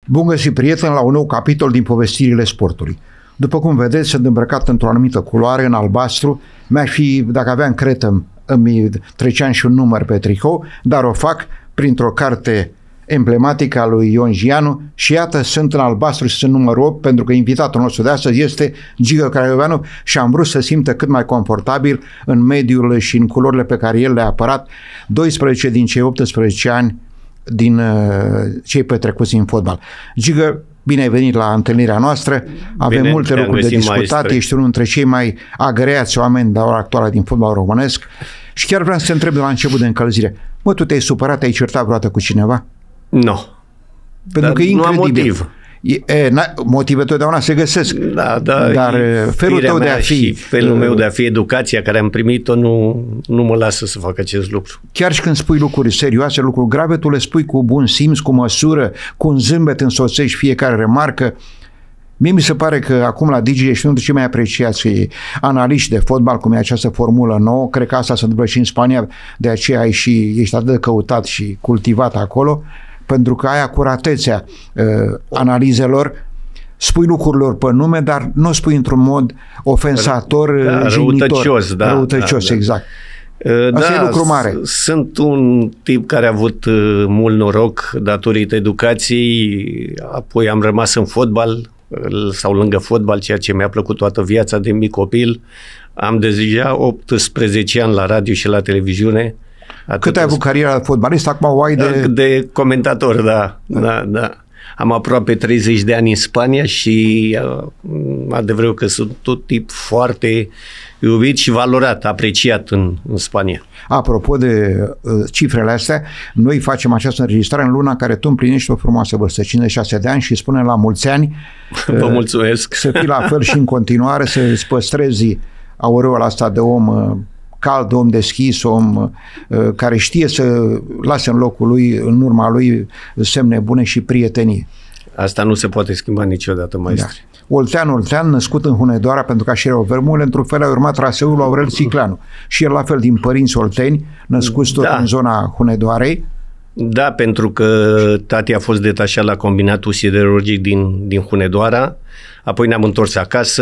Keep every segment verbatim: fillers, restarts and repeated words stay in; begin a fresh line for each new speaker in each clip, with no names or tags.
Bun găsit, prieten, la un nou capitol din povestirile sportului. După cum vedeți, sunt îmbrăcat într-o anumită culoare, în albastru. Mi-aș fi, dacă aveam cretă, îmi treceam și un număr pe tricou, dar o fac printr-o carte emblematică a lui Ion Gianu și iată, sunt în albastru și sunt numărul opt, pentru că invitatul nostru de astăzi este Gică Craioveanu și am vrut să simtă cât mai confortabil în mediul și în culorile pe care el le-a apărat doisprezece din cei optsprezece ani din uh, cei petrecuți în fotbal. Gică, bine ai venit la întâlnirea noastră, avem bine, multe lucruri de discutat, maestre. Ești unul dintre cei mai agreați oameni la ora actuală din fotbal românesc și chiar vreau să te întreb de la început de încălzire. Mă, tu te-ai supărat, te-ai certat vreodată cu cineva?
Nu. No.
Pentru
dar
că e incredibil.
Nu am motiv.
E, motive totdeauna se găsesc,
da, da,
dar felul tău de a fi,
felul meu de a fi, educația care am primit-o nu, nu mă lasă să fac acest lucru.
Chiar și când spui lucruri serioase, lucruri grave, tu le spui cu bun simț, cu măsură, cu un zâmbet, însoțești fiecare remarcă. Mie mi se pare că acum la Digi ești unul dintre cei mai apreciați analiști de fotbal, cum e această formulă nouă. Cred că asta se întâmplă și în Spania, de aceea ai și, ești atât de căutat și cultivat acolo, pentru că ai acuratețea uh, analizelor, spui lucrurilor pe nume, dar nu spui într-un mod ofensator,
da,
jignitor.
Răutăcios, da.
Răutăcios, da, exact.
Da.
Asta da, e lucru mare.
Sunt un tip care a avut mult noroc datorită educației, apoi am rămas în fotbal sau lângă fotbal, ceea ce mi-a plăcut toată viața de mic copil. Am deja optsprezece ani la radio și la televiziune. Atât
Cât ai avut cariera de fotbalist? Acum o ai de...
De comentator, da. da. da, da. Am aproape treizeci de ani în Spania și uh, adevărul că sunt tot tip foarte iubit și valorat, apreciat în, în Spania.
Apropo de uh, cifrele astea, noi facem această înregistrare în luna în care tu împlinești o frumoasă vârstă, cincizeci și șase de ani, și spunem la mulți ani.
Vă uh, mulțumesc.
Să fii la fel și în continuare, să îți păstrezi aureola asta de om uh, cald, om deschis, om uh, care știe să lase în locul lui, în urma lui, semne bune și prietenii.
Asta nu se poate schimba niciodată, maestre.
Da. Oltean Oltean, născut în Hunedoara, pentru că așa erau vremurile, într-un fel a urmat traseul lui Aurel Țicleanu. Și el la fel din părinți olteni, născuți tot da. în zona Hunedoarei.
Da, pentru că tati a fost detașat la combinatul siderurgic din, din Hunedoara, apoi ne-am întors acasă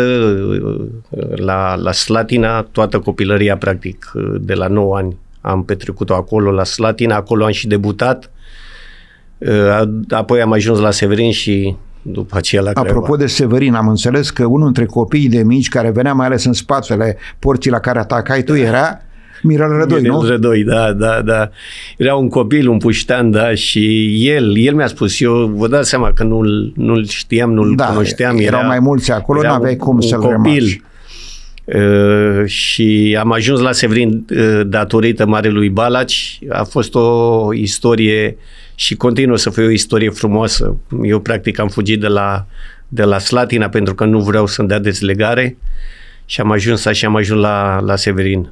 la, la Slatina, toată copilăria practic de la nouă ani am petrecut-o acolo la Slatina, acolo am și debutat, apoi am ajuns la Severin și după aceea la Craiova.
Apropo de Severin, am înțeles că unul dintre copiii de mici care venea mai ales în spatele porții la care atacai tu era Mirel Rădoi,
Mirel
nu?
Rădoi, da, da, da. Era un copil, un puștan, da, și el, el mi-a spus, eu vă dați seama că nu-l nu știam, nu-l da, cunoșteam.
Erau
era,
mai mulți acolo, nu aveai cum să-l remarci.
Uh, și am ajuns la Severin uh, datorită Marelui Balaci. A fost o istorie și continuă să fie o istorie frumoasă. Eu practic am fugit de la, de la Slatina pentru că nu vreau să-mi dea dezlegare și am ajuns așa, am ajuns la, la Severin.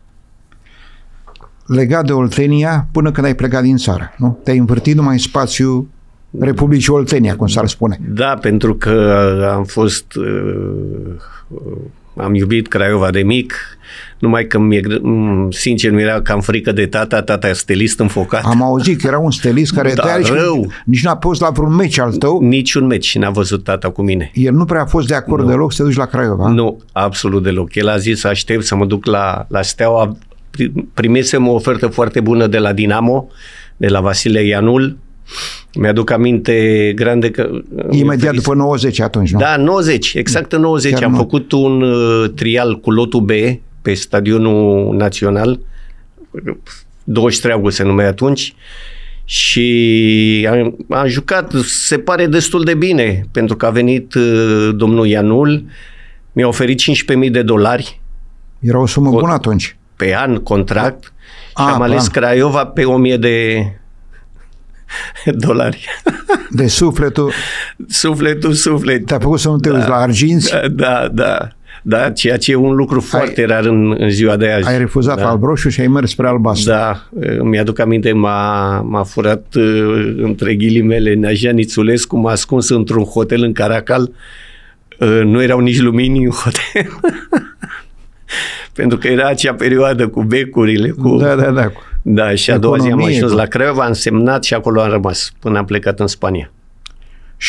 Legat de Oltenia până când ai plecat din țară, nu? Te-ai învârtit numai în spațiul Republicii Oltenia, cum s-ar spune.
Da, pentru că am fost... Uh, am iubit Craiova de mic, numai că, sincer, mi-era cam frică de tata, tata stelist înfocat.
Am auzit că era un stelist care
da,
te
rău.
Nici n-a fost la vreun meci al tău.
Niciun meci n-a văzut tata cu mine.
El nu prea a fost de acord nu. deloc să te duci la Craiova?
Nu, absolut deloc. El a zis să aștept să mă duc la, la Steaua. Primisem o ofertă foarte bună de la Dinamo, de la Vasile Ianul. Mi-aduc aminte grande că...
Imediat după nouăzeci atunci, nu?
Da, nouăzeci, exact în nouăzeci. Chiar am nu. făcut un uh, trial cu lotul B pe Stadionul Național, douăzeci Treagu se numea atunci, și am, am jucat, se pare, destul de bine, pentru că a venit uh, domnul Ianul, mi-a oferit cincisprezece mii de dolari.
Era o sumă bună atunci.
Pe an, contract,
a,
și am ales an. Craiova pe o mie de dolari.
De sufletul...
Sufletul, suflet.
Te-a făcut să nu te da, uiți la arginți?
Da, da, da, da, ceea ce e un lucru foarte ai, rar în, în ziua de azi.
Ai refuzat da. alb roșu și ai mers spre albastru.
Da, mi-aduc aminte, m-a, m-a furat uh, între ghilimele Neaja Nițulescu, m-a ascuns într-un hotel în Caracal. Uh, nu erau nici lumini în hotel. Pentru că era acea perioadă cu becurile, cu...
Da, da, da.
Da, și a doua zi am ajuns la Craiova, am semnat și acolo am rămas, până am plecat în Spania.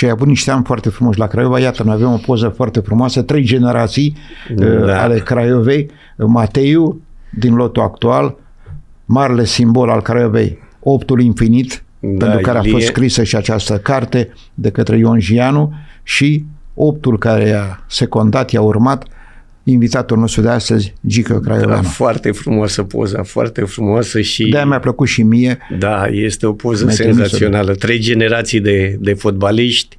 și ai avut niște ani foarte frumoși la Craiova. Iată, noi avem o poză foarte frumoasă, trei generații da. ale Craiovei. Mateiu, din lotul actual, marele simbol al Craiovei, optul infinit, da, pentru care Ilie. a fost scrisă și această carte de către Ion Gianu, și optul care i-a secundat, i-a urmat, invitatul nostru de astăzi, Gică Craioveanu.
Da, foarte frumoasă poza, foarte frumoasă și...
De-aia mi-a plăcut și mie.
Da, este o poză senzațională. Trei generații de, de fotbaliști,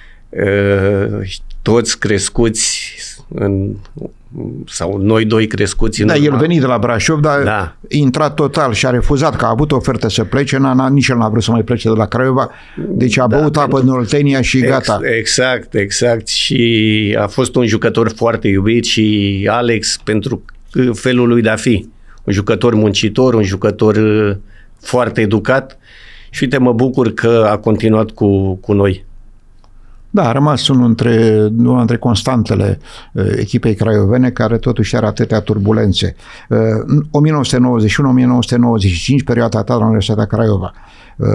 uh, toți crescuți în... sau noi doi crescuți în
Da,
urma.
el venit de la Brașov, dar da. intrat total și a refuzat, că a avut ofertă să plece, n-a, n-a, nici el n-a vrut să mai plece de la Craiova, deci a da, băut apă în Oltenia și
ex,
gata.
Exact, exact, și a fost un jucător foarte iubit și Alex pentru felul lui de a fi, un jucător muncitor, un jucător foarte educat și uite, mă bucur că a continuat cu, cu noi.
Da, a rămas unul dintre, unul dintre constantele uh, echipei craiovene, care totuși are atâtea turbulențe. Uh, o mie nouă sute nouăzeci și unu - o mie nouă sute nouăzeci și cinci, perioada ta la Universitatea Craiova. Uh,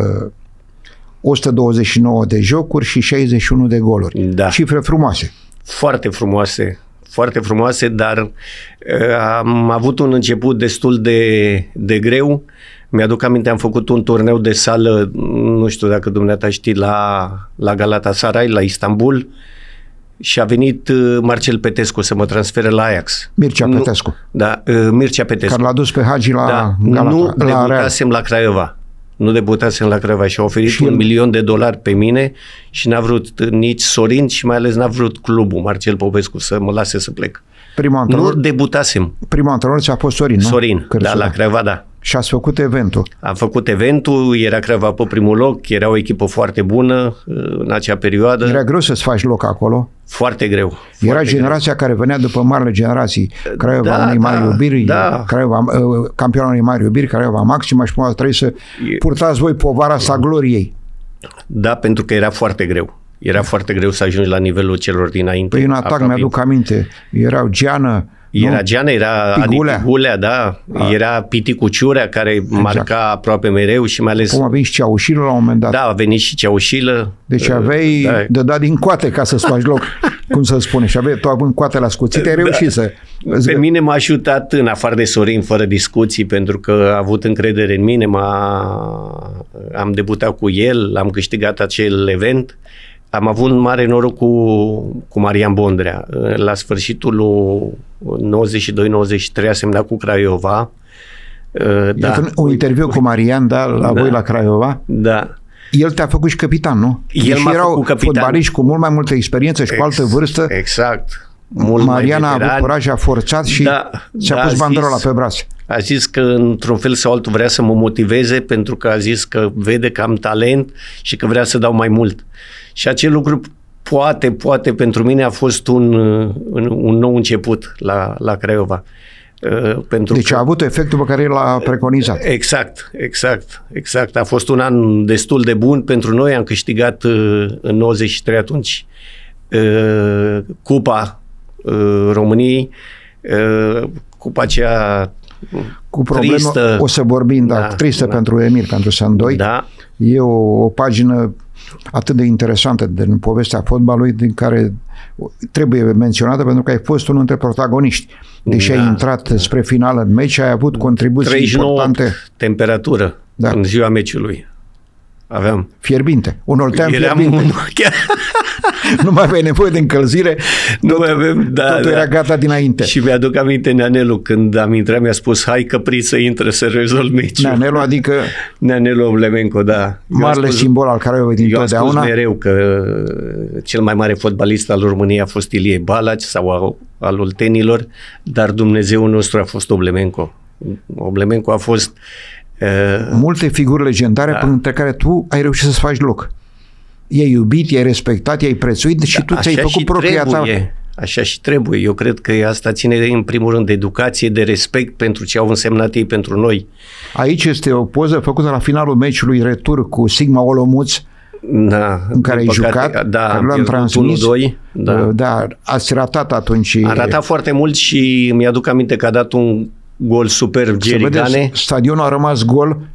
o sută douăzeci și nouă de jocuri și șaizeci și unu de goluri.
Da.
Cifre frumoase.
Foarte frumoase, foarte frumoase, dar uh, am avut un început destul de, de greu. Mi-aduc aminte, am făcut un turneu de sală, nu știu dacă dumneata știi, la, la Galatasaray, la Istanbul, și a venit Marcel Petescu să mă transfere la Ajax.
Mircea nu, Petescu.
Da, Mircea Petescu.
Care l-a dus pe Hagi la
da,
Galata.
Nu
la
debutasem la Craiova. Nu debutasem la Craiova și a oferit și un el... milion de dolari pe mine și n-a vrut nici Sorin și mai ales n-a vrut clubul, Marcel Popescu, să mă lase să plec.
Prima antrenor,
nu debutasem.
Prima antrenor ți-a fost Sorin, nu?
Sorin, Cărțula. Da, la Craiova, da.
Și ați făcut eventul.
Am făcut eventul, era Craiova pe primul loc, era o echipă foarte bună în acea perioadă.
Era greu să-ți faci loc acolo?
Foarte greu. Foarte
era generația
greu.
care venea după marile generații. Craiova
da,
unei mari
da,
iubiri,
da.
Craiova, campionul unei mari iubiri, Craiova Maxima, și până trebuie să e... purtați voi povara asta gloriei.
Da, pentru că era foarte greu. Era foarte greu să ajungi la nivelul celor dinainte.
Păi în atac mi-aduc aminte, erau Geană,
Era Geană, era
Pigulea.
Adi Pigulea, da. A. Era Piticu Ciurea, care exact. marca aproape mereu și mai ales...
Cum a venit și Ceaușilă la un moment dat.
Da, a venit și Ceaușilă.
Deci aveai da. de dat din coate ca să-ți faci loc, cum să spune. Și aveai tu având coatele ascuțite, ai reușit da. să...
Pe mine m-a ajutat, în afară de Sorin, fără discuții, pentru că a avut încredere în mine. M-a... Am debutat cu el, am câștigat acel event. Am avut un mare noroc cu, cu Marian Bondrea. La sfârșitul nouăzeci și doi nouăzeci și trei a semnat cu Craiova.
Da. Un interviu cu Marian, da, la da. voi la Craiova.
Da.
El te-a făcut și capitan, nu?
El
deci
m-a
erau
făcut capitan.
Fotbaliști cu mult mai multă experiență și Ex, cu altă vârstă.
Exact. Mult
Marian a avut curaj, a forțat și
da,
ți-a
da,
pus banderola pe braț.
A zis că într-un fel sau altul vrea să mă motiveze, pentru că a zis că vede că am talent și că vrea să dau mai mult. Și acel lucru poate, poate pentru mine a fost un, un nou început la, la Craiova. Pentru
deci
că,
a avut efectul pe care l-a preconizat.
Exact, exact, exact. A fost un an destul de bun pentru noi. Am câștigat în nouăzeci și trei atunci Cupa României, cupa aceea
cu problemă,
tristă.
O să vorbim, dar
da,
tristă
da.
pentru Emil, pentru Sandoi.
Da.
E o, o pagină atât de interesantă din povestea fotbalului, din care trebuie menționată pentru că ai fost unul dintre protagoniști. Deși da, ai intrat da. spre finală în meci, ai avut contribuții treizeci și nouă importante.
Temperatură da. în ziua meciului. Aveam.
Fierbinte. Un oltean
Eram
fierbinte.
Un...
Nu mai aveai nevoie de încălzire,
nu
tot,
mai avem, da,
totul
da.
era gata dinainte.
Și mi-aduc aminte Neanelu, când am intrat, mi-a spus, hai Căpriț să intre să rezolv meciul.
Neanelu, adică...
Neanelu Oblemenco, da.
Marele simbol al Craiovei din
eu
totdeauna.
Eu am spus mereu că cel mai mare fotbalist al României a fost Ilie Balaci sau al oltenilor, dar Dumnezeul nostru a fost Oblemenco. Oblemenco a fost...
Uh, multe figuri legendare da. printre care tu ai reușit să-ți faci loc. I-ai iubit, i-ai respectat, i-ai prețuit și tu ți-ai făcut propria ta.
Așa și trebuie. Eu cred că asta ține în primul rând de educație, de respect pentru ce au însemnat ei pentru noi.
Aici este o poză făcută la finalul meciului retur cu Sigma Olomouț,
da,
în care ai
păcate,
jucat,
da,
care l-am transmis.
unu doi, da.
da, ați ratat atunci.
A ratat foarte mult și mi-aduc aminte că a dat un gol superb Gerigane.
Stadionul a rămas gol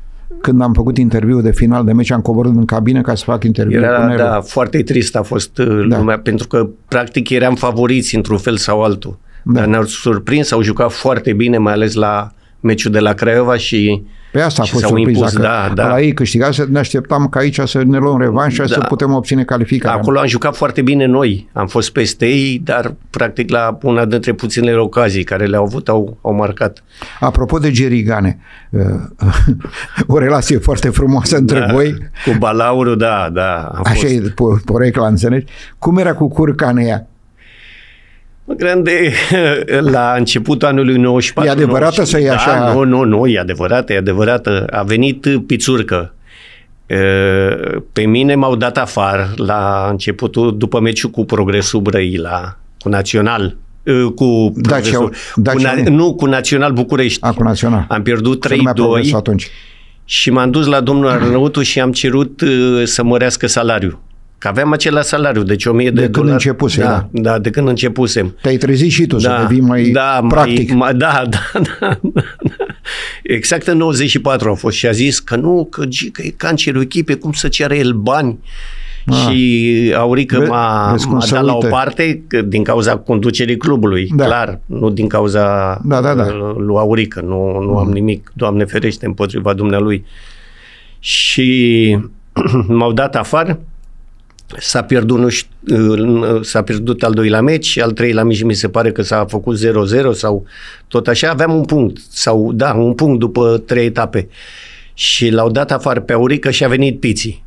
când am făcut interviu de final de meci, am coborât în cabină ca să fac interviu
Era,
cu Nelu.
da, foarte trist a fost da. lumea, pentru că practic eram favoriți într-un fel sau altul. Da. Dar ne-au surprins, au jucat foarte bine, mai ales la meciul de la Craiova și
pe asta a
și
fost surpriza, da, da. La ei câștigase, ne așteptam ca aici să ne luăm revanșa, da. să putem obține calificarea.
Acolo am jucat foarte bine noi, am fost peste ei, dar practic la una dintre puținele ocazii care le-au avut au, au marcat.
Apropo de Gerigane, o relație foarte frumoasă între
da,
voi.
Cu Balauru, da, da.
Așa e porecla, înțelegi? Cum era cu Curcanea?
Grande, la începutul anului nouăzeci și patru.
E adevărată să e
da,
așa?
Nu, nu, nu, e adevărată, e adevărată. A venit Pițurcă. Pe mine m-au dat afară la începutul, după meciul cu Progresul Brăila, cu Național. Cu,
Dacia,
cu
Dacia,
na, nu, cu Național București.
A, cu Național.
Am pierdut trei doi și m-am dus la domnul Arnăutu și am cerut să mărească salariul. Că aveam același salariu, deci o mie de, de
când
dolari.
Începuse,
da,
da.
da, de când începusem.
Te-ai trezit și tu da, să devii mai
da,
practic.
Mai, mai, da, da, da, da. Exact în nouăzeci și patru am fost și a zis că nu, că, că e cancerul echipei, cum să ceară el bani. Ah. Și Aurică Ve, m-a, m-a dat la o parte din cauza conducerii clubului, da. clar, nu din cauza
da, da, da.
lui Aurică, nu, nu mm. am nimic, Doamne ferește, împotriva dumnealui. Și m-au dat afară. S-a pierdut, nu știu, s-a pierdut al doilea meci, al treilea meci mi se pare că s-a făcut zero zero sau tot așa, aveam un punct, sau da, un punct după trei etape. Și l-au dat afară pe Aurică și a venit Piții.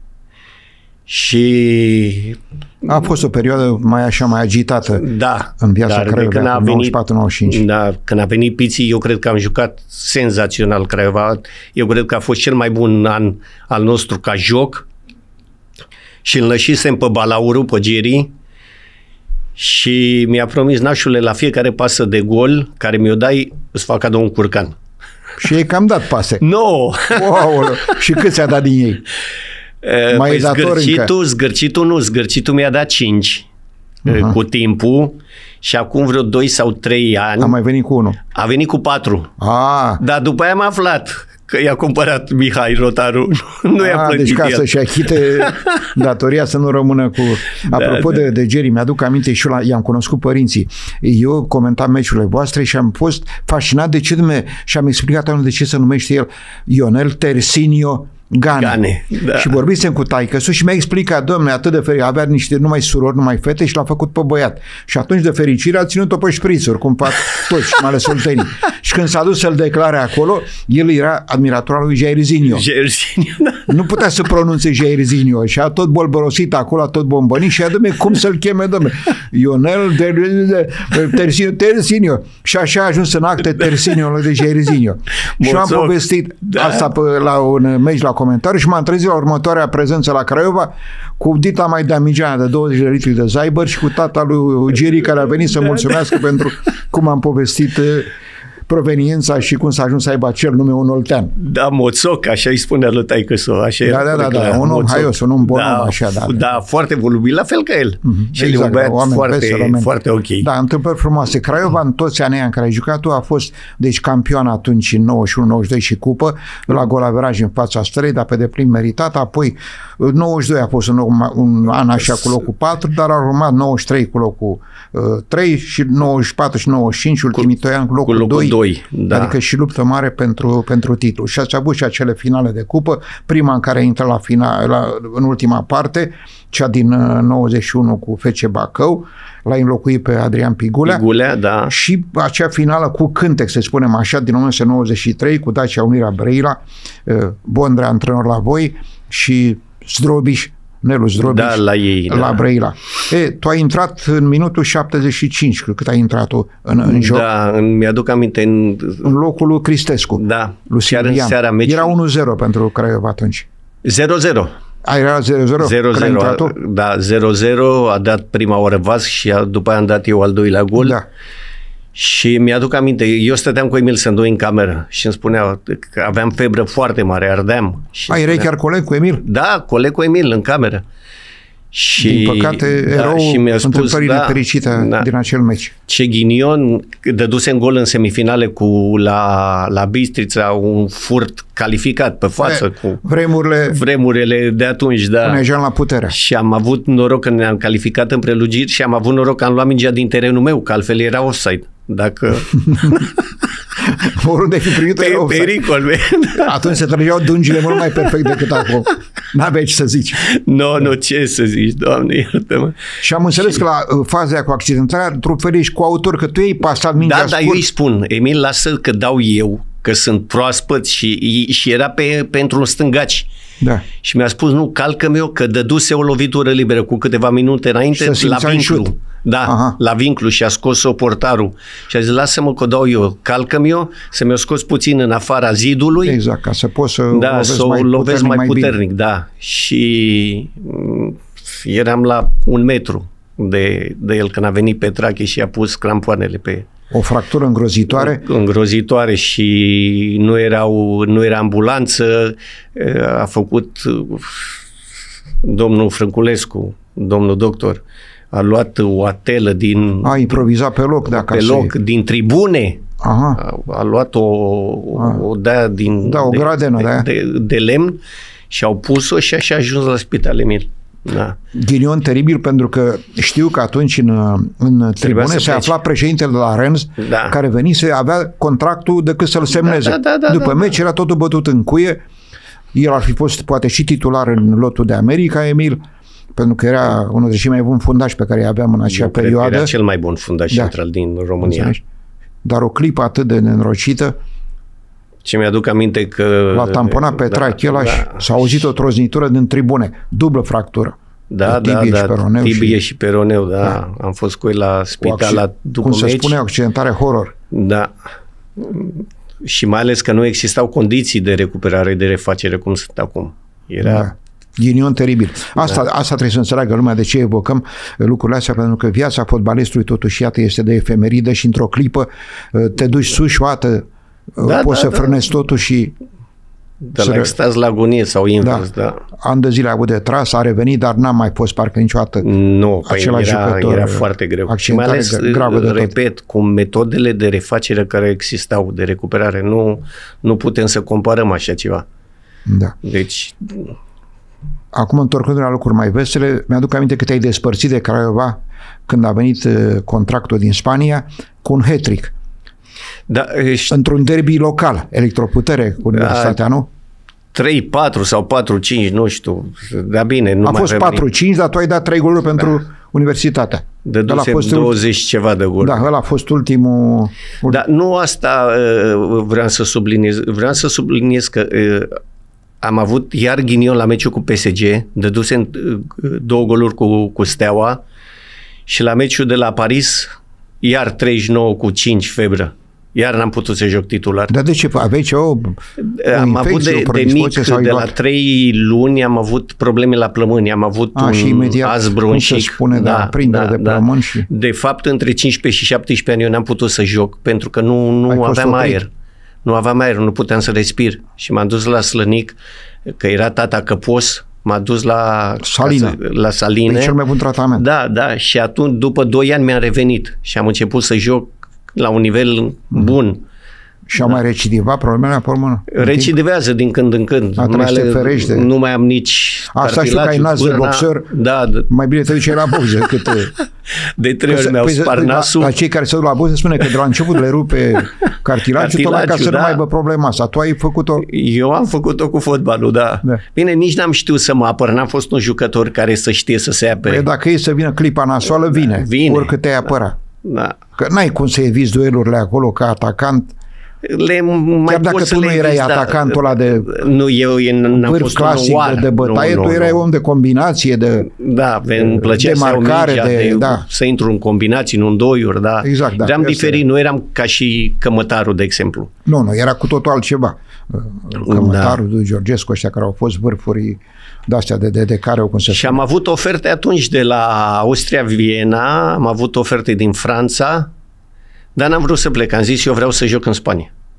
Și
a fost o perioadă mai așa, mai agitată
da,
în viața Craiova, nouăzeci și patru nouăzeci și cinci.
Da, când a venit Piții, eu cred că am jucat senzațional Craiova. Eu cred că a fost cel mai bun an al nostru ca joc. Și înlășisem pe Balauru, pe Geri, și mi-a promis, nașule, la fiecare pasă de gol care mi-o dai, îți fac cadou un curcan.
Și ei cam dat pase.
Nu! No.
Wow, și cât ți-a dat din ei?
Uh, mai păi zgârcitul, zgârcitul nu, zgârcitul mi-a dat cinci uh-huh. cu timpul și acum vreo doi sau trei ani...
A mai venit cu unul.
A venit cu patru.
Ah.
Dar după aia am aflat că i-a cumpărat Mihai Rotaru, nu i-a plătit
deci ca
el.
să-și achite datoria, să nu rămână cu... Apropo da, de, de Geri, mi-aduc aminte și eu i-am cunoscut părinții. Eu comentam meciurile voastre și am fost fascinat de ce nume, și am explicat anul de ce se numește el Ionel Tersinio Gane. Gane da. Și vorbisem cu taică-su și mi-a explicat, domnule, atât de fericit, avea niște numai surori, numai fete și l-a făcut pe băiat. Și atunci de fericire a ținut-o pe șprițuri, cum fac toți, mai ales oltenii. Și când s-a dus să-l declare acolo, el era admirator al lui Jairzinho.
Jairzinho, da.
Nu putea să pronunțe Jairzinho și a tot bolborosit acolo, a tot bombănit și a domne, cum să-l cheme, domne? Ionel Tersinio, Tersinio. Și așa a ajuns în acte Tersinio de Jairzinho. Și am povestit da. asta pe, la un meci la comentariu și m-am trezit la următoarea prezență la Craiova cu Dita mai Damigeana de douăzeci de litri de Zaiber și cu tata lui Geri care a venit să mulțumească pentru cum am povestit proveniența și cum s-a ajuns să aibă acel nume, un oltean.
Da, Moțoc, așa îi spunea lui taică-su. Așa
da, da, da, da, un om Moțoc. Haios, un om bon
da,
om, așa, da.
Da, foarte volubil, la fel ca el. Mm-hmm. Și exact, el e un băiat foarte, foarte ok.
Da, întâmplări frumoase. Craiova, în toți anii în care ai jucat, tu a fost, deci, campion atunci în nouăzeci și unu nouăzeci și doi și cupă, la golaveraj în fața Străi, dar pe deplin meritat. Apoi, nouăzeci și doi a fost un, un an așa cu locul patru, dar a urmat nouăzeci și trei cu locul uh, trei și nouăzeci și patru și nouăzeci și cinci, ultimii doi ani cu locul, cu locul doi. Da. Adică și luptă mare pentru, pentru titlu. Și ați avut și acele finale de cupă, prima în care intră la final, la, în ultima parte, cea din uh, nouăzeci și unu cu F C Bacău, l-a înlocuit pe Adrian Pigulea.
Pigulea, da.
Și acea finală cu cântec, să spunem așa, din o mie nouă sute nouăzeci și trei, cu Dacia Unirea Brăila, uh, Bondrea antrenor la voi și Zdrobiș, Nelu Zdrobiș,
da, la ei,
la da. Brăila. E, tu ai intrat în minutul șaptezeci și cinci, cât ai intrat tu în, în joc.
Da, mi-aduc aminte. În,
în locul lui Cristescu.
Da, chiar în seara meciului.
Era unu zero pentru Craiova atunci.
zero zero.
A, era zero zero?
zero zero, da, zero zero, a dat prima oară Vasc și a, după aia am dat eu al doilea gol. Da. Și mi-aduc aminte, eu stăteam cu Emil Sândoi în cameră și îmi spunea că aveam febră foarte mare, ardeam. Și
a, erai chiar coleg cu Emil?
Da, coleg cu Emil în cameră. Și,
din păcate,
da,
erou
și mi-a spus,
întâmplării
da,
nefericite
da,
din acel meci.
ce ghinion, dăduse în gol în semifinale cu la, la Bistrița, un furt calificat pe față. E, cu
vremurile,
vremurile de atunci, da.
Punejean la putere.
Și am avut noroc că ne-am calificat în prelugiri și am avut noroc că am luat mingea din terenul meu, că altfel era offside. Dacă...
Oriunde fi primit
pe, pericol.
Atunci se trăgeau dungile mult mai perfect decât acum. N-aveai ce să zici.
Nu, no, nu, ce să zici, Doamne, iartă-mă.
Și am înțeles și... că la faza cu accidentarea tu ești cu autor, că tu ei pasat mingea
Da,
scurt.
dar eu îi spun, Emil, lasă că dau eu, că sunt proaspăt și, și era pe, pentru un stângaci.
Da.
Și mi-a spus, nu, calcă-mi eu, că dăduse o lovitură liberă cu câteva minute înainte la vinclu. Da, aha, la vinclu și a scos-o portarul. Și a zis, lasă-mă că o dau eu, calcă-mi eu, să mi-o scos puțin în afara zidului.
Exact, ca să poți să
da,
lovezi
să
mai
lovesc
puternic,
mai puternic,
mai
da. Și eram la un metru de, de el când a venit Petrache și a pus crampoanele pe...
O fractură îngrozitoare?
Îngrozitoare și nu, erau, nu era ambulanță. A făcut domnul Frânculescu, domnul doctor, a luat o atelă din...
A improvizat pe loc, dacă
Pe loc, se... din tribune.
Aha.
A, a luat o, o dea din...
Da, o
de,
gradenă,
de,
da.
De, de lemn și au pus-o și așa a ajuns la spital, Emil. Da.
Ghinion teribil, pentru că știu că atunci în, în tribune se afla președintele de la Rennes, da, care venise, avea contractul decât să-l semneze.
Da, da, da,
După
da,
meci
da.
era totul bătut în cuie. El ar fi fost poate și titular în lotul de America, Emil, pentru că era unul dintre cei mai buni fundași pe care îi aveam în acea
Eu
perioadă.
cred că era cel mai bun fundaș
da.
central din România.
Înțelegi? Dar o clipă atât de nenorocită.
Și mi-aduc aminte că...
L-a tamponat pe
da,
Trachela da, și s-a auzit o troznitură din tribune. Dublă fractură.
Da, da,
tibie
da,
și peroneu
tibie
și,
și peroneu, da. da. Am fost cu el la spital la, după
cum
meci.
se spune, accidentare horror.
Da. Și mai ales că nu existau condiții de recuperare, de refacere cum sunt acum. Era...
Da. Ghinion teribil. Asta, da. asta trebuie să înțeleagă lumea de ce evocăm lucrurile astea, pentru că viața fotbalistului totuși, iată, este de efemeridă și într-o clipă te duci sus și o dată da, poți da, să da. frânezi totul și
de la extaz la agonie sau invers, da. da.
An de zile a avut de tras, a revenit, dar n-a mai fost parcă niciodată
nu,
același
era,
jucător.
Era foarte greu. Și mai ales,
gravă de
repet, tot. Cu metodele de refacere care existau, de recuperare, nu, nu putem să comparăm așa ceva.
Da.
Deci...
Acum, întorcându-ne la lucruri mai vesele, mi-aduc aminte că te-ai despărțit de Craiova când a venit contractul din Spania cu un hat-trick.
Da, ești...
Într-un derby local, Electroputere cu Universitatea, nu?
trei patru sau patru cinci, nu știu. Da, bine, nu
a
mai
fost patru cinci, dar tu ai dat trei goluri da. pentru Universitatea.
Dădusem douăzeci ceva de goluri.
Da, ăla a fost ultimul...
Dar nu asta uh, vreau să subliniez. Vreau să subliniez că uh, am avut iar ghinion la meciul cu P S G, dădusem uh, două goluri cu, cu Steaua și la meciul de la Paris iar treizeci și nouă cu cinci febră. Iar n-am putut să joc titular.
Dar de ce? Aveai ce? O,
am o avut de, de mic, de la trei luni am avut probleme la plămâni, am avut A, un
și imediat,
az bronșic.
Cum se spune, da, da, prindere da, de plămâni. Și...
De fapt, între cincisprezece și șaptesprezece ani eu n-am putut să joc, pentru că nu, nu aveam aer. Nu aveam aer, nu puteam să respir. Și m-am dus la Slănic, că era tata Căpos, m-a dus la
Salină.
La Saline.
E cel mai bun tratament.
Da, da. Și atunci, după doi ani mi-am revenit și am început să joc la un nivel bun.
Și au da. mai recidivat problemele pe urmă?
Recidivează din când în când.
Mai ferește.
Nu mai am nici
asta știu că ai nas de boxer.
Da, da.
Mai bine te duce la box decât...
De trei ori mi-au spart nasul.
La, la cei care se duc la box se spune că de la început le rupe cartilagiul, tocmai ca să da. nu mai aibă problema asta. Tu ai făcut-o?
Eu am făcut-o cu fotbalul, da. da. Bine, nici n-am știut să mă apăr. N-am fost un jucător care să știe să se apere.
Păi dacă e să vină clipa nasoală, vine.
Vine.
Oricât te-ai apăra.
Da.
Că n-ai cum să eviți duelurile acolo ca atacant.
Le mai
chiar dacă tu nu erai atacantul ăla de
nu, eu n-am fost
clasic
un
de, de bătaie, nu, nu, tu erai nu. om de combinație, de
da, îmi plăcea
de marcare,
mingea,
de,
de,
da.
să intru în combinații, nu în doiuri, da.
Exact, da.
Eram diferit, nu eram ca și Cămătarul, de exemplu.
Nu, nu, era cu totul altceva. Cămătarul, da. Georgescu, ăștia care au fost vârfuri de-astea de, de, de care o cum se
Și am avut oferte atunci de la Austria, Viena, am avut oferte din Franța, dar n-am vrut să plec. Am zis, eu vreau să joc în Spania.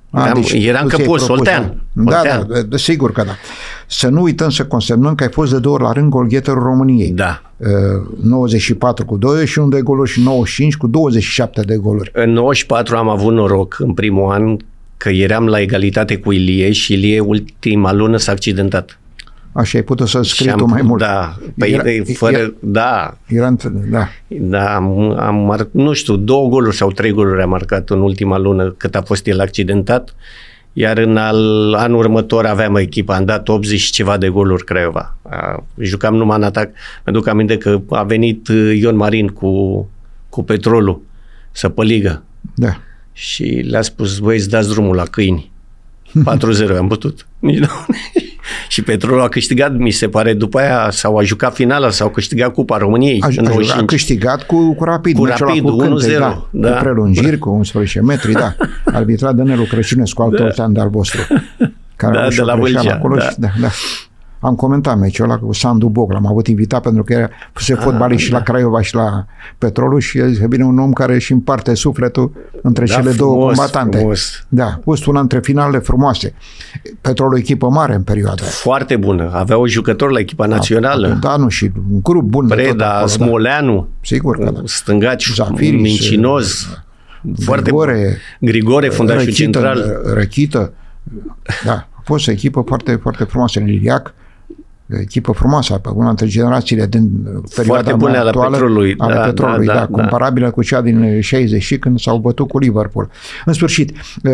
A,
eram
deci
eram
tu ți-ai
Căpos,
propus,
Oltean.
Da,
Oltean.
da, da, sigur că da. Să nu uităm să consemnăm că ai fost de două ori la rând golgheterul României.
Da.
nouăzeci și patru cu douăzeci și unu de goluri și nouăzeci și cinci cu douăzeci și șapte de goluri.
În nouăzeci și patru am avut noroc în primul an că eram la egalitate cu Ilie și Ilie ultima lună s-a accidentat.
Așa ai putut să scrii
am,
tu mai mult.
Da, păi era, fără, era, da.
Era, da.
Da, am, am mar, nu știu, două goluri sau trei goluri am marcat în ultima lună cât a fost el accidentat, iar în al, anul următor aveam echipa, am dat optzeci și ceva de goluri Craiova. A, jucam numai în atac. Mă duc aminte că a venit Ion Marin cu, cu Petrolul să păligă.
Da.
Și le-a spus, băi, îți dați drumul la câini. patru zero am bătut. Nici nu. Și Petrolul a câștigat, mi se pare, după aia, sau a jucat finala, sau a câștigat Cupa României.
A,
în
a, a câștigat cu, cu Rapid.
Cu Rapid, unu zero.
Da,
Da.
cu prelungiri, cu unsprezece metri, da. Arbitrat Dănelu Crăciunescu, altul da. stand al vostru. Care
da, de la Vâlcea.
Acolo da. Și, da, da. Am comentat meciul ăla cu Sandu Boc, l-am avut invitat pentru că era se fotbalist și da. la Craiova și la Petrolul și e bine un om care își împarte sufletul între da, cele frumos, două combatante.
Frumos.
Da, a fost una între finalele frumoase. Petrolul echipă mare în perioada aia.
Foarte bună. Avea o jucător la echipa națională.
Da, nu, și un grup bun.
Preda, acolo, Smoleanu.
Da. Sigur că da.
Stângaci,
Zafiris,
Mincinoz. Foarte
Grigore,
Grigore, fundașul central.
Răchită. Da, a fost o echipă foarte, foarte frumoasă în Liliac. Echipă frumoasă, una dintre generațiile din perioada mai actuală
Petrolului,
ale
da,
Petrolului, da,
da,
da,
da,
comparabilă cu cea din șaizeci și când s-au bătut cu Liverpool. În sfârșit,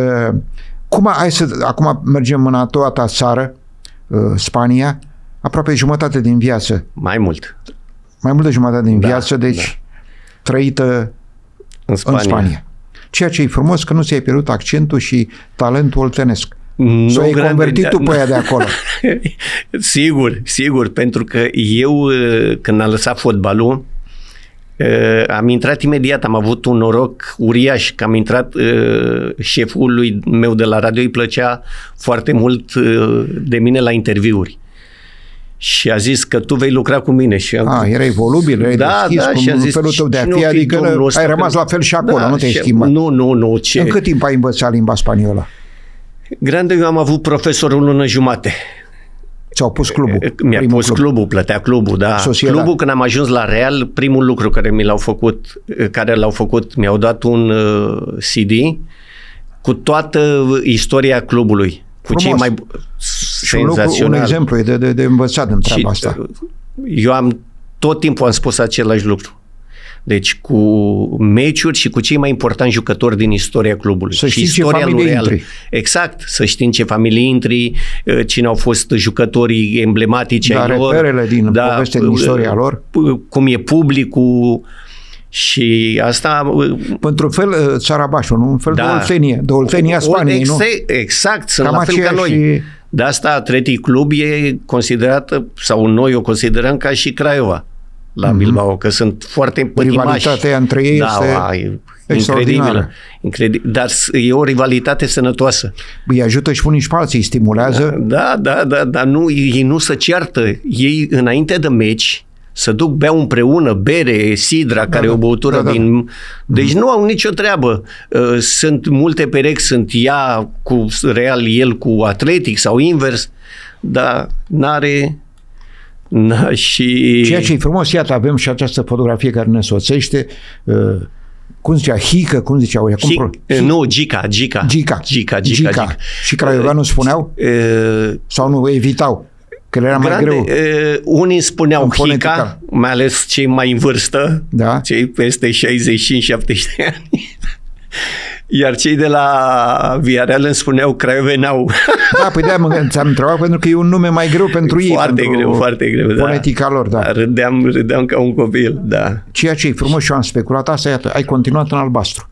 cum ai să, acum mergem în a doua ta țară, Spania, aproape jumătate din viață.
Mai mult.
Mai mult de jumătate din
da,
viață, deci da. trăită în Spania. în Spania. Ceea ce e frumos că nu ți-ai pierdut accentul și talentul oltenesc. Să ai convertit tu pe aia de acolo.
Sigur, sigur, pentru că eu când am lăsat fotbalul am intrat imediat, am avut un noroc uriaș că am intrat, șefului meu de la radio îi plăcea foarte mult de mine la interviuri. Și a zis că tu vei lucra cu mine. Și am...
A, erai volubil, erai
da,
deschis,
da,
cum
și a zis,
felul tău de a fi, adică ai rămas la fel și acolo,
da,
nu te-ai
și...
schimbat.
Nu, nu, nu. Ce?
În cât timp ai învățat limba spaniolă?
Grande, eu am avut profesor o lună jumate.
Ți-au pus clubul?
Mi-a pus club. clubul, plătea clubul, da.
Sociedad.
Clubul, când am ajuns la Real, primul lucru care mi l-au făcut, care l-au făcut, mi-au dat un uh, C D cu toată istoria clubului. Cu cei mai
și un, lucru, un exemplu de, de, de învățat în treaba și, asta.
Eu am tot timpul am spus același lucru. Deci cu meciuri și cu cei mai importanti jucători din istoria clubului.
Să știi
și
ce familie intri.
Exact, să știi în ce familie intri, cine au fost jucătorii emblematici
da,
ai lor.
Reperele din da, poveste din istoria lor.
Cum e publicul și asta...
Pentru fel, țarabașul, un fel
da,
de oltenie, de oltenia Spaniei,
ex,
nu?
Exact, sunt
Cam
la fel ca noi. Și... De asta Athletic Club e considerată, sau noi o considerăm ca și Craiova la mm-hmm. Bilbao, că sunt foarte pătimași.
Rivalitatea între ei
da,
este
a, incredibilă. Incredibil. Dar e o rivalitate sănătoasă.
Îi ajută și unii și pe alții, îi stimulează.
Da, da, da, dar nu, ei nu se ceartă. Ei, înainte de meci, să duc, beau împreună bere, sidra, da, care da, e o băutură da, da. din... Deci mm-hmm. nu au nicio treabă. Sunt multe perechi, sunt ea cu Real, el cu Atletic sau invers, dar n-are... Na, și...
Ceea ce e frumos, iată, avem și această fotografie care ne însoțește, uh, cum zicea, Hică, cum ziceau?
Hi, cum... Nu, Gica, Gica.
Gica.
Gica, Gica, Gica.
Și craioveanul spuneau? Uh, sau nu, evitau? Că le era grande, mai greu.
Uh, unii spuneau Hica, mai ales cei mai în vârstă,
da?
Cei peste șaizeci și cinci șaptezeci de ani. Iar cei de la Villarreal îmi spuneau craiovenau.
Da, păi de-aia ți-am întrebat pentru că e un nume mai greu pentru ei.
Foarte pentru greu, foarte greu, da.
Fonetica lor, da.
Râdeam, râdeam ca un copil, da.
Ceea ce e frumos și eu am speculat asta, iată, ai continuat în albastru.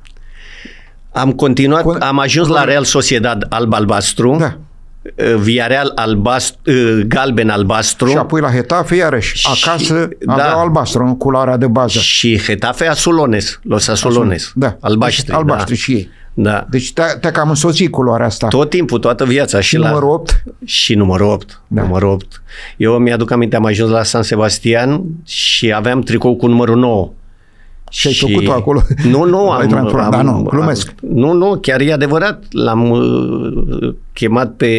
Am continuat, Con- am ajuns la Real Sociedad alb-albastru. Da. Villarreal albastru, galben-albastru.
Și apoi la Getafe, iarăși, acasă și, aveau da. albastru, în culoarea de bază.
Și Getafe azulones, los azulones,
da.
albaștri.
Albaștri
da.
și ei.
Da.
Deci te-a, te-a cam însoțit culoarea asta.
Tot timpul, toată viața.
Și,
și
numărul
la...
opt?
Și numărul opt. Da. Numărul opt. Eu mi-aduc aminte, am ajuns la San Sebastian și aveam tricou cu numărul nouă.
Și ai făcut-o acolo?
Nu, nu, am,
am, da, nu, glumesc.
Am, nu, nu, chiar e adevărat. L-am uh, chemat pe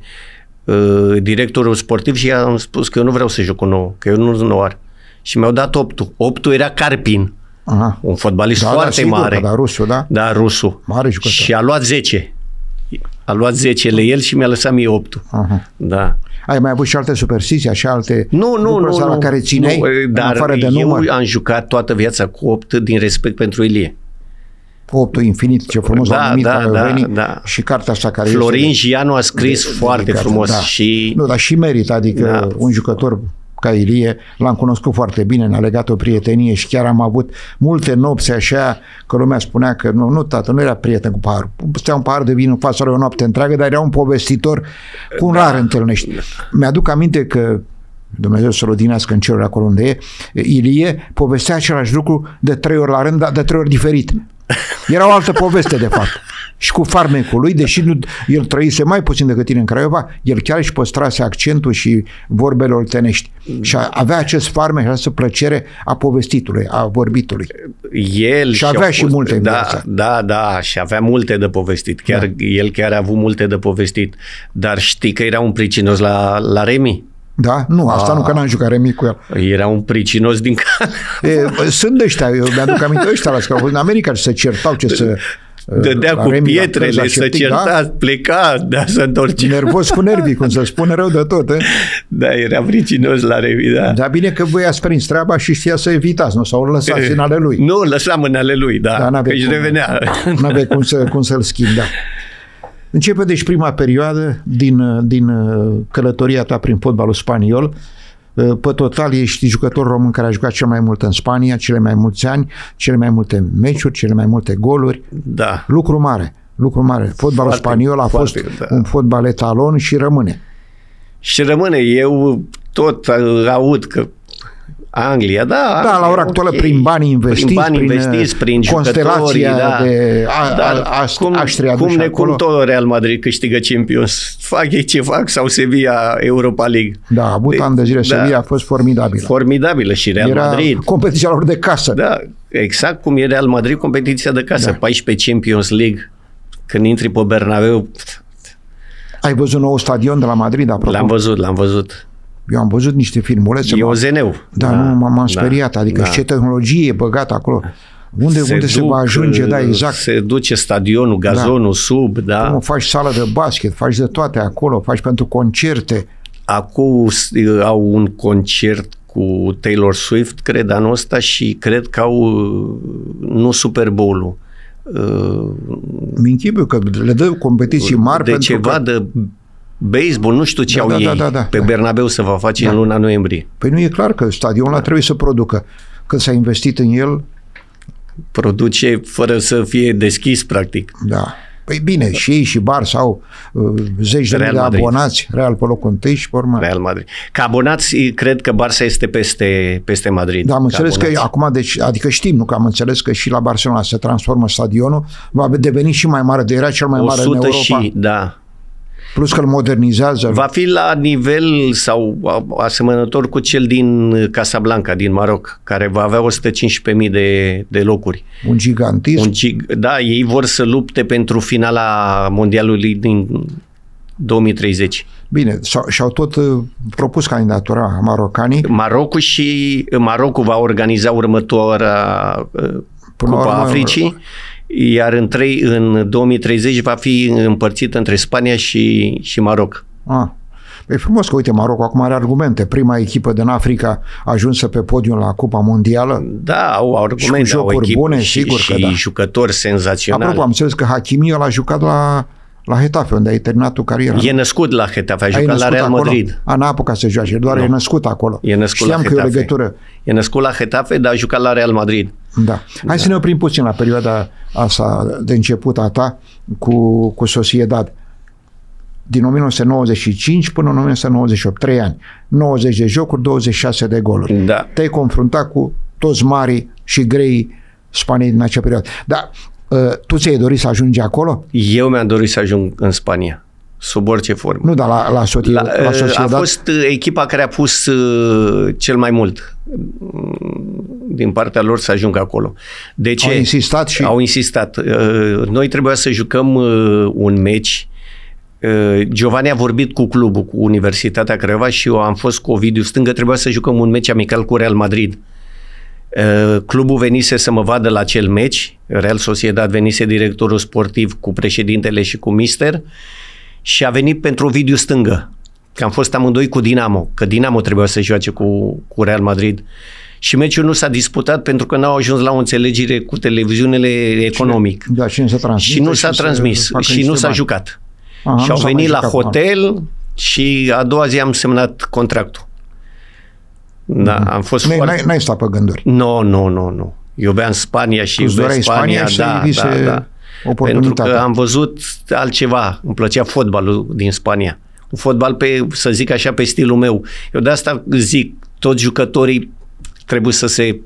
uh, directorul sportiv și i-am spus că eu nu vreau să joc cu nou, că eu nu sunt nouar. Și mi-au dat optul. Optul era Karpin, Aha. un fotbalist da, foarte da, sigur, mare.
Da, rusul, da?
Da, rusul.
Mare jucător.
Și a luat zece. A luat zecele el și mi-a lăsat mie optul. Aha. Da.
Ai mai avut și alte superstiții, așa alte
nu, nu, nu,
la
nu,
care țineai,
nu, dar
afară de
eu
număr?
am jucat toată viața cu opt din respect pentru Ilie.
Optul infinit, ce frumos
da,
l-a numit
da, da, da.
și cartea asta care
Florin
este
Gianu a scris de, foarte de frumos. Da. Și...
Nu, dar și merită, adică da. un jucător ca Ilie, l-am cunoscut foarte bine, ne-a legat o prietenie și chiar am avut multe nopți așa, că lumea spunea că nu, nu tată, nu era prieten cu paharul. Stea un pahar de vin în fața lui o noapte întreagă, dar era un povestitor cum da. rar întâlnești. Mi-aduc aminte că Dumnezeu să-l odinească în ceruri acolo unde e, Ilie povestea același lucru de trei ori la rând, dar de trei ori diferit. Era o altă poveste, de fapt. Și cu farmecul lui, deși nu, el trăise mai puțin decât tine în Craiova, el chiar își păstrase accentul și vorbele oltenești. Și avea acest farmec, această plăcere a povestitului, a vorbitului.
El
și avea și fost, multe în
da,
viața.
Da, da, și avea multe de povestit. Chiar, da. El chiar a avut multe de povestit. Dar știi că era un pricinos la, la Remi?
Da? Nu, asta a, nu, că n-am jucat Remi cu el.
Era un pricinos din
care. Sunt ăștia, eu mi-aduc aminte ăștia la că au fost în America și se certau ce să...
Dădea cu Remi, pietrele, să certa, da? Pleca, da, să întorce.
Nervos cu nervii, cum se spune, rău de tot. Eh?
Da, era pricinos la Remi, da.
Dar bine că voi ați prins treaba și știa să evitați, nu? Sau îl lăsați în ale lui.
Nu, lăsam în ale lui, da, da că își revenea.
Nu aveai cum, să, cum să-l schimbi, da. Începe deci prima perioadă din, din călătoria ta prin fotbalul spaniol. Pe total ești jucător român care a jucat cel mai mult în Spania, cele mai mulți ani, cele mai multe meciuri, cele mai multe goluri.
Da.
Lucru mare, lucru mare. Fotbalul foarte, spaniol a foarte, fost da. un fotbal etalon și rămâne.
Și rămâne. Eu tot aud că Anglia, da.
Da, la ora actuală, okay. prin banii investiți,
prin, bani investiți, prin, prin
constelația
da.
de a,
da,
a, a,
cum,
Austria
cum ne
acolo.
cum tot Real Madrid câștigă Champions. Fac ei ce fac sau Sevilla Europa League.
Da, a avut ani de zile, da, Sevilla a fost formidabilă.
Formidabilă și Real
Era
Madrid.
competiția lor de casă.
Da, exact cum e Real Madrid, competiția de casă. Da. paisprezece Champions League. Când intri pe Bernabeu.
Ai văzut nou stadion de la Madrid, apropo?
L-am văzut, l-am văzut.
Eu am văzut niște filmulețe.
E o zeneu.
Da, da, nu, m-am speriat. Da, adică da. ce tehnologie e băgată acolo. Unde se, unde duc, se va ajunge, da, exact.
Se duce stadionul, gazonul, da. sub, da.
Cum faci sală de basket, faci de toate acolo, faci pentru concerte.
Acum au un concert cu Taylor Swift, cred, anul ăsta și cred că au nu Super Bowl-ul.
Mi-închipiu că le dă competiții mari
de
pentru
ceva
că...
de baseball, nu știu ce da, au
da,
ei.
Da, da, da,
pe
da.
Bernabeu se va face da. în luna noiembrie.
Păi nu e clar că stadionul ăla trebuie să producă. Când s-a investit în el...
Produce fără să fie deschis, practic.
Da. Păi bine, și ei și Barça au uh, zeci de mii de abonați, Real pe locul întâi și pe urmă.
Real Madrid. Ca abonați, cred că Barça este peste, peste Madrid.
Da, am înțeles că acum, deci, adică știm, nu că am înțeles că și la Barcelona se transformă stadionul, va deveni și mai mare, de era cel mai mare în Europa.
Și, da.
Plus că îl modernizează.
Va fi la nivel sau asemănător cu cel din Casablanca, din Maroc, care va avea o sută cincisprezece mii de, de locuri.
Un gigantism.
Un gig, da, ei vor să lupte pentru finala mondialului din două mii treizeci.
Bine, și-au tot uh, propus candidatura marocanii.
Marocul și Marocul va organiza următoarea uh, Cupa Africii. Iar în, trei, în două mii treizeci va fi împărțit între Spania și, și Maroc.
Ah. E frumos că, uite, Marocul acum are argumente. Prima echipă din Africa ajunsă pe podium la Cupa Mondială.
Da, au argumente.
Și cu jocuri
au
bune,
și,
sigur
și
că da.
jucători senzaționali.
Apropo, am înțeles că Hakimi l-a jucat la, la Getafe, unde ai terminat tu cariera.
E născut la Getafe, a jucat la Real
acolo?
Madrid.
A, n-a apucat să joace, doar no. e născut acolo.
E născut
Știam
la
că e o legătură.
E născut la Getafe, dar a jucat la Real Madrid.
Da. Hai da. să ne oprim puțin la perioada asta de început a ta cu, cu Sociedad. Din nouăsprezece nouăzeci și cinci până în nouăsprezece nouăzeci și opt, trei ani. nouăzeci de jocuri, douăzeci și șase de goluri.
Da.
Te-ai confruntat cu toți marii și grei Spaniei din acea perioadă. Dar tu ți-ai dorit să ajungi acolo?
Eu mi-am dorit să ajung în Spania, sub orice formă.
Nu, dar la, la, Sotie, la, la Sociedad?
A fost echipa care a pus uh, cel mai mult. din partea lor să ajungă acolo. De ce?
Au insistat și...
Au insistat. Noi trebuia să jucăm un meci. Giovanni a vorbit cu clubul, cu Universitatea Craiova și eu am fost cu Ovidiu Stângă, trebuia să jucăm un meci amical cu Real Madrid. Clubul venise să mă vadă la acel meci, Real Sociedad venise directorul sportiv cu președintele și cu mister și a venit pentru Ovidiu Stângă, că am fost amândoi cu Dinamo, că Dinamo trebuia să joace cu, cu Real Madrid. Și meciul nu s-a disputat pentru că n-au ajuns la o înțelegere cu televiziunile economic.
Da, și,
și nu s-a transmis și nu s-a jucat. Aha, și au venit la hotel și a doua zi am semnat contractul. Da, am fost
n-ai,
foarte...
N-ai stat pe gânduri.
Nu, nu, nu, nu. Iubeam Spania și iubesc Spania.
Spania
da, da, da. Pentru că am văzut altceva. Îmi plăcea fotbalul din Spania. Un fotbal pe, să zic așa, pe stilul meu. Eu de asta zic, toți jucătorii trebuie să se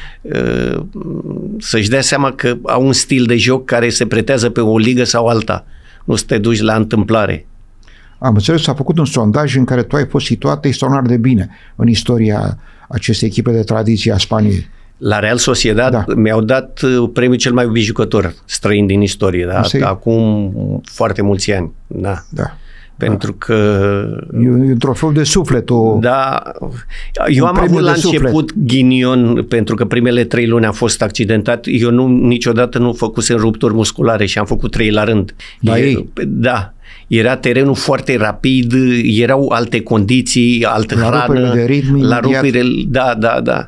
să-și dea seama că au un stil de joc care se pretează pe o ligă sau alta. Nu să te duci la întâmplare.
Am înțeles, s-a făcut un sondaj în care tu ai fost situat extraordinar de bine în istoria acestei echipe de tradiție a Spaniei.
La Real Sociedad da. Mi-au dat premiul cel mai iubit jucător străin din istorie, da? Acum foarte mulți ani. Da.
Da.
Pentru
da.
că...
E un trofeu de suflet. O...
Da. Eu am avut la început suflet. ghinion, pentru că primele trei luni am fost accidentat. Eu nu, niciodată nu făcusem rupturi musculare și am făcut trei la rând.
Da,
e, da. Era terenul foarte rapid, erau alte condiții, altă
la
hrană.
De ritm,
la rupere, da, da, da.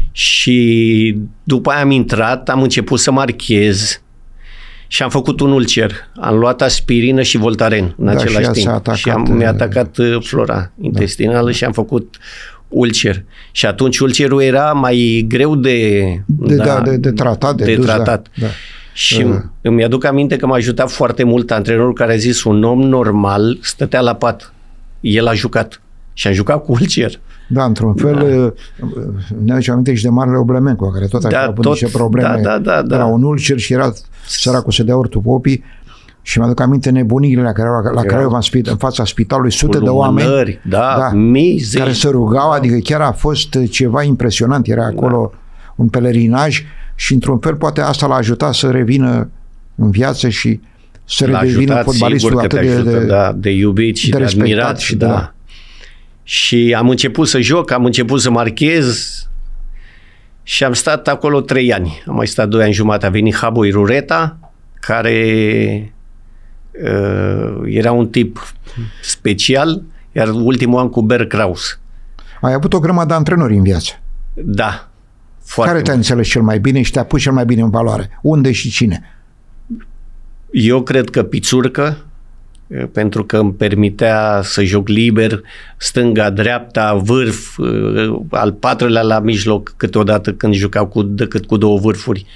Și după aia am intrat, am început să marchez și am făcut un ulcer. Am luat aspirină și Voltaren în
da,
același
și
timp.
Atacat,
și am, mi-a atacat flora intestinală da. Și am făcut ulcer. Și atunci ulcerul era mai greu de...
De, da, de, de tratat. De,
de
dus,
tratat.
Da, da.
Și uh. îmi aduc aminte că m-a ajutat foarte mult antrenorul care a zis un om normal stătea la pat. El a jucat. Și am jucat cu ulcer.
Da, într-un fel da. ne aduce aminte și de Marele Oblemencu, care tot așa da, a avut niște probleme.
Da, da, da, da.
Era un ulcer și era săracul să dea ortul popii. Și mi-aduc aminte nebunile la care, la, la care eu în fața spitalului, sute de oameni
da, da, mii, zeci.
care se rugau, adică chiar a fost ceva impresionant. Era acolo da. un pelerinaj și într-un fel poate asta l-a ajutat să revină în viață și să redevină fotbalistul atât de,
ajută, de, da, de iubit și de, de admirat.
Și
da. Da. Și am început să joc, am început să marchez și am stat acolo trei ani. Am mai stat doi ani jumate. A venit Habo Irureta, care uh, era un tip special, iar ultimul an cu Bert Kraus.
Ai avut o grămadă de antrenori în viață.
Da.
Care te-a înțeles cel mai bine și te-a pus cel mai bine în valoare? Unde și cine?
Eu cred că Pițurcă, pentru că îmi permitea să joc liber, stânga, dreapta, vârf, al patrulea la mijloc câteodată când jucau cu, decât cu două vârfuri.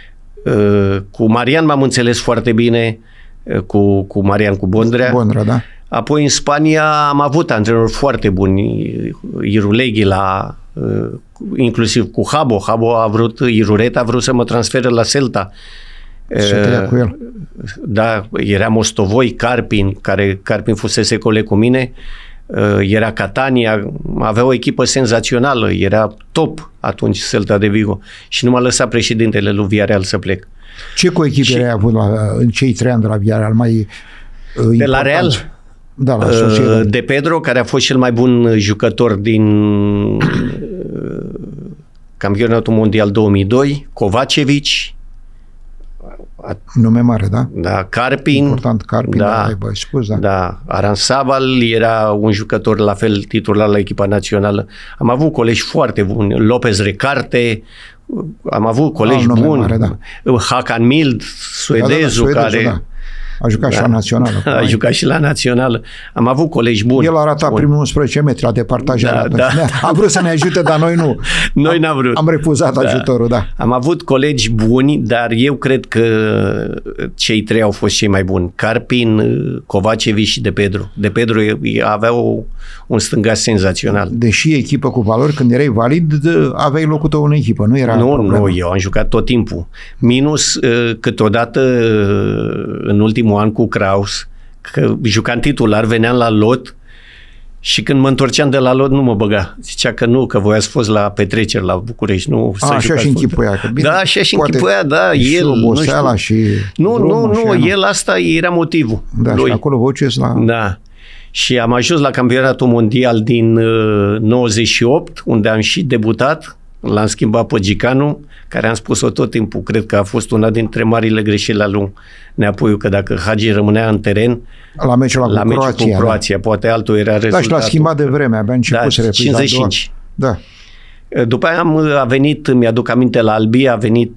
Cu Marian m-am înțeles foarte bine, cu, cu Marian, cu Bondrea.
Bondrea, da.
Apoi în Spania am avut antrenori foarte buni, Iruleghi la... inclusiv cu Habo. Habo a vrut, Irureta a vrut să mă transfere la Celta.
Se cu el.
Da, era Mostovoi, Carpin, care Carpin fusese coleg cu mine, era Catania, avea o echipă senzațională, era top atunci Celta de Vigo și nu m-a lăsat președintele lui Villarreal să plec.
Ce coechipe și... ai avut la, în cei trei ani de la Villarreal mai
De
important?
la Real?
Da, la Sociedad.
De Pedro, care a fost cel mai bun jucător din campionatul mondial două mii doi, Kovacevic,
nume mare, da?
Da, Carpin.
Important, Carpin,
da,
ai băi, spus, da.
Da, Aranzabal era un jucător la fel titular la echipa națională. Am avut colegi foarte buni, Lopez Recarte, am avut colegi
ah,
buni,
mare, da.
Hakan Mild, suedezul,
da, da, da,
care...
Da. A jucat da. și la națională.
A jucat și la națională. Am avut colegi buni.
El a ratat
buni.
primul unsprezece metri la departajare.
Da, da.
A vrut să ne ajute, dar noi nu.
Noi n-am vrut.
Am refuzat da. ajutorul, da.
Am avut colegi buni, dar eu cred că cei trei au fost cei mai buni. Carpin, Kovacevic și De Pedro. De Pedro avea o, un stângaș senzațional.
Deși echipă cu valori, când erai valid, aveai locul tău în echipă. Nu era
Nu,
problemă.
nu, eu am jucat tot timpul. Minus câteodată în ultimul an cu Kraus, că jucam titular, veneam la lot Și când mă întorceam de la lot, nu mă băga. Zicea că nu, că voi ați fost la petreceri la București. Nu,
A, așa și închipuia. Că bine,
da, așa și închipuia, da.
Și
el,
oboseala
nu
și
Nu,
drumul,
nu, nu,
și
el asta era motivul
Da,
lui.
și acolo vă duceți la...
Da. Și am ajuns la campionatul mondial din uh, nouăzeci și opt, unde am și debutat. L-am schimbat pe Gicanu, care am spus-o tot timpul. Cred că a fost una dintre marile greșeli ale lui Neapoiu, că dacă Hagi rămânea în teren,
la meciul la,
la
cu
meciul
Croația,
cu Croația, da. Poate altul era rezultatul.
Da, și l-a schimbat de vreme, abia început
da,
să repriza
cincizeci și cinci.
Da.
După aia am, a venit, mi-aduc aminte, la Albi, a venit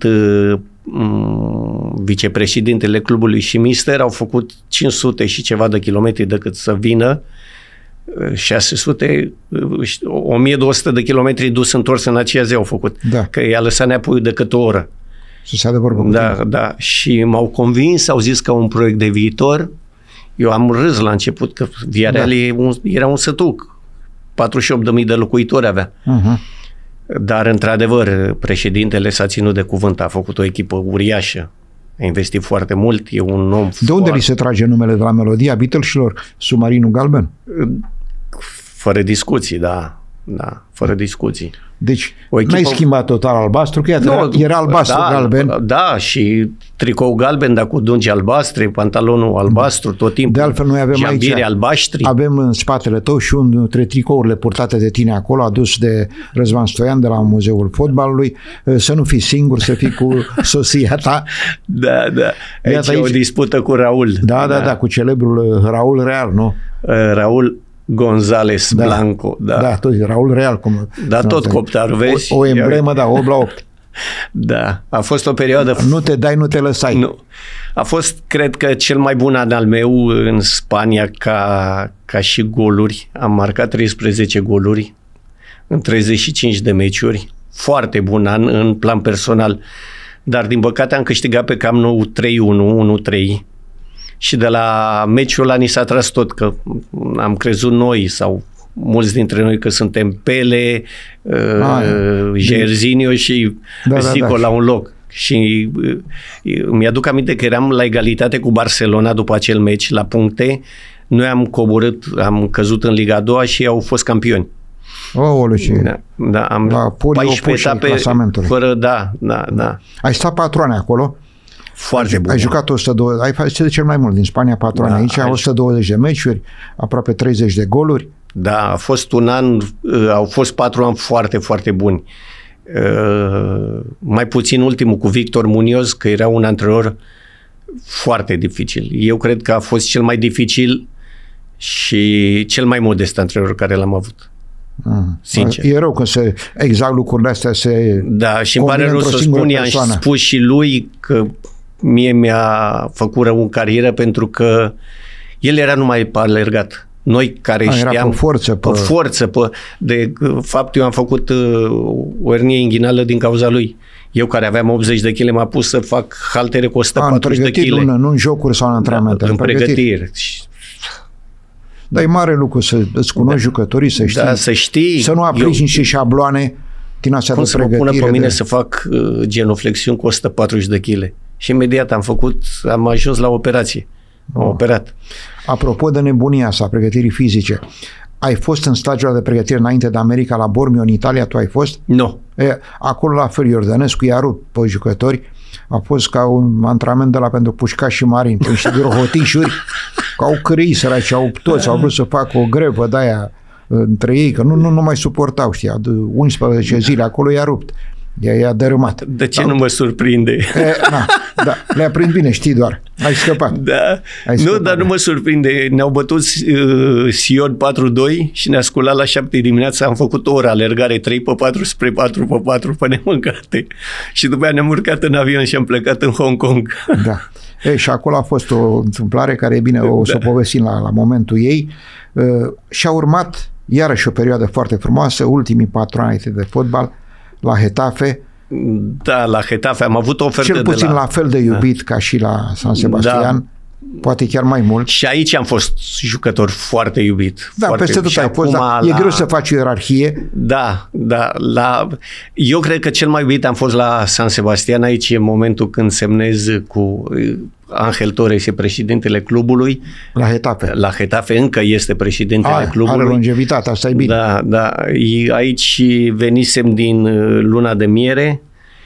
um, vicepreședintele clubului și mister, au făcut cinci sute și ceva de kilometri decât să vină, șase sute, o mie două sute de kilometri dus întors în aceea zi au făcut,
da.
Că i-a lăsat Neapoiu decât o oră.
Să se adevăr cu
Da, da, și m-au convins, au zis că un proiect de viitor. Eu am râs la început că Viareal da. era un sătuc, patruzeci și opt de mii de locuitori avea.
Uh-huh.
Dar, într-adevăr, președintele s-a ținut de cuvânt, a făcut o echipă uriașă, a investit foarte mult, e un om
De unde
foarte...
li se trage numele de la melodia Beatles-ilor? Submarinul Galben?
Fără discuții, da, da, fără discuții.
Deci,
echipă...
n-ai schimbat total albastru, că iată,
nu,
era albastru
da,
galben.
Da, și tricou galben, dar cu dungi albastre, pantalonul albastru, tot timpul.
De altfel, noi avem aici,
albaștri.
Avem în spatele tău și unul dintre tricourile purtate de tine acolo, adus de Răzvan Stoian de la Muzeul Fotbalului, să nu fii singur, să fii cu soția ta.
Da, da. Aici e o dispută cu Raul.
Da, da, da, da, cu celebrul Raul Real, nu?
Raul González da. Blanco. Da,
da, tot Raul Real. Cum
da, tot coptar, vezi?
O, o emblemă, da, opt la opt.
Da, a fost o perioadă...
Nu te dai, nu te lăsai.
Nu. A fost, cred că, cel mai bun an al meu în Spania ca, ca și goluri. Am marcat treisprezece goluri în treizeci și cinci de meciuri. Foarte bun an în plan personal. Dar, din păcate, am câștigat pe Camp Nou trei unu, unu trei. Și de la meciul ăla ni s-a tras tot, că am crezut noi sau mulți dintre noi că suntem Pele, ah, uh, Jairzinho și da, Zico da, da. la un loc. Și uh, mi-aduc aminte că eram la egalitate cu Barcelona după acel meci, la puncte. Noi am coborât, am căzut în Liga a doua și ei au fost campioni.
Oh,
da, da, am
la
paisprezece etape fără, da, da, da.
Ai stat patru ani acolo?
Foarte bun.
Ai jucat o sută douăzeci, ai făcut cel mai mult din Spania, patru da, ani aici, o sută douăzeci de meciuri, aproape treizeci de goluri.
Da, a fost un an, au fost patru ani foarte, foarte buni. Uh, mai puțin ultimul cu Victor Munoz, că era un antrenor foarte dificil. Eu cred că a fost cel mai dificil și cel mai modest antrenor care l-am avut.
Mm.
Sincer.
E rău că se, exact lucrurile astea se
Da, și îmi pare rău să spun, i-am spus și lui că mie mi-a făcut rău în carieră pentru că el era numai pe alergat. Noi care
A,
știam...
Era pe forță. Pe,
pe forță. Pe, de fapt, eu am făcut uh, o hernie inghinală din cauza lui. Eu care aveam optzeci de kilograme m-a pus să fac haltere cu o sută patruzeci de kilograme.
Nu, nu în jocuri sau în antrenamente.
Da, în pregătire.
Dar e mare lucru să îți cunoști da. jucătorii, să știi.
Da, să știi.
Să nu aplici niște șabloane din astea de pregătire.
Cum să mă pună pe mine
de...
să fac uh, genuflexiuni cu o sută patruzeci de kilograme. Și imediat am făcut, am ajuns la operație. Am oh. operat.
Apropo de nebunia asta, pregătirii fizice, ai fost în stagiul de pregătire înainte de America la Bormio, în Italia, tu ai fost?
Nu.
E, acolo la fel, Iordănescu i-a rupt pe jucători, a fost ca un antrenament de la pentru pușcași și marini, prin și rohotișuri, că au cârii săraci, au toți, au vrut să facă o grevă de aia între ei, că nu, nu, nu mai suportau, știa, unsprezece zile acolo i-a rupt. I-a dărâmat.
De ce
da,
nu mă surprinde?
E, na, da, le-a prins bine, știi doar. Ai scăpat.
Da.
Ai scăpat.
Nu, dar nu mă surprinde. Ne-au bătut uh, Sion patru doi și ne-a sculat la șapte dimineața. Am făcut o oră alergare, trei pe patru spre patru pe patru pe nemâncate. Și după aia ne-am urcat în avion și am plecat în Hong Kong.
Da. E, și acolo a fost o întâmplare care e bine, o să da. povestim la, la momentul ei. Uh, și a urmat iarăși o perioadă foarte frumoasă, ultimii patru ani de fotbal, la Getafe.
Da, la Getafe am avut o ofertă
cel puțin
de la...
la fel de iubit da. ca și la San Sebastian. Poate chiar mai mult.
Și aici am fost jucător foarte iubit.
Da,
foarte
peste tot ai fost, dar
la...
e greu să faci o ierarhie.
Da, da. La... Eu cred că cel mai iubit am fost la San Sebastian. Aici e momentul când semnez cu Angel Torres, președintele clubului.
La Getafe.
La Getafe încă este președintele
A,
clubului.
Are longevitate, asta e bine.
Da, da. Aici venisem din luna de miere.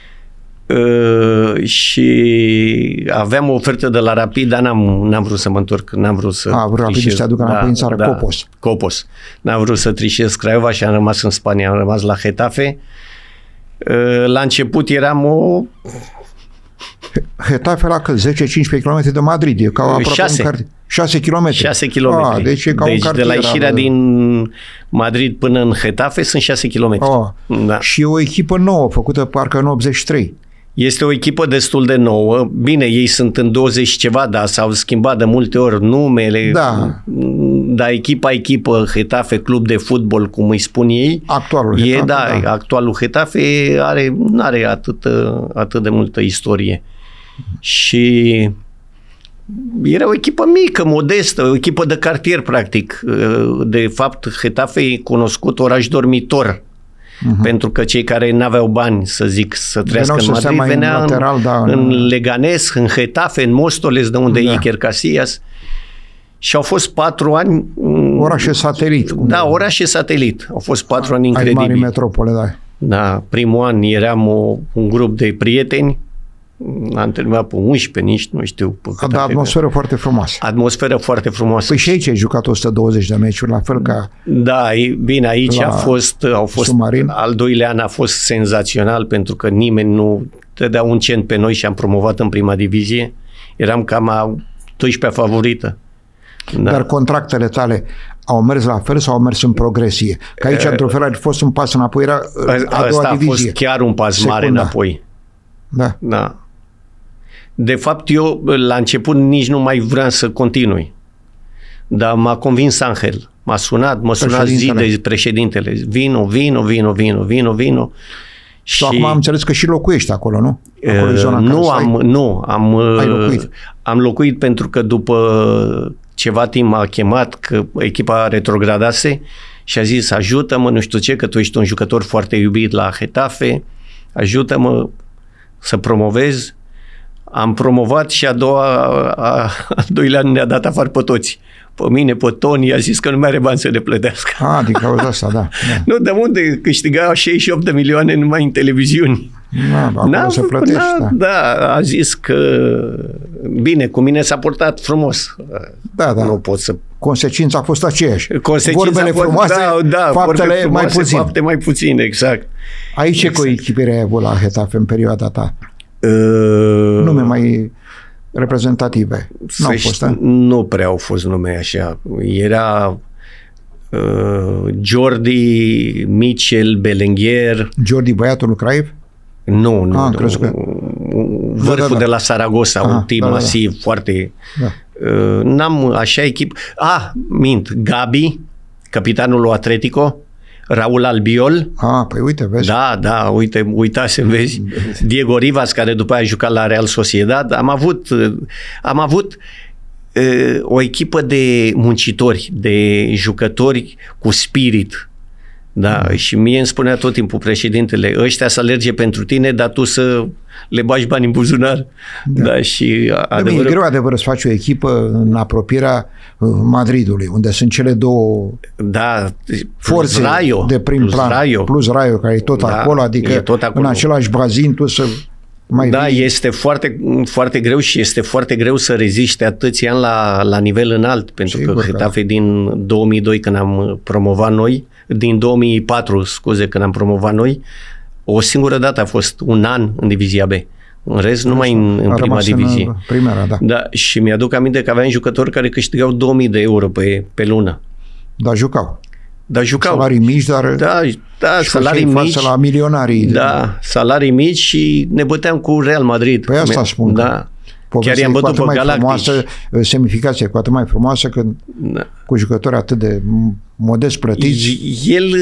Uh, și aveam o ofertă de la Rapid, dar n-am, n-am vrut să mă întorc, n-am vrut să
A, vrut Rapid să te aducă înapoi în țară,
da,
Copos.
Copos. N-am vrut să trișez Craiova și am rămas în Spania, am rămas la Getafe. Uh, la început eram o...
Getafe la cât? zece cincisprezece kilometri de Madrid, e ca aproape
șase.
Un cartier. șase kilometri.
șase kilometri.
Ah, deci e ca
deci
un cartier.
De la ieșirea din Madrid până în Getafe sunt șase kilometri.
Ah,
da.
Și o echipă nouă, făcută parcă în optzeci și trei.
Este o echipă destul de nouă. Bine, ei sunt în douăzeci și ceva, dar s-au schimbat de multe ori numele.
Da.
Dar echipa, echipă, Getafe, club de fotbal, cum îi spun ei.
Actualul
e,
Getafe,
da,
da.
Actualul Getafe are, nu are atât, atât de multă istorie. Și era o echipă mică, modestă, o echipă de cartier, practic. De fapt, Getafe e cunoscut oraș dormitor. Uh-huh. Pentru că cei care n-aveau bani, să zic, să trăiască în Madrid, venea în, lateral, da, în, în Leganés, în Getafe, în Móstoles, de unde da. e Iker Casillas. Și au fost patru ani...
Orașe satelit.
Da, orașe satelit. Au fost patru ani incredibili.
Ai mari metropole, da.
Da, primul an eram o, un grup de prieteni. Am terminat pe unsprezece, nici nu știu. Pe cât
da, atmosferă de... foarte frumoasă.
Atmosferă foarte frumoasă.
Păi și aici ai jucat o sută douăzeci de meciuri, la fel ca...
Da, e, bine, aici a fost, au fost...
Submarin.
Al doilea an a fost senzațional, pentru că nimeni nu dădea un cent pe noi și am promovat în prima divizie. Eram cam a doisprezecea favorită. Da.
Dar contractele tale au mers la fel sau au mers în progresie? Că aici, într-un fel, a fost un pas înapoi, era a doua
a
divizie.
A fost chiar un pas
Secunda.
mare înapoi.
Da.
Da. De fapt, eu la început nici nu mai vreau să continui. Dar m-a convins Angel. M-a sunat, m-a sunat zi de președintele. Vino, vino, vino, vino, vino, vino.
Și, și acum am înțeles că și locuiești acolo, nu? Acolo
uh,
zona
nu, am, nu, am,
locuit.
am locuit pentru că după ceva timp m-a chemat că echipa retrogradase și a zis, ajută-mă, nu știu ce, că tu ești un jucător foarte iubit la Getafe, ajută-mă să promovez. Am promovat și a doua, a, a doilea an ne-a dat afară pe toți. Pe mine, pe Toni, a zis că nu mai are bani să ne plătească.
Ah, din cauza asta, da. da.
Nu, de unde câștiga șaizeci și opt de milioane numai în televiziuni.
Da, acolo se plătește.
Da, da, a zis că bine, cu mine s-a portat frumos.
Da, da.
Nu pot să...
Consecința a fost aceeași.
Consecința
Vorbele
fost,
frumoase,
da, da,
faptele
frumoase,
mai puțin.
Fapte mai puțin, exact.
Aici ce
exact.
coechipire ai avut la Getafe în perioada ta?
Uh,
Nume mai reprezentative. N-au fost, a?
Nu prea au fost nume așa. Era uh, Jordi, Michel, Belenguer.
Jordi, băiatul lui Craiov?
Nu, nu.
Ah,
nu.
Că...
Vârful
da, da, da.
de la Saragossa,
Aha,
un tim
da, da, da.
masiv, foarte...
Da.
Uh, n-am așa echipă. Ah, mint. Gabi, capitanul lui Atletico, Raul Albiol.
Ah, păi uite, vezi.
Da, da, uite, uitați, vezi. Diego Rivas, care după aia a jucat la Real Sociedad. Am avut, am avut uh, o echipă de muncitori, de jucători cu spirit. Da, mm. Și mie îmi spunea tot timpul președintele, ăștia să alerge pentru tine, dar tu să le bagi bani în buzunar. Da, da și
adevăr... E greu adevărat să faci o echipă în apropierea Madridului, unde sunt cele două
da,
forțe
Rayo,
de prim
plus
plan,
Rayo.
plus Rayo, care e tot da, acolo, adică
tot acolo.
În același bazin tu să mai
Da,
vii.
este foarte, foarte greu și este foarte greu să reziști atâția ani la, la nivel înalt, pentru Sigur, că Getafe da. din două mii doi, când am promovat noi, din două mii patru, scuze, când am promovat noi, o singură dată a fost un an în Divizia B. În rest, numai în, în prima divizie.
În primera, da.
Da, și mi-aduc aminte că aveam jucători care câștigau două mii de euro pe, pe lună.
Dar jucau.
Dar jucau.
Salarii mici, dar
da, da, salarii mici.
la milionarii.
Da, salarii mici și ne băteam cu Real Madrid.
Păi asta spun.
Da.
Povestea
Chiar i-am bătut pe Galactic.
Frumoasă, semnificația cu atât mai frumoasă când
da.
cu jucători atât de modest plătiți.
El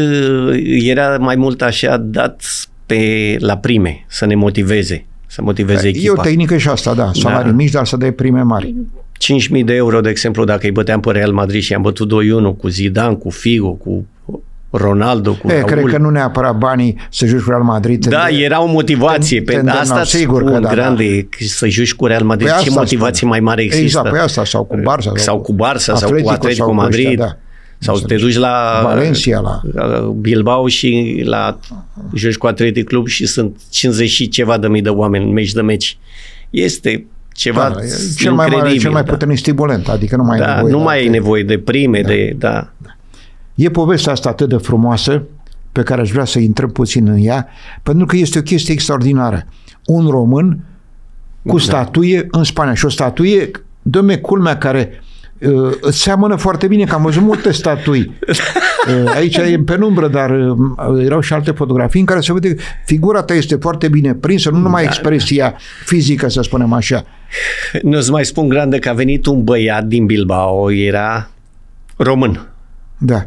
era mai mult așa dat pe la prime, să ne motiveze, să motiveze echipa.
E o tehnică și asta, da, salarii da. mici, dar să dai prime mari.
cinci mii de euro, de exemplu, dacă îi băteam pe Real Madrid și am bătut doi unu cu Zidane, cu Figo, cu Ronaldo, cu
e,
Raul.
Cred că nu neapărat banii să joci cu Real Madrid.
Da, de, era o motivație. Pe de asta sigur spun, că da, grande, da. Să joci cu Real Madrid. Păi ce motivație spune. Mai mare există?
Exact, pe asta, sau cu Barça. Sau,
sau cu Barça, sau cu Atletico Madrid. Ăștia, da. Sau te duci la
Valencia, la
Bilbao și la joci cu Athletic Club și sunt cincizeci și ceva de mii de oameni în meci de meci. Este ceva da,
cel mai mare, cel mai puternic stimulant, adică nu mai
da,
ai nevoie.
Nu mai
de,
ai nevoie de prime, da. de da.
E povestea asta atât de frumoasă pe care aș vrea să intrăm puțin în ea, pentru că este o chestie extraordinară. Un român cu statuie în Spania și o statuie, dă-mi culmea care uh, îți seamănă foarte bine, că am văzut multe statui. Uh, aici e în penumbră, dar uh, erau și alte fotografii în care se vede figura ta este foarte bine prinsă, nu numai da, expresia fizică, să spunem așa.
Nu-ți mai spun grande că a venit un băiat din Bilbao, era român.
Da.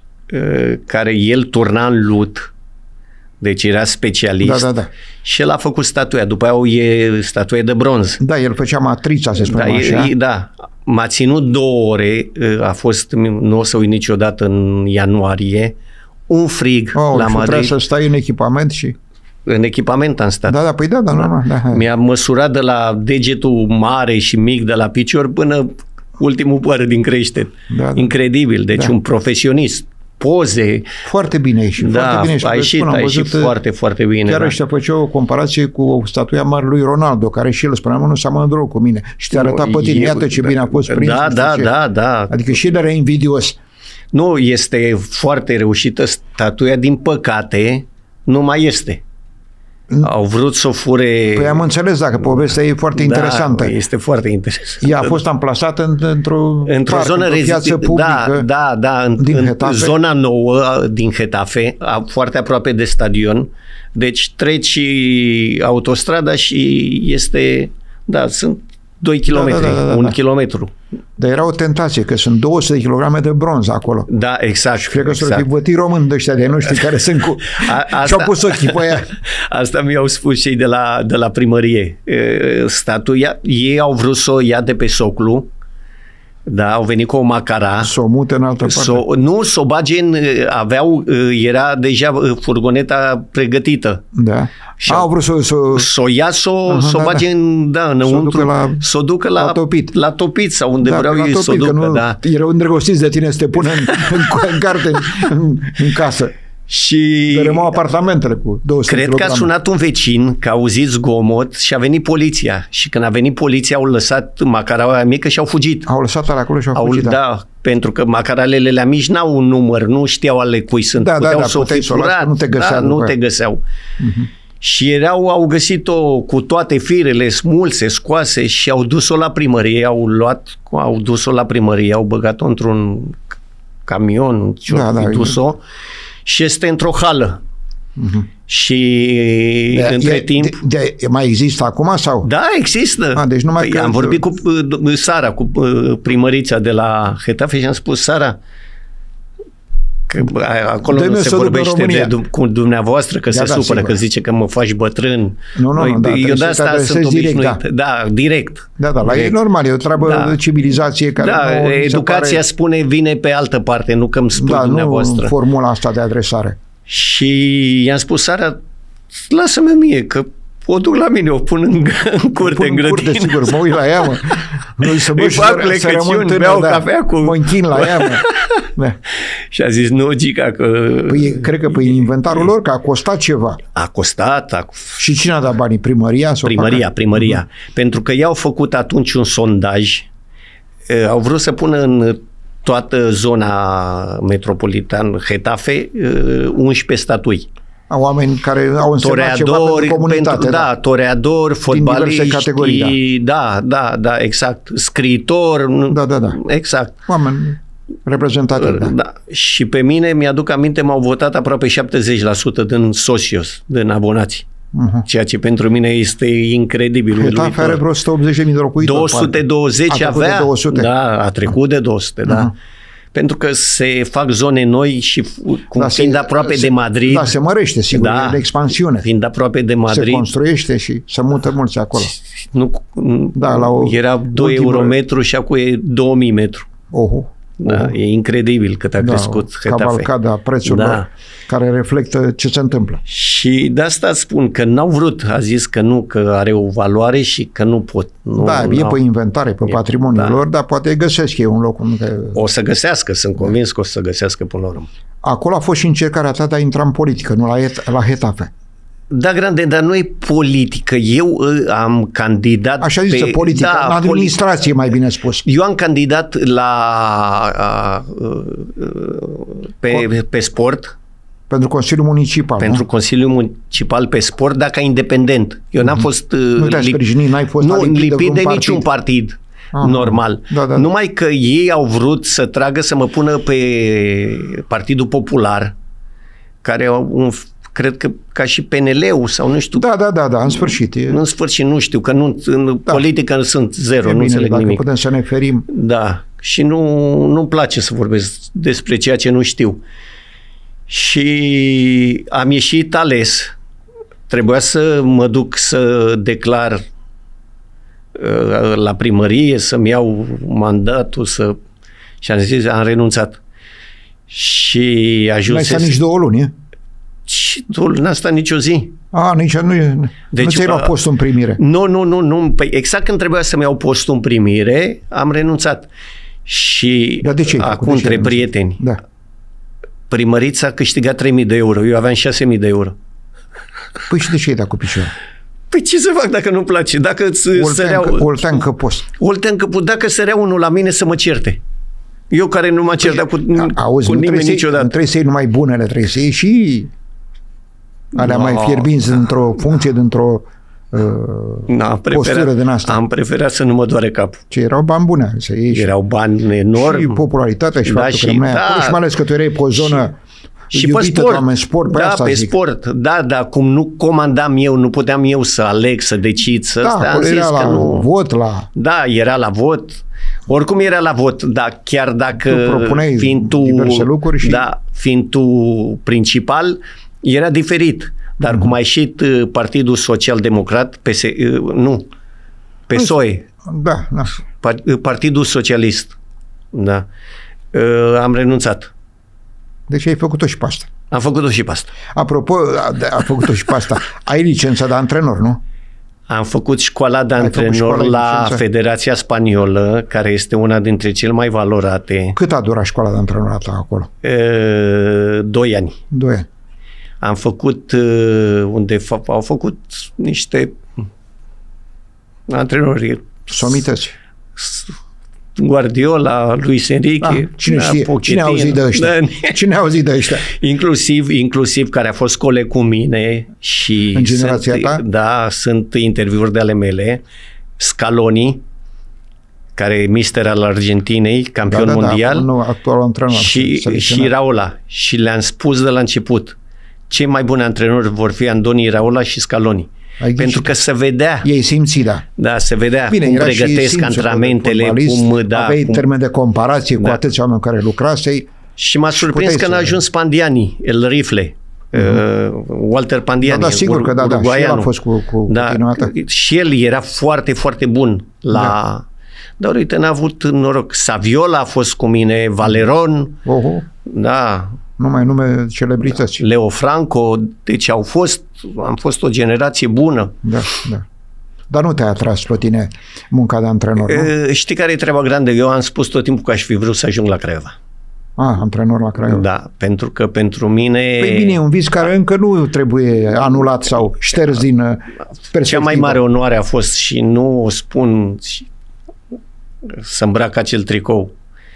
Care el turna în lut, deci era specialist,
da, da, da.
Și el a făcut statuia, după aia e statuie de bronz.
Da, el făcea matrița, să spunem
da,
așa.
E, da, m-a ținut două ore, a fost, nu o să uit niciodată, în ianuarie, un frig
oh,
la
și
Madrid.
Trebuie să stai în echipament și...
În echipament am stat.
Da, da, păi da, da, normal. Da. Da.
Mi-a măsurat de la degetul mare și mic de la picior până ultimul păr din creștet. Da, da. Incredibil, deci da. Un profesionist. Poze.
Foarte bine ieșit.
Da,
foarte bine
a ieșit, a ieșit foarte, foarte bine.
Chiar
da.
ăștia făceau o comparație cu statuia marelui Ronaldo, care și el spunea, mă, nu seamănă deloc cu mine. Și te arăta pe tine, iată ce bine a fost prins.
Da, da, da, da.
Adică și el era invidios.
Nu, este foarte reușită statuia, din păcate, nu mai este. Au vrut să o fure...
Păi am înțeles, dacă povestea e foarte
da,
interesantă.
Este foarte interesantă.
Ea a fost amplasată în, într-o,
într-o
parc,
zonă
într-o piață publică.
Da, da, da. În,
din
în
Getafe.
Zona nouă din Getafe, foarte aproape de stadion. Deci treci autostrada și este... Da, sunt doi kilometri, da, da, da, da, un da. kilometru.
Dar era o tentație, că sunt două sute de kilograme de bronz acolo.
Da, exact.
Și cred că
exact.
s-au fi bătit români de ăștia de nu știu care sunt cu... A, și-au pus ochii pe aia.
Asta mi-au spus cei de la, de la primărie. Statuia, ei au vrut să o ia de pe soclu, da, au venit cu o macara.
Să o mute în altă parte.
S-o, nu, să o bage în... Aveau, era deja furgoneta pregătită.
Da.
Și
au vrut să... Să
s-o ia, să s-o
da,
bage
da.
în... Da, înăuntru.
Să o ducă la,
s-o ducă la,
la topit.
La topit sau unde
da,
vreau ei să o ducă. Nu, da.
Erau îndrăgostiți de tine să te pună în, în, în carte, în, în, în casă.
Și
rămau apartamentele cu două sute
cred
kilograme.
că a sunat un vecin, că a auzit zgomot și a venit poliția. Și când a venit poliția, au lăsat macaraua aia mică și au fugit.
Au lăsat alea acolo și au,
au
fugit.
Da, da, pentru că macaralele alea mici n-au un număr, nu știau ale cui sunt.
Da,
puteau
da, da,
să o fi furat,
nu te găseau.
Da, nu te găseau. Uh-huh. Și erau, au găsit-o cu toate firele smulse, scoase și au dus-o la primărie, au luat, au dus-o la primărie, au băgat-o într-un camion, ce da, da, dus-o. Și este într-o hală. Uh-huh. Și de, între e, timp...
De, de, mai există acum sau?
Da, există.
A, deci numai
păi, am vorbit cu Sara, cu primărița de la Getafe și am spus, Sara, că acolo
Dă-mi
nu se vorbește de, cu dumneavoastră, că da, se da, supără, sigur. Că zice că mă faci bătrân.
Nu, nu, nu. Da,
eu de asta sunt obișnuit.
Direct, da.
da, direct.
Da, da, la direct. E normal, e o treabă da. de civilizație care
da,
nu
educația
pare...
spune vine pe altă parte, nu că îmi spui
da,
dumneavoastră.
Nu formula asta de adresare.
Și i-am spus, Sara, lasă-mă mie, că o duc la mine, o pun în, în curte, în grădină. Curte,
sigur, mă uit la ea, mă. Nu, să mă
îi fac plecăciuni, beau da, cafea cu...
Mă închin la ea, mă. Da.
Și a zis, nu, Gica, că...
Păi, cred că pe inventarul lor, că a costat ceva.
A costat. A...
Și cine a dat banii? Primăria? Sau
primăria,
facă?
primăria. Uh-huh. Pentru că i-au făcut atunci un sondaj, au vrut să pună în toată zona metropolitană, Getafe, unsprezece statui.
Oameni care au însemnat ceva pentru comunitate.
Pentru, da, da, toreadori, fotbaliști, da. da, da, da, exact, scriitori,
da, da, da.
exact.
Oameni reprezentativi, da.
da. Și pe mine, mi-aduc aminte, m-au votat aproape șaptezeci la sută din socios, din abonați. Uh-huh. Ceea ce pentru mine este incredibil.
Getafe are vreo o sută optzeci de mii de locuitori.
două sute douăzeci
a
avea.
De două sute.
Da, a trecut de două sute, uh-huh. da. Pentru că se fac zone noi și cum
da,
fiind
se,
aproape
se,
de Madrid.
Da, se mărește, sigur, da, e de expansiune.
Fiind aproape de Madrid.
Se construiește și se mută mulți acolo.
Nu,
da, la o
era doi euro metru și acum e două mii metru.
Oho.
Da, e incredibil cât a
da,
crescut Getafe.
Cavalcada prețurilor da. care reflectă ce se întâmplă.
Și de asta spun că n-au vrut, a zis că nu, că are o valoare și că nu pot. Nu,
da, e pe inventare, pe e, patrimoniul da. lor, dar poate găsesc ei un loc unde...
O să găsească, sunt convins că o să găsească până la urmă.
Acolo a fost și încercarea ta de a intra în politică, nu la, la Getafe.
Da, Grande, dar nu e politică. Eu am candidat...
Așa zice, pe, politică, da, în administrație, mai bine spus.
Eu am candidat la a, pe, pe sport.
Pentru Consiliul Municipal,
Pentru
nu?
Consiliul Municipal pe sport, dar ca independent. Eu n-am fost...
Nu te-ai sprijinit, n-ai fost
nu,
lipit,
lipit de,
de
partid. niciun partid. Ah, normal.
Da, da,
Numai că ei au vrut să tragă, să mă pună pe Partidul Popular, care au un... Cred că ca și P N L-ul sau nu știu.
Da, da, da, da, în sfârșit. E...
În sfârșit nu știu, că nu, în da. politică nu sunt zero,
e
nu
bine,
înțeleg
dacă
nimic.
putem să ne ferim.
Da, și nu, nu-mi place să vorbesc despre ceea ce nu știu. Și am ieșit ales. Trebuia să mă duc să declar uh, la primărie, să-mi iau mandatul, să... și am zis, am renunțat. Și ajunsese...
N-ai stat nici două luni, e?
Și tu n-a stat nicio zi.
A, nici nu, deci, nu ți-ai luat postul în primire.
Nu, nu, nu, nu. Păi exact când trebuia să-mi iau postul în primire, am renunțat. Și
Dar de ce
acum între prieteni.
Da.
Primărița a câștigat trei mii de euro. Eu aveam șase mii de euro.
Păi și de ce ai dat cu piciorul?
Păi ce să fac dacă nu-mi place? Dacă
săreau... Olteancă post.
Olteancă post. Dacă sărea unul la mine să mă certe. Eu care nu m-am certat cu,
auzi,
cu nimeni niciodată.
Nu trebuie să iei numai bunele, trebuie să iei și alea no, mai fierbinți da. dintr-o funcție, dintr-o uh, postură din asta.
Am preferat să nu mă doare capul.
Ce erau bani bune. Să iei
erau bani enormi.
Și popularitatea și
da,
faptul
și,
că rămâneai
da,
acolo și mai ales că tu erai pe o zonă
și, și pe sport.
Oameni, sport pe
da,
asta
pe
zic.
sport. Da, da, cum nu comandam eu, nu puteam eu să aleg, să decid, să...
Da,
asta, am zis
era
că
la
nu.
vot, la...
Da, era la vot. Oricum era la vot, dar chiar dacă
tu
fiind tu,
diverse lucruri și...
da, fiind tu principal, era diferit. Dar mm-hmm. cum a ieșit Partidul Social Democrat, P S, nu, P S O E,
da, da.
Partidul Socialist, da, am renunțat.
Deci ai făcut-o și pe asta.
Am făcut-o și pe asta.
Apropo, a, a făcut-o și pe asta. Ai licența de antrenor, nu?
Am făcut școala de antrenor la Federația Spaniolă, care este una dintre cele mai valorate.
Cât a durat școala de antrenor ta acolo?
E, doi ani.
Doi ani.
Am făcut, unde au făcut niște antrenori.
Somități.
Guardiola, Luis Enrique.
Ah, cine știe? Cine a auzit de ăștia? Da. Cine a auzit de ăștia?
Inclusiv, inclusiv care a fost coleg cu mine și
în generația
sunt,
ta?
Da, sunt interviuri de ale mele. Scaloni, care e mister al Argentinei, campion
da, da,
mondial.
Da, nu, actual antrenor.
Și, și Raola. Și le-am spus de la început, cei mai buni antrenori vor fi Andoni Raola și Scaloni. Ai Pentru că se vedea.
Ei simți, da.
Da, se vedea.
Bine,
cum pregătesc antrenamentele, cum... Da,
aveai
cum...
termen de comparație da. cu atâția oameni care lucrasei.
Și m-a surprins că n-a ajuns Pandiani, El Rifle, mm-hmm. uh, Walter Pandiani,
da, da, sigur că da, da, și el a fost cu, cu
da, continuată. Și el era foarte, foarte bun la... Da. Dar uite, n-a avut noroc. Saviola a fost cu mine, Valeron,
Oho.
da...
Numai nume celebrități.
Leo Franco, deci au fost, am fost o generație bună.
Da, da. Dar nu te-a atras pe tine munca de antrenor, nu?
E, știi care e treaba grande? Eu am spus tot timpul că aș fi vrut să ajung la Craiova.
Ah, antrenor la Craiova.
Da, pentru că pentru mine...
Păi bine, e un vis care încă nu trebuie anulat sau șters din perspectivă.
Cea mai mare onoare a fost, și nu o spun să îmbrac acel tricou,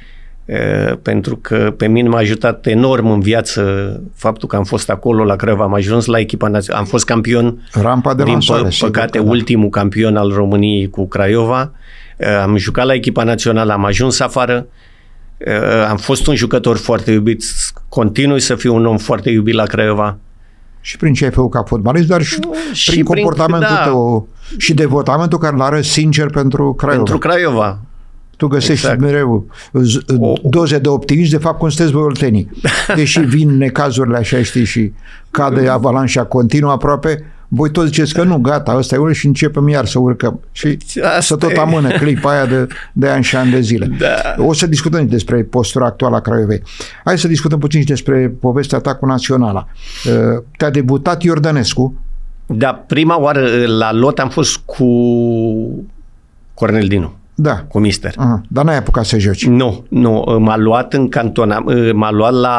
pentru că pe mine m-a ajutat enorm în viață faptul că am fost acolo la Craiova, am ajuns la echipa națională, am fost campion,
rampa de
din pă- păcate ultimul da. campion al României cu Craiova, am jucat la echipa națională, am ajuns afară, am fost un jucător foarte iubit, continui să fiu un om foarte iubit la Craiova.
Și prin ce ai făcut ca fotbalist, dar și, și prin, prin comportamentul da. tău și devotamentul care l-are sincer pentru Craiova.
Pentru Craiova.
Tu găsești
exact.
mereu doze de optimism, de fapt cum sunteți voi oltenii. Deși vin necazurile așa, știi, și cade avalanșa continuă aproape, voi toți ziceți că nu, gata, ăsta e urât și începem iar să urcăm. Și asta să tot amână clipa aia de, de ani și ani de zile.
Da.
O să discutăm despre postura actuală a Craiovei. Hai să discutăm puțin și despre povestea ta cu Naționala. Te-a debutat Iordănescu.
Da, prima oară la lot am fost cu Cornel Dinu.
Da.
Cu mister.
Aha, dar n-ai apucat să joci.
Nu, nu. M-a luat în cantona, m-a luat la...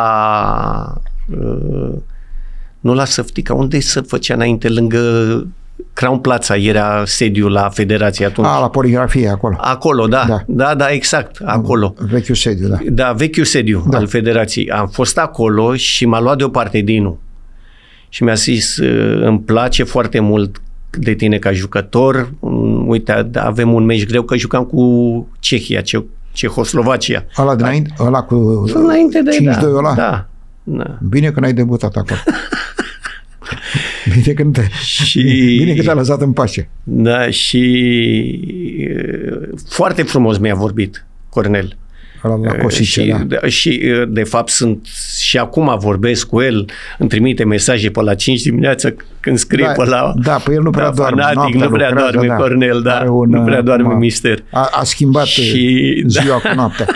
Nu la Săftica, unde se făcea înainte, lângă Crown Plaza, era sediul la Federație atunci.
A, la poligrafie, acolo.
Acolo, da. Da, da, da exact, acolo.
Vechiul sediu, da.
Da, vechiul sediu da. al Federației. Am fost acolo și m-a luat deoparte Dinu. Și mi-a zis, îmi place foarte mult de tine ca jucător. Uite, avem un meci greu, că jucam cu Cehia, Ce- Cehoslovacia.
Ăla dinainte, ăla cu
înainte de,
cinci doi
da,
ăla?
Da. Da.
Bine că n-ai debutat acolo. Bine că te,
și,
bine că te-a lăsat în pace.
Da, și foarte frumos mi-a vorbit Cornel.
La Cosice,
și,
da.
și de fapt sunt și acum vorbesc cu el, îmi trimite mesaje pe la cinci dimineața când scrie
da,
pe la
da, pe el nu prea
da,
doarme,
fanatic, nu prea lucrează, doarme da. Cornel, da, un, nu prea doarme
a,
mister.
A, a schimbat și, ziua da. cu noaptea.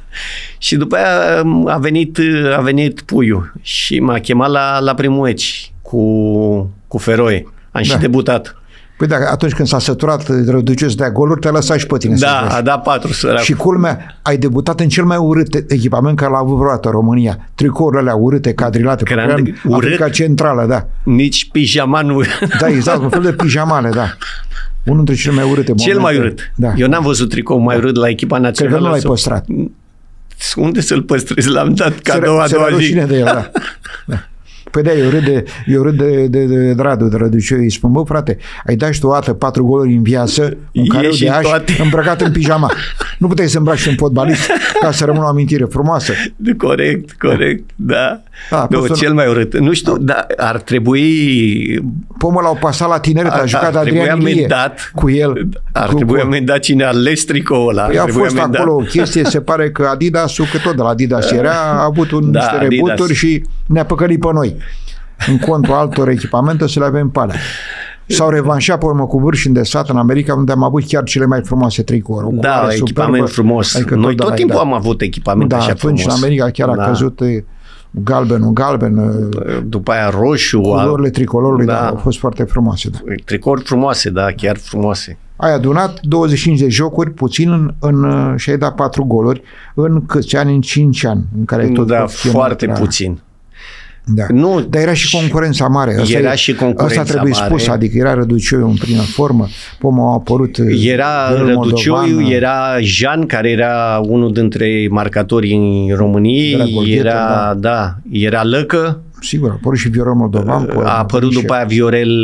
Și după aia a venit, a venit Puiu și m-a chemat la, la primul meci cu, cu Feroe. Am da. și debutat.
Păi da, atunci când s-a săturat Răduciu să dea goluri, te-a lăsat și pe tine.
Da, a dat patru săracu.
Și culmea, ai debutat în cel mai urât echipament care l-a avut vreodată România. Tricourile alea urâte, cadrilate, pe Africa Centrală, da.
Nici pijama nu.
Da, exact, un fel de pijamale, da. Unul dintre cele mai urâte momente.
Cel mai urât.
Da.
Eu n-am văzut tricou mai urât la echipa națională.
Cred că nu l-ai păstrat.
Unde să-l păstrezi? L-am dat cadou a doua zi.
de el, da. Da. Păi da, eu râd de, eu râd de, de, de, de Radu, de Răduciu, îi spun, bă, frate, ai dat și tu o dată patru goluri în viață, un careu de aș, toate. îmbrăcat în pijama. Nu puteai să îmbraci un fotbalist ca să rămână o amintire frumoasă.
Corect, corect, da. da. Nu,
un...
cel mai urât. Nu știu, da. dar ar trebui...
Pomul l-au pasat la tineret, a jucat Adrian Ilie cu el.
Ar
cu,
trebui
cu...
amendat cine a ales tricoul ăla.
Păi a fost amendat. Acolo o chestie, se pare că Adidas-ul, că tot de la Adidas era, a avut un, da, niște rebuturi și ne-a păcălit pe noi. În contul altor echipamente să le avem pe alea. S-au revanșat pe urmă cu Vârșin de Sat în America, unde am avut chiar cele mai frumoase tricouri.
Da, echipament frumos. Adică noi tot, tot timpul am avut echipament
da,
așa
atunci
frumos.
în America chiar da. a căzut galbenul galben.
După aia roșu.
Culorile tricolorului da. Da, au fost foarte frumoase. Da.
Tricouri frumoase, da, chiar frumoase.
Ai adunat douăzeci și cinci de jocuri, puțin, în, în, și ai dat patru goluri în câți ani? În cinci ani. În care tot
da, foarte la... puțin.
Da. Nu, dar era și concurența mare. Asta
era
e,
și concurența
asta trebuie
mare.
spus, adică era Răducioiu în plină formă, Pomul a apărut
era Răducioiu, era Jean, care era unul dintre marcatorii în României, era, da. da, era Lăcă.
Sigur, a apărut și Viorel Moldovan.
A apărut după aia Viorel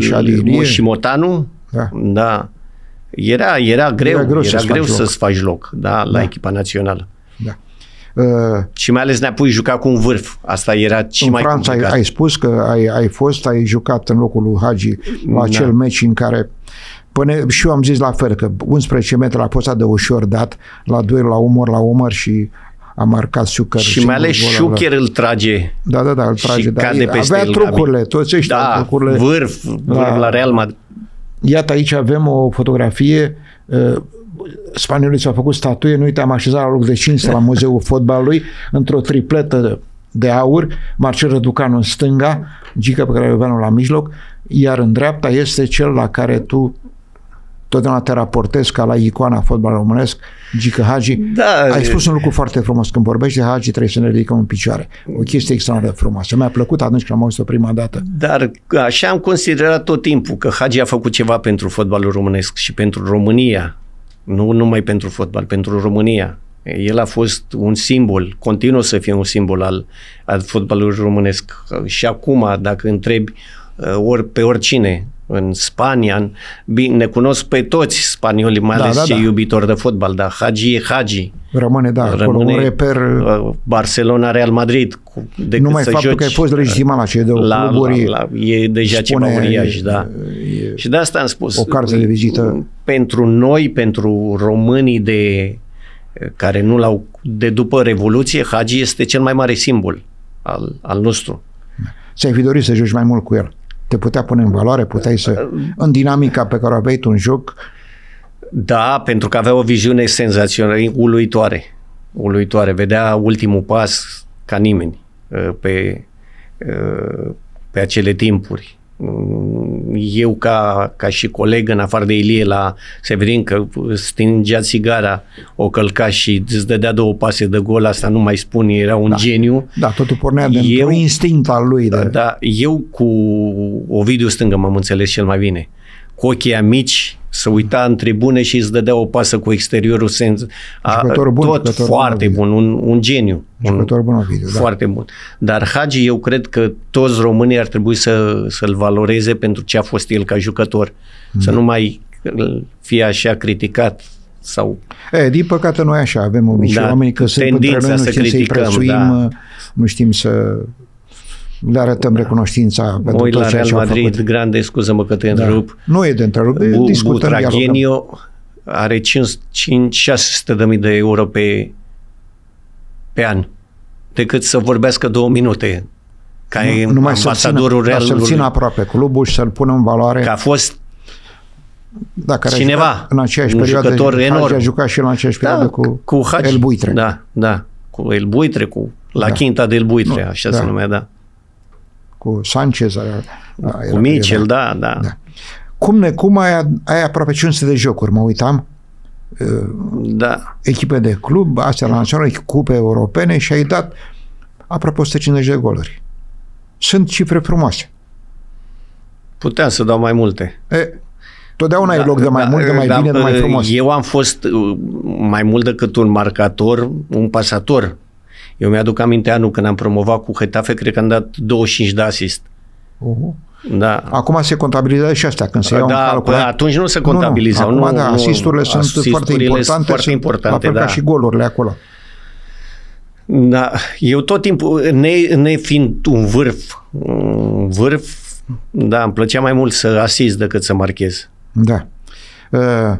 Moșimotanu. Da. da. Era, era greu, era greu, era greu să-ți faci loc da, la da. echipa națională. Da. Uh, și mai ales ne-a pus juca cu un vârf. Asta era și mai
Franța complicat. Ai, ai spus că ai, ai fost, ai jucat în locul lui Hagi la da. acel meci în care până, și eu am zis la fel că unsprezece metri a fost de ușor dat la duel la umăr la umăr și a marcat Șucher.
Și mai ales Șucher îl trage.
Da, da, da, îl trage.
Și
da,
cade peste
avea trucurile, toți ăștia
da,
trucurile.
Vârf, vârf la, la Real Madrid.
Iată, aici avem o fotografie. Uh, Spaniolii s-au făcut statuie, nu uite, am așezat la loc de cinste la Muzeul Fotbalului, într-o tripletă de aur, Marcel Răducanu în stânga, Gică pe Craioveanu la mijloc, iar în dreapta este cel la care tu totdeauna te raportezi ca la icoana fotbalului românesc, Gică Hagi.
Da,
ai spus un lucru foarte frumos, când vorbești de Hagi trebuie să ne ridicăm în picioare. O chestie extraordinar de frumoasă. Mi-a plăcut atunci când am auzit-o prima dată.
Dar așa am considerat tot timpul, că Hagi a făcut ceva pentru fotbalul românesc și pentru România. Nu numai pentru fotbal, pentru România. El a fost un simbol, continuă să fie un simbol al, al fotbalului românesc. Și acum, dacă întrebi ori pe oricine, în Spania, în, bine, ne cunosc pe toți spaniolii, mai da, ales da, cei da. iubitori de fotbal, dar Hagi e Hagi.
Rămâne, da, Rămâne, un reper...
Barcelona, Real Madrid. Cu,
numai faptul joci, că ai fost legitimat la cei două
la,
cluburi...
La, la, e deja ceva uriaș, da. E, și de asta am spus.
O carte de vizită.
Pentru noi, pentru românii de care nu l-au, de după Revoluție, Hagi este cel mai mare simbol al, al nostru.
Ți-ai fi dorit să joci mai mult cu el? Te putea pune în valoare? Puteai să, în dinamica pe care o aveai tu în joc?
Da, pentru că avea o viziune senzațională, uluitoare. Uluitoare. Vedea ultimul pas ca nimeni pe, pe acele timpuri. Eu ca, ca și coleg, în afară de Ilie la Severin, că stingea țigara, o călca și îți dădea două pase de gol, asta nu mai spun, era un
da.
geniu.
Da, totul pornea de un instinct al lui.
Da,
de...
da, eu cu Ovidiu Stângă m-am înțeles cel mai bine. Cu ochii mici, să uita în tribune și îți dădea o pasă cu exteriorul sens. A,
bun,
tot foarte bun, bun un, un geniu.
Jucător bun, Ovidiu,
foarte
da.
bun. Dar Hagi, eu cred că toți românii ar trebui să, să-l valoreze pentru ce a fost el ca jucător. Mm. Să nu mai fie așa criticat. Sau...
E, din păcate noi așa avem obicei. Da, oamenii că sunt între noi, nu știm să-i prețuim, da. Nu știm să... le arătăm recunoștința pentru tot ceea ce au făcut.
Madrid, grande, scuză-mă că te întrerup.
Da. Nu e de întrerup,
Bu-
discutăm,
Butragenio are cinci șase sute de mii de euro pe, pe an, decât să vorbească două minute. Ca nu, numai ambasadorul Realului.
Să-l țină aproape clubul și să-l pună în valoare.
Că a fost
da, care
cineva,
a în aceeași
un
perioadă,
jucător enorm.
A jucat și în aceeași perioadă da, cu,
cu
El Buitre.
Da, da, cu El Buitre, cu La da. Quinta del Buitre, nu, așa da. se numea, da.
Cu Sanchez.
Cu Michel, da, da. da.
Cum, ne, cum ai, ai aproape cinci sute de jocuri, mă uitam.
Da.
Echipe de club, astea la naționale, cupe europene și ai dat aproape o sută cincizeci de goluri. Sunt cifre frumoase.
Puteam să dau mai multe.
E, totdeauna da, ai loc de mai da, mult, de mai da, bine, de mai frumos.
Eu am fost mai mult decât un marcator, un pasator. Eu mi-aduc aminte anul când am promovat cu Getafe, cred că am dat douăzeci și cinci de asist. Uh-huh. Da.
Acum se contabilizează și astea, când se iau
da,
în calcul.
Atunci nu se contabilizau.
Nu, nu. Acum,
nu,
da, asisturile sunt foarte importante,
foarte importante
la fel
da.
ca și golurile acolo.
Da, eu tot timpul, ne, ne fiind un vârf, un vârf, da, îmi plăcea mai mult să asist decât să marchez.
Da. Uh,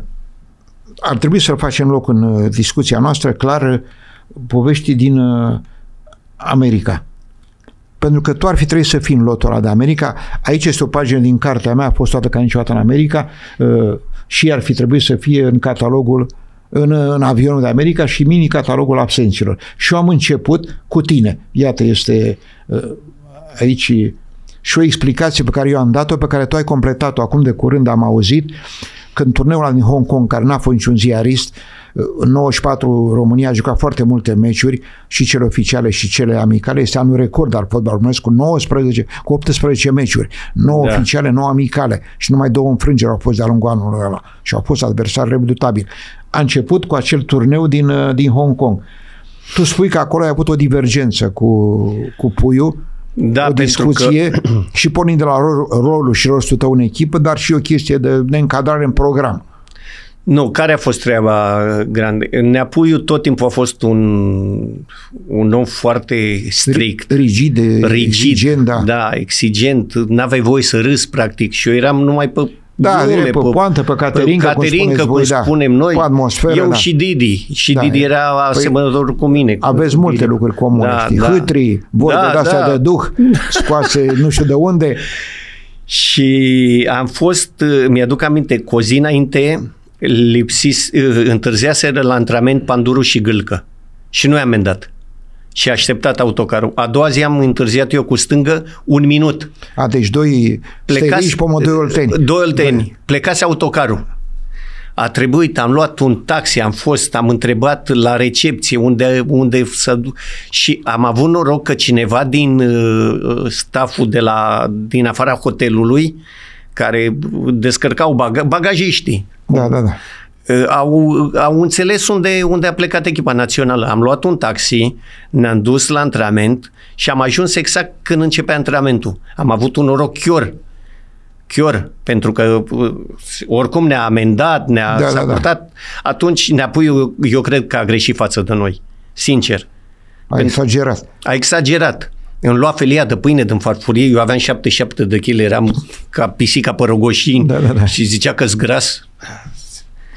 ar trebui să facem loc în uh, discuția noastră, clar, uh, povești din uh, America. Pentru că tu ar fi trebuit să fii în lotul ăla de America. Aici este o pagină din cartea mea, a fost toată ca niciodată în America, uh, și ar fi trebuit să fie în catalogul, în, în avionul de America și mini-catalogul absenților. Și eu am început cu tine. Iată, este uh, aici și o explicație pe care eu am dat-o, pe care tu ai completat-o acum de curând, am auzit, când turneul ăla din Hong Kong, care n-a fost niciun ziarist, în nouăzeci și patru România a jucat foarte multe meciuri, și cele oficiale și cele amicale, este anul record al fotbalului românesc, cu nouăsprezece, cu optsprezece meciuri, nouă da. oficiale, nouă amicale și numai două înfrângeri au fost de-a lungul anului ăla și au fost adversari rebutabili. A început cu acel turneu din, din Hong Kong. Tu spui că acolo ai avut o divergență cu, cu Puiu,
da,
o discuție că... și pornind de la rol, rolul și rostul tău în echipă, dar și o chestie de neîncadrare în program.
Nu, care a fost treaba grande? Neapuiu tot timpul a fost un, un om foarte strict.
Rigid, rigid exigent, da.
Da, exigent. N-aveai voie să râzi, practic. Și eu eram numai pe
da, lume, pe, pe poantă, pe Caterinca, pe
Caterinca, cum,
voi,
cum spunem noi.
Pe atmosferă,
eu
da.
și Didi. Și da, Didi era asemănător păi, cu mine.
Aveți
cu
multe
Didi.
lucruri comune,
da,
știi?
Da.
Hâtrii, vorbe da, de-astea da. de duh, scoase nu știu de unde.
Și am fost, mi-aduc aminte, cu o zi înainte, lipsis, întârziaseră la antrenament Panduru și Gâlcă. Și nu i-am amendat. Și a așteptat autocarul. A doua zi am întârziat eu cu stângă un minut.
A, deci doi steliși și pomă, doi olteni.
Doi olteni. Plecase autocarul. A trebuit, am luat un taxi, am fost, am întrebat la recepție unde, unde să duc. Și am avut noroc că cineva din uh, stafful de la, din afara hotelului, care descărcau baga, bagajiștii.
Da, da, da.
Au, au înțeles unde, unde a plecat echipa națională. Am luat un taxi, ne-am dus la antrenament și am ajuns exact când începea antrenamentul. Am avut un noroc chior. Chior, pentru că oricum ne-a amendat, ne-a
da,
sabotat. Da, da. Atunci Neapui, eu, eu cred că a greșit față de noi. Sincer.
A pentru, exagerat.
A exagerat. Îmi lua felia de pâine din farfurie, eu aveam șaptezeci și șapte de kilograme, eram ca pisica pe rogoșini,
da, da, da.
și zicea că-s gras.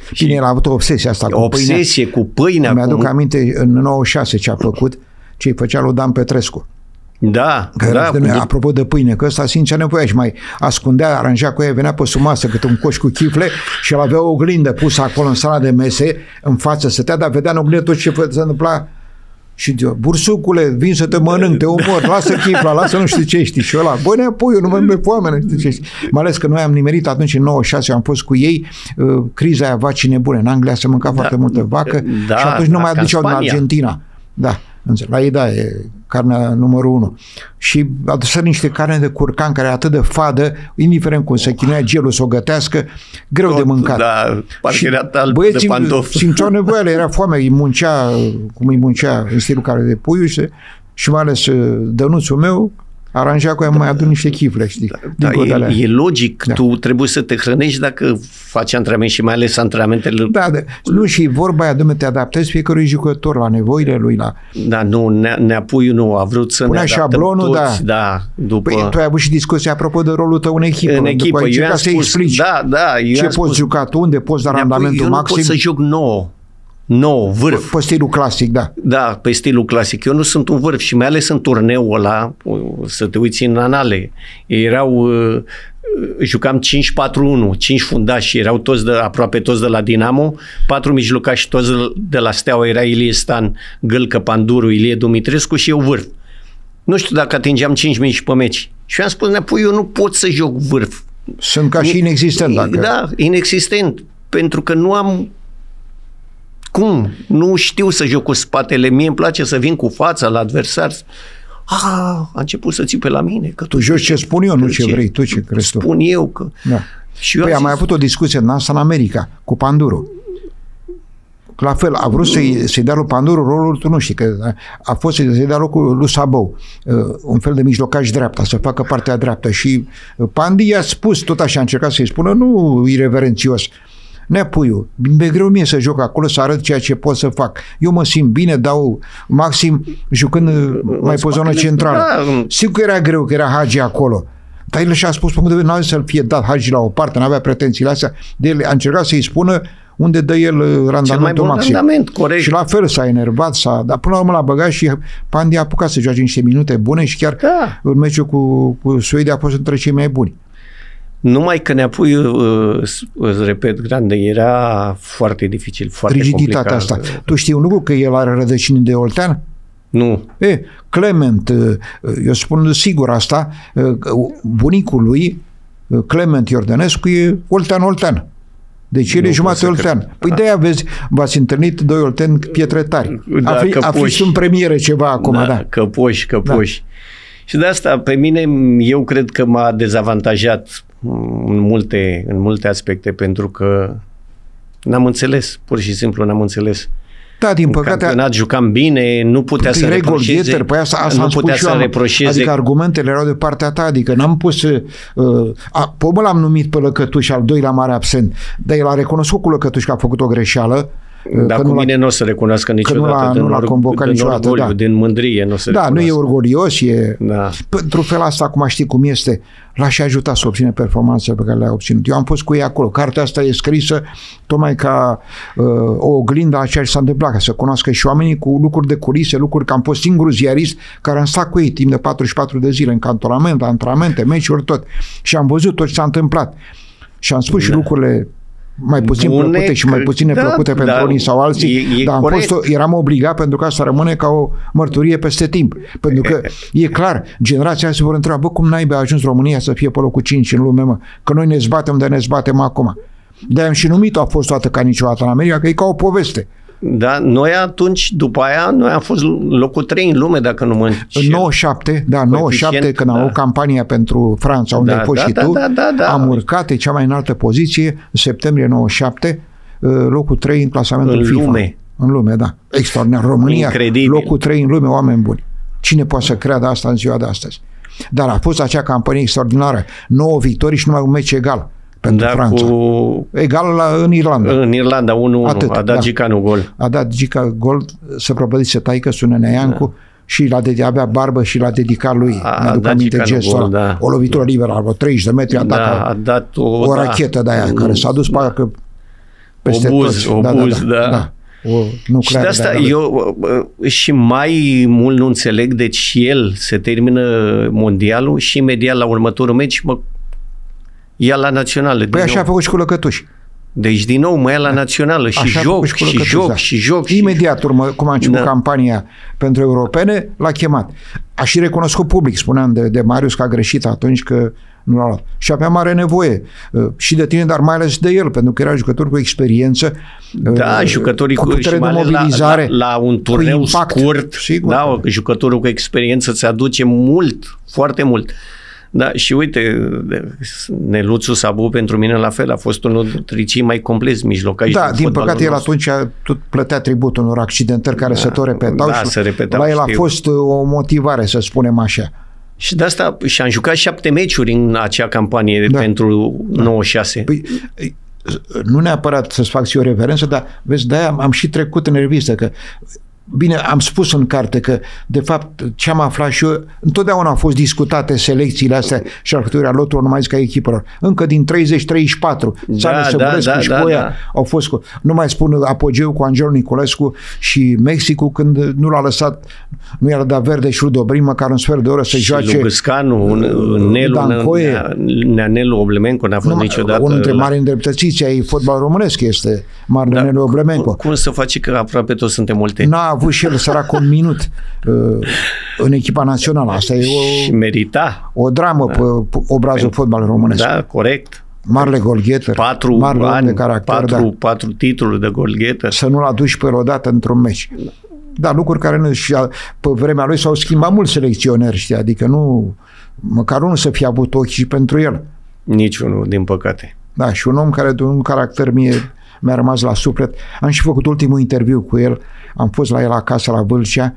Și el a avut o obsesie asta cu
obsesie
pâinea.
cu pâinea.
Mi-aduc
cu...
aminte în nouăzeci și șase ce a făcut, ce îi făcea lui Dan Petrescu.
Da,
că
da.
De, apropo de pâine, că ăsta sincer nevoia și mai ascundea, aranja cu ea, venea pe sub masă câte un coș cu chifle și el avea o oglindă pusă acolo în sala de mese, în față, stătea, dar vedea în oglindă tot ce se întâmpla. Și eu, bursucule, vin să te mănânc, te omor, lasă chifla, lasă nu știu ce știi. Și ăla, bă, neapoi, eu nu mă îmi foame, nu știu ce știi. Mai ales că noi am nimerit atunci în nouăzeci și șase, am fost cu ei, uh, criza aia vacii nebune. În Anglia se mânca da, foarte multă vacă da, și atunci nu mai aduceau în Argentina. Da, la ei da, e carnea numărul unu. Și adusă niște carne de curcan care e atât de fadă, indiferent cum se chinuia gelul să o gătească, greu tot, de mâncat.
Da,
și
băieții de pantofi.
Simțeau nevoia, era foame, îi muncea, cum îi muncea în stilul care de puiul și, și mai ales dănuțul meu, aranja cu ea, da, mai adun niște chifle, știi?
Da, da, e, e logic, da. Tu trebuie să te hrănești dacă faci antrenament și mai ales antrenamentele...
Da, da. Nu, și vorba aia, dumne, te adaptezi fiecărui jucător la nevoile lui. La...
Da, nu, ne, Neapuiu nu, a vrut să
Punea
ne adaptăm
șablonul,
toți,
da.
da după...
Păi, tu ai avut și discuția apropo de rolul tău în echipă.
În echipă,
după
eu am
să
spus,
explici
da, da, eu
ce
am
poți
spus,
juca tu, unde poți da randamentul
eu
maxim.
Eu nu pot să joc nouă. Nou, vârf.
Pe stilul clasic, da.
Da, pe stilul clasic. Eu nu sunt un vârf și mai ales în turneul ăla, să te uiți în anale, erau, jucam cinci patru unu, cinci fundași, erau toți de, aproape toți de la Dinamo, patru mijlocași toți de la Steaua, era Ilie Stan, Gâlcă, Panduru, Ilie Dumitrescu și eu vârf. Nu știu dacă atingeam cinci mici pe meci. Și eu am spus, Neapoi, eu nu pot să joc vârf.
Sunt ca și inexistent. Dacă...
Da, inexistent. Pentru că nu am... Cum? Nu știu să joc cu spatele. Mie îmi place să vin cu fața la adversar. Ah, a început să țipe la mine. Că
tu joci ce spun eu, nu ce, ce vrei tu, ce crezi tu.
Spun eu că...
Da. Și eu păi am zis... mai avut o discuție în asta în America, cu Panduru. La fel, a vrut să-i, să-i dea lui Panduru rolul, tu nu știi, că a fost să-i dea locul lui Sabou, un fel de mijlocaș dreapta, să facă partea dreaptă. Și Pandi i-a spus, tot așa a încercat să-i spună, nu ireverențios, Neapuiu, mi-e greu mie să joc acolo, să arăt ceea ce pot să fac. Eu mă simt bine, dau maxim jucând mai pe zonă centrală. Da. Sigur că era greu, că era Hagi acolo. Dar el și-a spus, punct de vedere, n-a zis să-l fie dat Hagi la o parte, n-avea pretențiile astea. De el a încercat să-i spună unde dă el randamentul maxim.
Randament, corect.
Și la fel s-a enervat, s-a, dar până la urmă l-a băgat și Pandi a apucat să joace niște minute bune și chiar
da.
În meciul cu, cu Suedia a fost între cei mai buni.
Numai că Neapuiu, îți repet, Grande, era foarte dificil, foarte
rigiditatea
complicat.
Asta. Tu știi un lucru că el are rădăcini de oltean?
Nu.
E, Clement, eu spun sigur asta, bunicul lui, Clement Iordănescu, e oltean-oltean. Deci el nu e jumătate oltean. Păi de-aia vezi, v-ați întâlnit doi olteni pietre tari.
Da,
a, fi, a fost în premieră ceva acum, da. da.
Căpoși, căpoși. Da. Și de asta, pe mine, eu cred că m-a dezavantajat în multe, în multe aspecte, pentru că n-am înțeles, pur și simplu n-am înțeles.
Da, din păcate...
În campionat jucam bine, nu putea să reproșeze.
Păi asta, asta
nu putea să reproșeze.
Adică argumentele erau de partea ta, adică n-am pus... Uh, a, pe mă l-am numit pe Lăcătuș, al doilea mare absent, dar el a recunoscut cu Lăcătuș că a făcut o greșeală.
Dar cu mine nu o să recunoască niciodată.
Nu l-a convocat niciodată,
orgoliu,
da.
Din mândrie nu o să
Da,
recunoască.
nu e orgolios, e...
Da.
Pentru fel asta, acum știi cum este, l-a și ajutat să obține performanțele pe care le-a obținut. Eu am pus cu ei acolo. Cartea asta e scrisă tocmai ca uh, o oglindă a ceea ce s-a întâmplat, ca să cunoască și oamenii cu lucruri de culise, lucruri, că am fost singurul ziarist care am stat cu ei timp de patruzeci și patru de zile în cantonament, antrenamente, meciuri, tot. Și am văzut tot ce s-a întâmplat. Și am spus da. și lucrurile mai puțin Bune, plăcute și mai puțin neplăcute da, pentru da, unii sau alții,
e, e
dar am fost, eram obligat pentru că asta rămâne ca o mărturie peste timp. Pentru că e clar, generația se vor întreba, bă, cum naiba a ajuns România să fie pe locul cinci în lume, mă? Că noi ne zbatem de ne zbatem acum. De-aia am și numit-o, a fost toată ca niciodată în America, că e ca o poveste.
Da, noi atunci, după aia, noi am fost locul trei în lume, dacă nu mă înșel.
În nouăzeci și șapte, da, nouăzeci și șapte, când da. am avut campania pentru Franța, unde
da,
ai fost
da,
și
da,
tu,
da, da, da.
am urcat, e cea mai înaltă poziție, în septembrie nouăzeci și șapte, locul trei în clasamentul
în
FIFA.
Lume.
În lume, da. Extraordinar. România,
incredibil.
Locul trei în lume, oameni buni. Cine poate să creadă asta în ziua de astăzi? Dar a fost acea campanie extraordinară. nouă victorii și numai un meci egal pentru
da,
Franța.
Cu...
Egal la, în Irlanda.
În Irlanda, unu unu.
Atât,
a dat
da.
Gicanu gol.
A dat Gica gol, să prăpădise taică, sună Neancu, da. și l-a dedicat, avea barbă și l-a dedicat lui.
A, a dat Gicanu gol, da.
O lovitură liberă, treizeci de metri, a dat,
da, a dat o,
o rachetă
da.
de aia, care s-a dus parcă peste
obuz,
toți.
obuz, da. da.
da. da. O
și de asta de eu și mai mult nu înțeleg, deci el se termină mondialul și imediat la următorul meci mă ia la națională.
Păi așa nou. A făcut și cu Lăcătuși.
Deci din nou mă ia la națională și așa joc, și, și joc, da. și joc.
Imediat,
și
urmă, cum a început da. campania pentru europene, l-a chemat. A și recunoscut public, spuneam de, de Marius că a greșit atunci că nu l-a luat. Și avea mare nevoie uh, și de tine, dar mai ales de el, pentru că era jucător cu experiență,
da, uh, jucătorii cu putere de mobilizare, la, la, la un turneu impact, scurt, sigur, da, jucătorul cu experiență îți aduce mult, foarte mult. Da, și uite, Neluțu Sabu pentru mine la fel a fost unul dintre cei mai compleți mijlocași.
Da, din păcate el atunci tot plătea tributul unor accidentări care da, se tot repetau,
da,
și
se repetau,
la el a
știu.
fost o motivare, să spunem așa.
Și de asta și-am jucat șapte meciuri în acea campanie da. pentru da. nouăzeci și șase.
Păi, nu neapărat să-ți fac și o reverență, dar vezi, de-aia am și trecut în revistă că bine, am spus în carte că, de fapt, ce am aflat și eu, întotdeauna au fost discutate selecțiile astea și alcătuirea loturilor, numai zic ca echipelor. Încă din treizeci treizeci și patru, Țară
da,
Săburescu
da,
și
da,
Poia
da.
au fost, cu, nu mai spun apogeu cu Angelo Niculescu și Mexicul, când nu l-a lăsat, nu i-a dat verde și lui Dobrin, măcar un sfert de oră să
și
joace.
Lugăscanu, Nelu, Neanelu Oblemenco n-a fost nu, niciodată.
Unul dintre
la...
mari îndreptățiți ai fotbal românesc este Mardenelu da, Oblemenco.
Cum să faci că aproape toți suntem multe?
N-a avut și el sărac un minut uh, în echipa națională. Asta e o,
și merita.
O dramă da. pe obrazul fotbalului românesc.
Da, corect.
Marele golgheter.
Patru
marele
ani,
de caracter,
patru,
da.
patru titluri de golgheter.
Să nu-l aduci pe el odată într-un meci. Da. Da, lucruri care nu, și pe vremea lui s-au schimbat mulți selecționeri, știi? Adică nu, măcar unul să fie avut ochi și pentru el.
Niciunul, din păcate.
Da, și un om care de un caracter mie mi-a rămas la suflet. Am și făcut ultimul interviu cu el. Am fost la el acasă la Vâlcea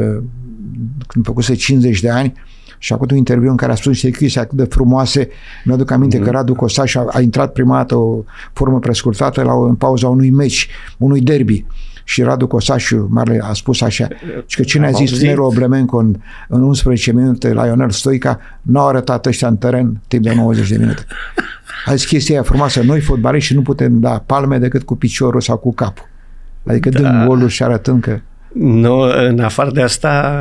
când făcuse cincizeci de ani și a făcut un interviu în care a spus niște chestii atât de frumoase. Mi-aduc aminte mm-hmm. că Radu Costaș a, a intrat prima dată o formă prescurtată la o, în pauza unui meci, unui derby. Și Radu Cosașu a spus așa, și că cine a zis Nelu Oblemenco în, în unsprezece minute la Ionel Stoica, n-au arătat ăștia în teren timp de nouăzeci de minute. A zis chestia aia frumoasă, noi fotbaliști nu putem da palme decât cu piciorul sau cu capul. Adică da. dând golul și arătând că...
Nu, în afară de asta,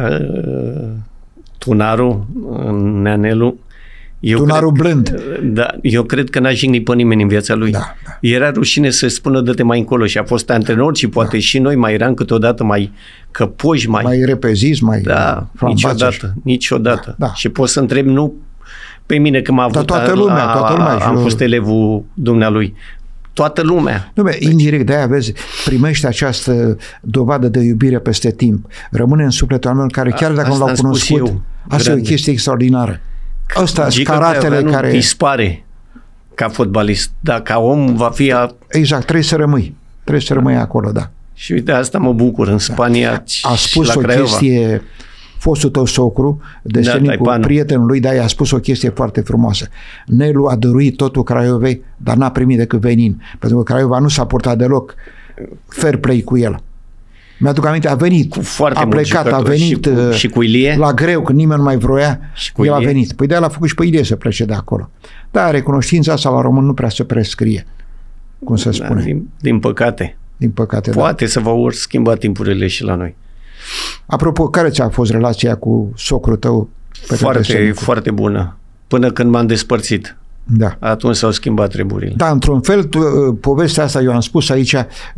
Tunaru, Neanelu, Eu
Tunarul
cred,
blând.
Da, eu cred că n-a jignit pe nimeni în viața lui.
Da, da.
Era rușine să spună dă-te mai încolo și a fost antrenor și poate da. și noi mai eram câteodată mai căpoși, mai...
Mai repeziți, mai
Da, niciodată, niciodată. Da, da. Și poți să întrebi, nu pe mine că m-a avut...
Dar toată lumea,
a,
toată lumea.
A, am fost elevul dumnealui. Toată lumea.
Nu, bă, indirect, de-aia vezi, primește această dovadă de iubire peste timp. Rămâne în sufletul oamenilor care chiar dacă nu l-au cunoscut, eu, asta grande. E o chestie extraordinară. Asta sunt caratele care...
dispare ca fotbalist, dar ca om va fi... A...
Exact, trebuie să rămâi. Trebuie să rămâi acolo, da.
Și uite, asta mă bucur în Spania da.
A spus o
Craiova.
chestie, fostul tău socru, desenicul da, prietenul lui, dar i-a spus o chestie foarte frumoasă. Nelu a dăruit totul Craiovei, dar n-a primit decât venin. Pentru că Craiova nu s-a purtat deloc fair play cu el. Mi-aduc aminte, a venit, a plecat, a venit
și cu, și cu Ilie.
La greu, când nimeni nu mai vroia, el
Ilie.
a venit. Păi de-aia l-a făcut și pe Ilie să plece de acolo. Dar recunoștința asta la român nu prea se prescrie, cum se spune.
Da, din, din păcate.
Din păcate,
Poate
da.
să vă ori schimba timpurile și la noi.
Apropo, care ți-a fost relația cu socrul tău?
Foarte, foarte bună. Până când m-am despărțit.
Da.
Atunci s-au schimbat treburile.
Da, într-un fel, tu, povestea asta, eu am spus aici,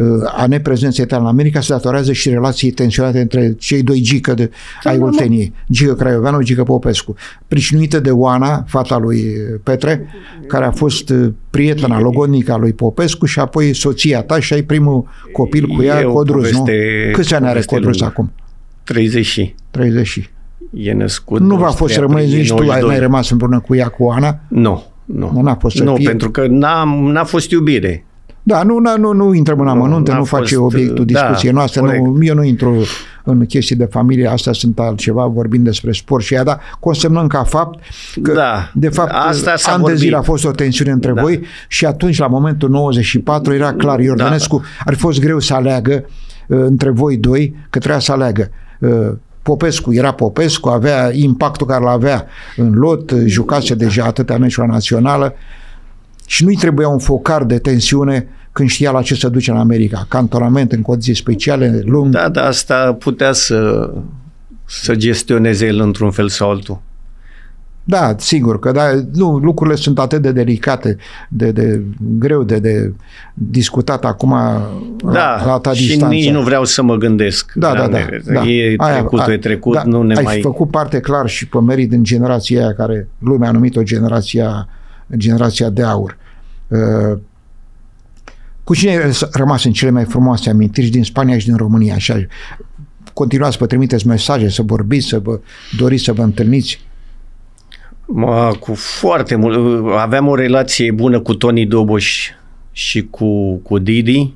a neprezenței tale în America se datorează și relații tensionate între cei doi gică de, da, ai Olteniei, Gică Craioveanu, Gică Popescu, pricinuită de Oana, fata lui Petre, care a fost prietena logodnică a lui Popescu și apoi soția ta și ai primul copil cu ea, Codruz, nu? Câți ani are Codruz acum?
treizeci.
treizeci.
E născut.
Nu va fost să rămâi, nici tu ai, n-ai rămas împreună cu ea, cu Oana?
Nu. Nu,
n-a fost să
nu
fie.
Pentru că n-a, n-a fost iubire.
Da, nu, nu, nu intrăm în amănunte, nu, nu face fost, obiectul discuției da, noastre. Nu, eu nu intru în chestii de familie, astea sunt altceva, vorbim despre sport și ea, dar consemnăm ca fapt că,
da,
de fapt, ani de zile a fost o tensiune între da. voi și atunci, la momentul nouăzeci și patru, era clar, Iordănescu da. ar fi fost greu să aleagă uh, între voi doi, că trebuia să aleagă. Uh, Popescu era Popescu, avea impactul care l-avea în lot, jucase deja atâtea meciuri la națională și nu-i trebuia un focar de tensiune când știa la ce se duce în America, cantonament în condiții speciale, lung.
Da, dar asta putea să, să gestioneze el într-un fel sau altul.
Da, sigur că da, nu, lucrurile sunt atât de delicate, de, de greu de, de discutat acum
da,
la, la ta
și
distanță.
nici nu vreau să mă gândesc.
Da, da, da, da.
E trecutul,
aia,
e trecut,
da,
nu ne
ai
mai...
Ai făcut parte clar și pe merit din generația aia care lumea a numit-o generația, generația de aur. Uh, cu cine ai rămas în cele mai frumoase amintiri din Spania și din România? Așa, continuați să vă trimiteți mesaje, să vorbiți, să vă doriți să vă întâlniți.
Mă, cu foarte mult. Aveam o relație bună cu Toni Doboș și cu, cu Didi.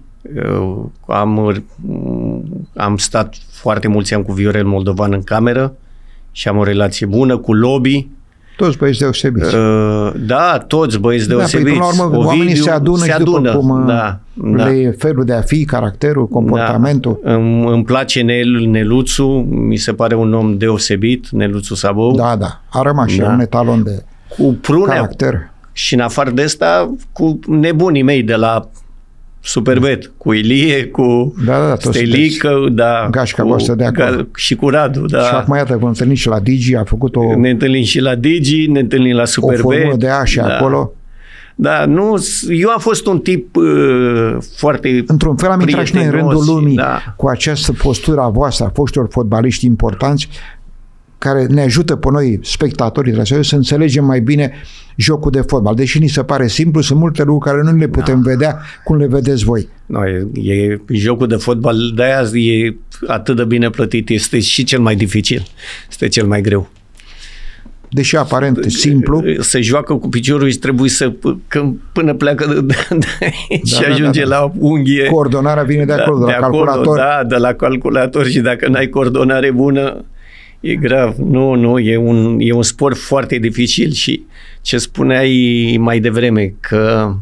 Am, am stat foarte mulți ani cu Viorel Moldovan în cameră și am o relație bună cu Lobby.
Toți băieți deosebiți.
Uh, da, toți băieți deosebiți. Da, păi,
până la urmă, Ovidiu, oamenii se adună se și adună, după cum
da,
da. Le felul de a fi, caracterul, comportamentul.
Da. Îmi, îmi place Nel, Neluțu, mi se pare un om deosebit, Neluțu Sabou.
Da, da, a rămas și da. un etalon de
cu Prunea,
caracter.
Și în afară de asta, cu nebunii mei de la Superbet, cu Ilie, cu
da, da,
Stelică, da,
gașca voastră de acolo.
Și cu Radu, da.
Și acum iată, vă întâlniți și la Digi, a făcut o...
Ne întâlnim și la Digi, ne întâlnim la Superbet.
O formulă de A și
da.
acolo.
Da, nu, eu am fost un tip uh, foarte
într-un fel am intrat și noi în rândul lumii
da.
cu această postură a voastră, a foștilor fotbaliști importanți, care ne ajută pe noi, spectatorii, să înțelegem mai bine jocul de fotbal. Deși ni se pare simplu, sunt multe lucruri care nu le putem da. vedea cum le vedeți voi.
No, e, e, jocul de fotbal de azi e atât de bine plătit, este și cel mai dificil, este cel mai greu.
Deși aparent simplu.
Se joacă cu piciorul și trebuie să, când, până pleacă de, de, de aici da, și ajunge da, da. la unghie.
Coordonarea vine de acolo, da, de la de calculator.
Acolo, da, de la calculator și dacă n-ai coordonare bună, e grav. Nu, nu, e un, e un sport foarte dificil și ce spuneai mai devreme, că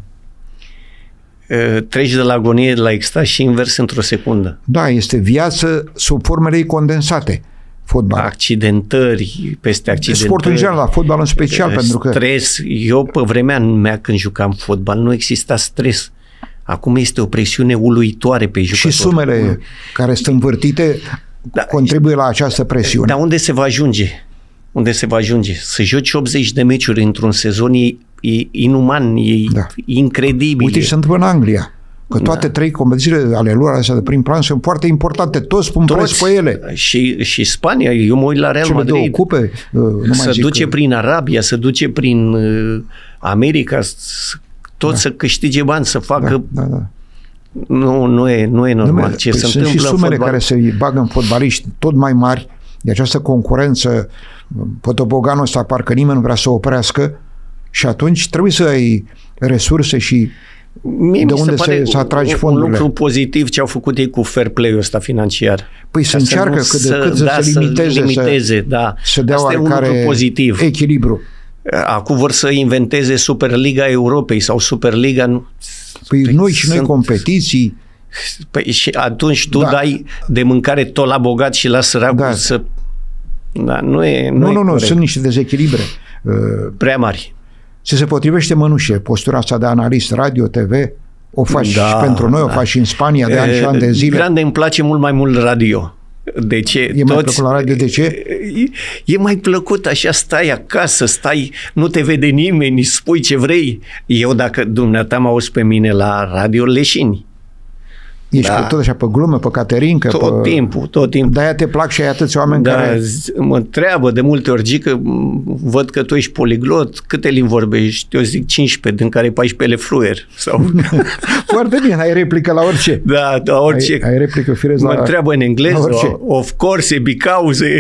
uh, treci de la agonie la extaz și invers într-o secundă.
Da, este viață sub formele ei condensate. Fotbal.
Accidentări, peste accidentări.
Sportul în general, la fotbal în special,
stres,
pentru că...
Stres. Eu, pe vremea mea când jucam fotbal, nu exista stres. Acum este o presiune uluitoare pe jucători.
Și sumele care sunt învârtite da, contribuie la această presiune.
Dar unde se va ajunge? Unde se va ajunge? Să joci optzeci de meciuri într-un sezon e, e inuman, e da. incredibil.
Uite ce se întâmplă în Anglia. Că toate da. trei competițiile ale lor astea de prim plan sunt foarte importante. Toți pun preț pe ele.
Și, și Spania, eu mă uit la Real
Cele
Madrid.
Două cupe, nu
se duce că... prin Arabia, se duce prin uh, America, tot da. să câștige bani, să facă... Da, da, da. Nu, nu e, nu e normal. Nu, ce
păi
se
sunt
întâmplă
și sumele
în
care se bagă în fotbaliști tot mai mari. De această concurență, potoboganul ăsta parcă nimeni nu vrea să oprească și atunci trebuie să ai resurse și
Mie
de unde se, să atragi fondurile.
Un lucru pozitiv ce au făcut ei cu fair play-ul ăsta financiar.
Păi se încearcă cât de cât să, da, se limiteze,
să, limiteze, să, da.
să dea
asta e un lucru pozitiv.
Echilibru.
Acum vor să inventeze Superliga Europei sau Superliga... Nu.
Păi, păi noi și sunt... noi competiții...
Păi și atunci tu
da.
dai de mâncare tot la bogat și la săracul da. să... Da, nu e Nu,
nu,
e
nu, nu sunt niște dezechilibre.
Prea mari.
Ce se potrivește mănușe, postura asta de analist radio, T V, o faci
da,
și pentru noi,
da.
o faci și în Spania de ani și ani de zile.
Grande îmi place mult mai mult radio. De ce?
E Toți, mai plăcut la radio, de ce?
E, e mai plăcut, așa stai acasă, stai, nu te vede nimeni, spui ce vrei. Eu, dacă dumneata mă auzi pe mine la radio, leșini.
Ești da. tot așa pe glume, pe caterincă.
Tot
pe...
timpul, tot timpul.
De-aia te plac și ai atâți oameni
da,
care...
mă întreabă de multe ori, Gică, văd că tu ești poliglot, câte limbi vorbești? Eu zic cincisprezece, din care paisprezece fluier. Sau...
Foarte bine, ai replică la orice.
Da, la orice.
Ai, ai replică firez la...
Mă întreabă în engleză, of course, because.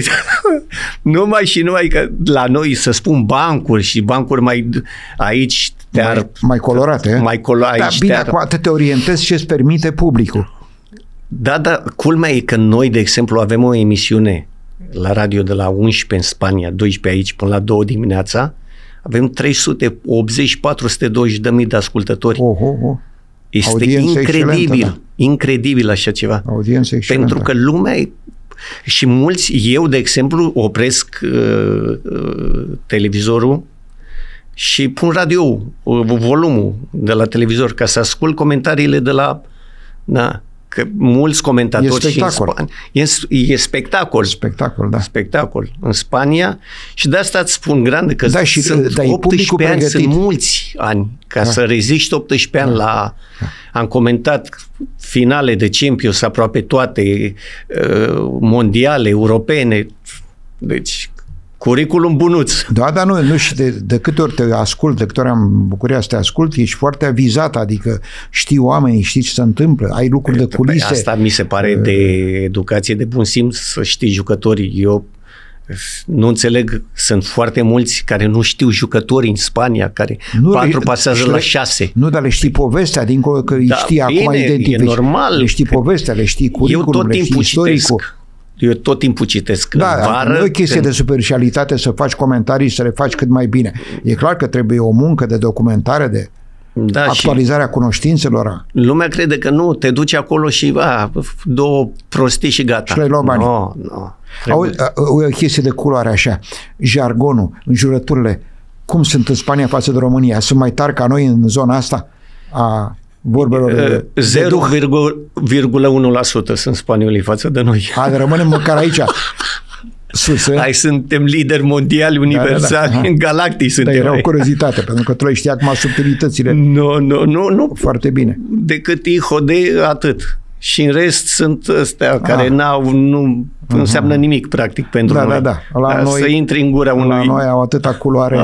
Numai și numai că la noi să spun bancuri și bancuri mai aici...
Mai, mai colorate.
Mai colo-
da, bine,
te-ar...
acum te orientezi ce îți permite publicul.
Da, da, culmea e că noi, de exemplu, avem o emisiune la radio de la unsprezece în Spania, doisprezece aici, până la două dimineața, avem trei sute optzeci - patru sute douăzeci de mii de ascultători.
Oh, oh, oh.
Este
Audiență
incredibil,
da.
incredibil așa ceva.
Audiență excelentă.
Pentru că lumea e... Și mulți, eu, de exemplu, opresc uh, uh, televizorul și pun radio, volumul de la televizor ca să ascult comentariile de la... Da, că mulți comentatori...
E spectacol.
Și în Spania, e, e spectacol.
Spectacol, da.
Spectacol. În Spania și de asta îți spun grande că
da, și,
sunt
da,
optsprezece ani,
pregătit.
sunt mulți ani ca da. să reziști optsprezece ani
da.
la... Am comentat finale de Champions aproape toate, mondiale, europene, deci... Curriculum bunuț.
Da, dar nu, nu și de, de câte ori te ascult, de câte ori am bucuria să te ascult, ești foarte avizat, adică știi oamenii, știi ce se întâmplă, ai lucruri de culise.
Asta mi se pare de educație, de bun simț, să știi jucătorii. Eu nu înțeleg, sunt foarte mulți care nu știu jucătorii în Spania, care nu, patru le, pasează le, la șase.
Nu, dar le știi povestea, dincolo că da, știi bine, acum identifici.
E normal.
Le știi povestea, le știi curriculum, le știi istoricul.
Eu tot timpul citesc.
Da,
vară,
nu e o chestie
când...
de superficialitate să faci comentarii și să le faci cât mai bine. E clar că trebuie o muncă de documentare, de da, actualizarea cunoștințelor.
Lumea crede că nu, te duci acolo și a, două prostii și gata.
Și le-ai luat banii.
No, no,
Auzi, o chestie de culoare așa, jargonul, înjurăturile, cum sunt în Spania față de România? Sunt mai tari ca noi în zona asta a vorbelor de,
zero virgulă unu la sută sunt spaniolii față de noi.
A, rămânem măcar aici. Sus,
Hai, suntem lideri mondiali, universali, da, da, da. Galactici suntem.
Da, era o curiozitate, pentru că tu le știi acum subtilitățile.
Nu, nu, nu, nu.
Foarte bine.
Decât hijo de atât. Și în rest sunt ăstea ah. care n-au, nu uh-huh. înseamnă nimic, practic, pentru
da,
noi.
Da, da. La
da,
noi,
să intri în gura unui...
La noi au atâta culoare.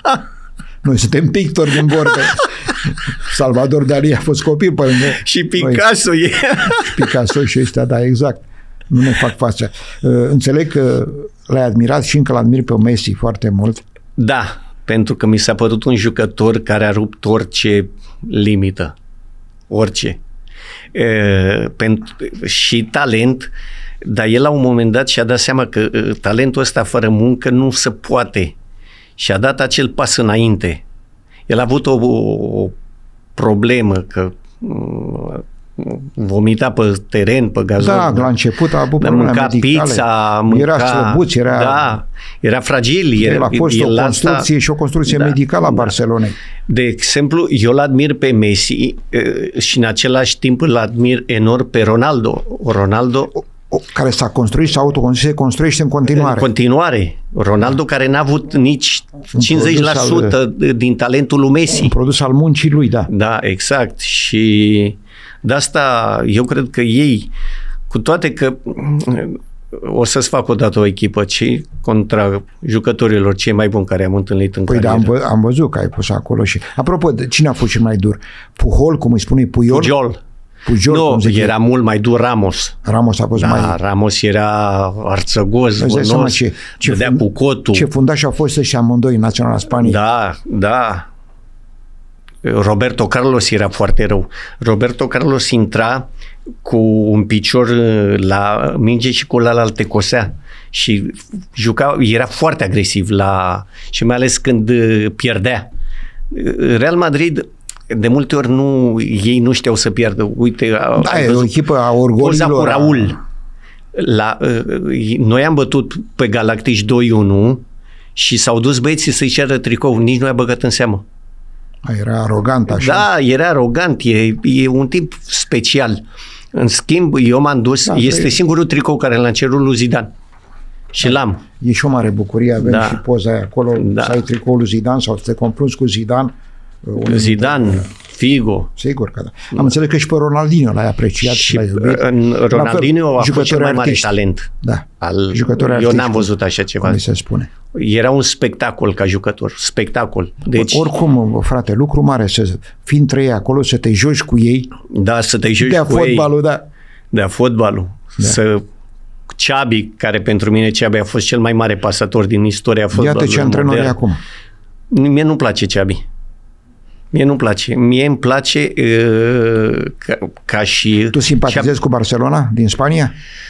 Noi suntem pictori din bord. Salvador Dalí a fost copil pe lângă.
Și Picasso noi. E.
Și Picasso și ăștia, da, exact. Nu ne fac față. Înțeleg că l-ai admirat și încă l-admiri pe Messi foarte mult.
Da, pentru că mi s-a părut un jucător care a rupt orice limită. Orice. E, pentru, și talent, dar el la un moment dat și-a dat seama că talentul ăsta fără muncă nu se poate. Și a dat acel pas înainte. El a avut o, o problemă că vomita pe teren, pe gazon.
Da, la început a avut probleme
mânca
medicale.
Pizza, mânca,
era slăbuț, era...
Da, era fragil.
El a fost
el
o construcție asta, și o construcție da, medicală a da. Barcelonei.
De exemplu, eu l-admir pe Messi și în același timp îl admir enorm pe Ronaldo. Ronaldo...
care s-a construit, s-a autoconstruit, se construiește în continuare.
În continuare. Ronaldo care n-a avut nici cincizeci la sută al, din talentul lui Messi.
Un produs al muncii lui, da.
Da, exact. Și de asta eu cred că ei, cu toate că o să-ți fac odată o echipă ci contra jucătorilor cei mai buni care am întâlnit în
păi
carieră.
Păi da, am, vă, am văzut că ai pus acolo și... Apropo, cine a fost cel mai dur? Pujol, cum îi spune, Puyol?
Pujol.
Pujol,
nu, era e? mult mai dur Ramos.
Ramos a fost
da,
mai...
Ramos era arțăgos, vonos,
ce, ce
dădea cu cotul.
Ce fundași au fost ăștia amândoi în Naționala Spaniei.
Da, da. Roberto Carlos era foarte rău. Roberto Carlos intra cu un picior la minge și cu ălalt te cosea. Și juca, era foarte agresiv la, și mai ales când pierdea. Real Madrid de multe ori nu, ei nu știau să pierdă. Uite,
da, e o echipă a orgolilor.
Cu Raul. La, noi am bătut pe Galactici doi unu și s-au dus băieții să-i ceară tricou. Nici nu i-a băgat în seamă.
Era arogant așa.
Da, era arogant. E, e un tip special. În schimb, eu m-am dus. Da, este trebuie. Singurul tricou care l-am cerut lui Zidane. Și da. L-am.
E și o mare bucurie. Avem
da.
și poza aia acolo. Da. Să ai tricoul lui Zidane sau să te confrunți cu Zidane.
Zidane, Figo.
Sigur că da. Am da. înțeles că și pe Ronaldinho l-ai apreciat și l-ai iubit.
În Ronaldinho a fost cel mai mare talent.
Da.
Al, eu n-am văzut așa ceva.
Cum se spune.
Era un spectacol ca jucător. Spectacol. Deci,
oricum, frate, lucru mare să fii între ei acolo, să te joci cu ei.
Da, să te joci
de
cu
fotbalul,
ei.
Da.
De fotbalul. Da. Să Xabi, care pentru mine Xabi a fost cel mai mare pasator din istoria fotbalului.
Iată ce antrenor e acum.
Mie nu-mi place Xabi. Mie nu-mi place. Mie îmi place uh, ca, ca și...
Tu simpatizezi cu Barcelona din Spania?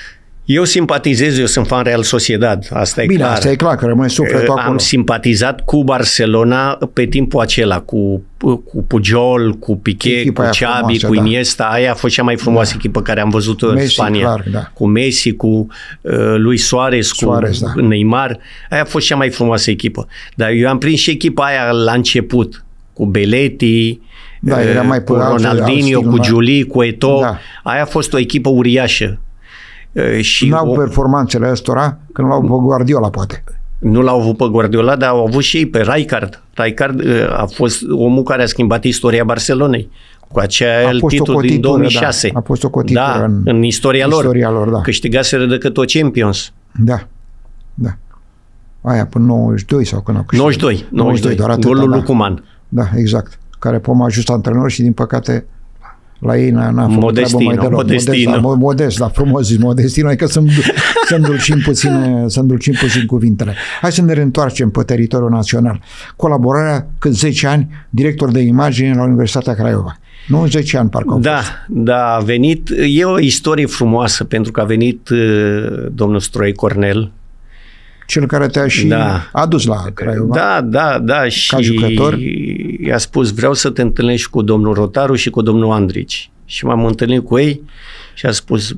Eu simpatizez, eu sunt fan Real Sociedad, asta e
Bine,
clar.
asta e clar, că rămâne sufletul acolo.
Am simpatizat cu Barcelona pe timpul acela, cu, cu Pujol, cu Piqué,
Echipa
cu
aia
Xavi,
frumoasă,
cu
da.
Iniesta. Aia a fost cea mai frumoasă
Da.
echipă care am văzut-o în
Messi,
Spania.
clar, da.
Cu Messi, cu uh, Luis Suarez,
Suarez,
cu
da.
Neymar. Aia a fost cea mai frumoasă echipă. Dar eu am prins și echipa aia la început, cu Belletti,
Da, era mai
cu
pe alt-
Ronaldinho,
alt
cu
stil,
Giuli, cu Eto'o.
Da.
Aia a fost o echipă uriașă. Uh, și
Nu au
o,
performanțele ăstora, că nu l-au pe Guardiola, poate.
nu l-au avut pe Guardiola, dar au avut și ei pe Rijkaard. Rijkaard uh, a fost omul care a schimbat istoria Barcelonei cu acel
fost o
titlu din
cotitură,
două mii șase.
da. A fost o cotitură
da,
în
în istoria lor.
istoria lor, da.
Câștigaseră decât o Champions.
Da, da. Aia până nouăzeci și doi sau când au câștigat.
nouăzeci și doi. nouăzeci și doi.
doar atâta,
Golul
da.
lui Koeman.
Da, exact. Care Poma a ajuns antrenor și din păcate la ei n-a, n-a făcut
Modestino,
treabă mai deloc.
Modestino.
Modest, da, modest, da, frumos zis, Modestino, adică să, să îndulcim puțin, să îndulcim puțin cuvintele. Hai să ne reîntoarcem pe teritoriul național. Colaborarea cât zece ani, director de imagine la Universitatea Craiova. Nu zece ani, parcă au
Da,
fost.
da, a venit, e o istorie frumoasă pentru că a venit uh, domnul Stroie Cornel.
Cel care te-a și
Da.
adus la Craiova.
Da, da, da. Și
jucător?
i-a spus, vreau să te întâlnești cu domnul Rotaru și cu domnul Andrici. Și m-am întâlnit cu ei și a spus,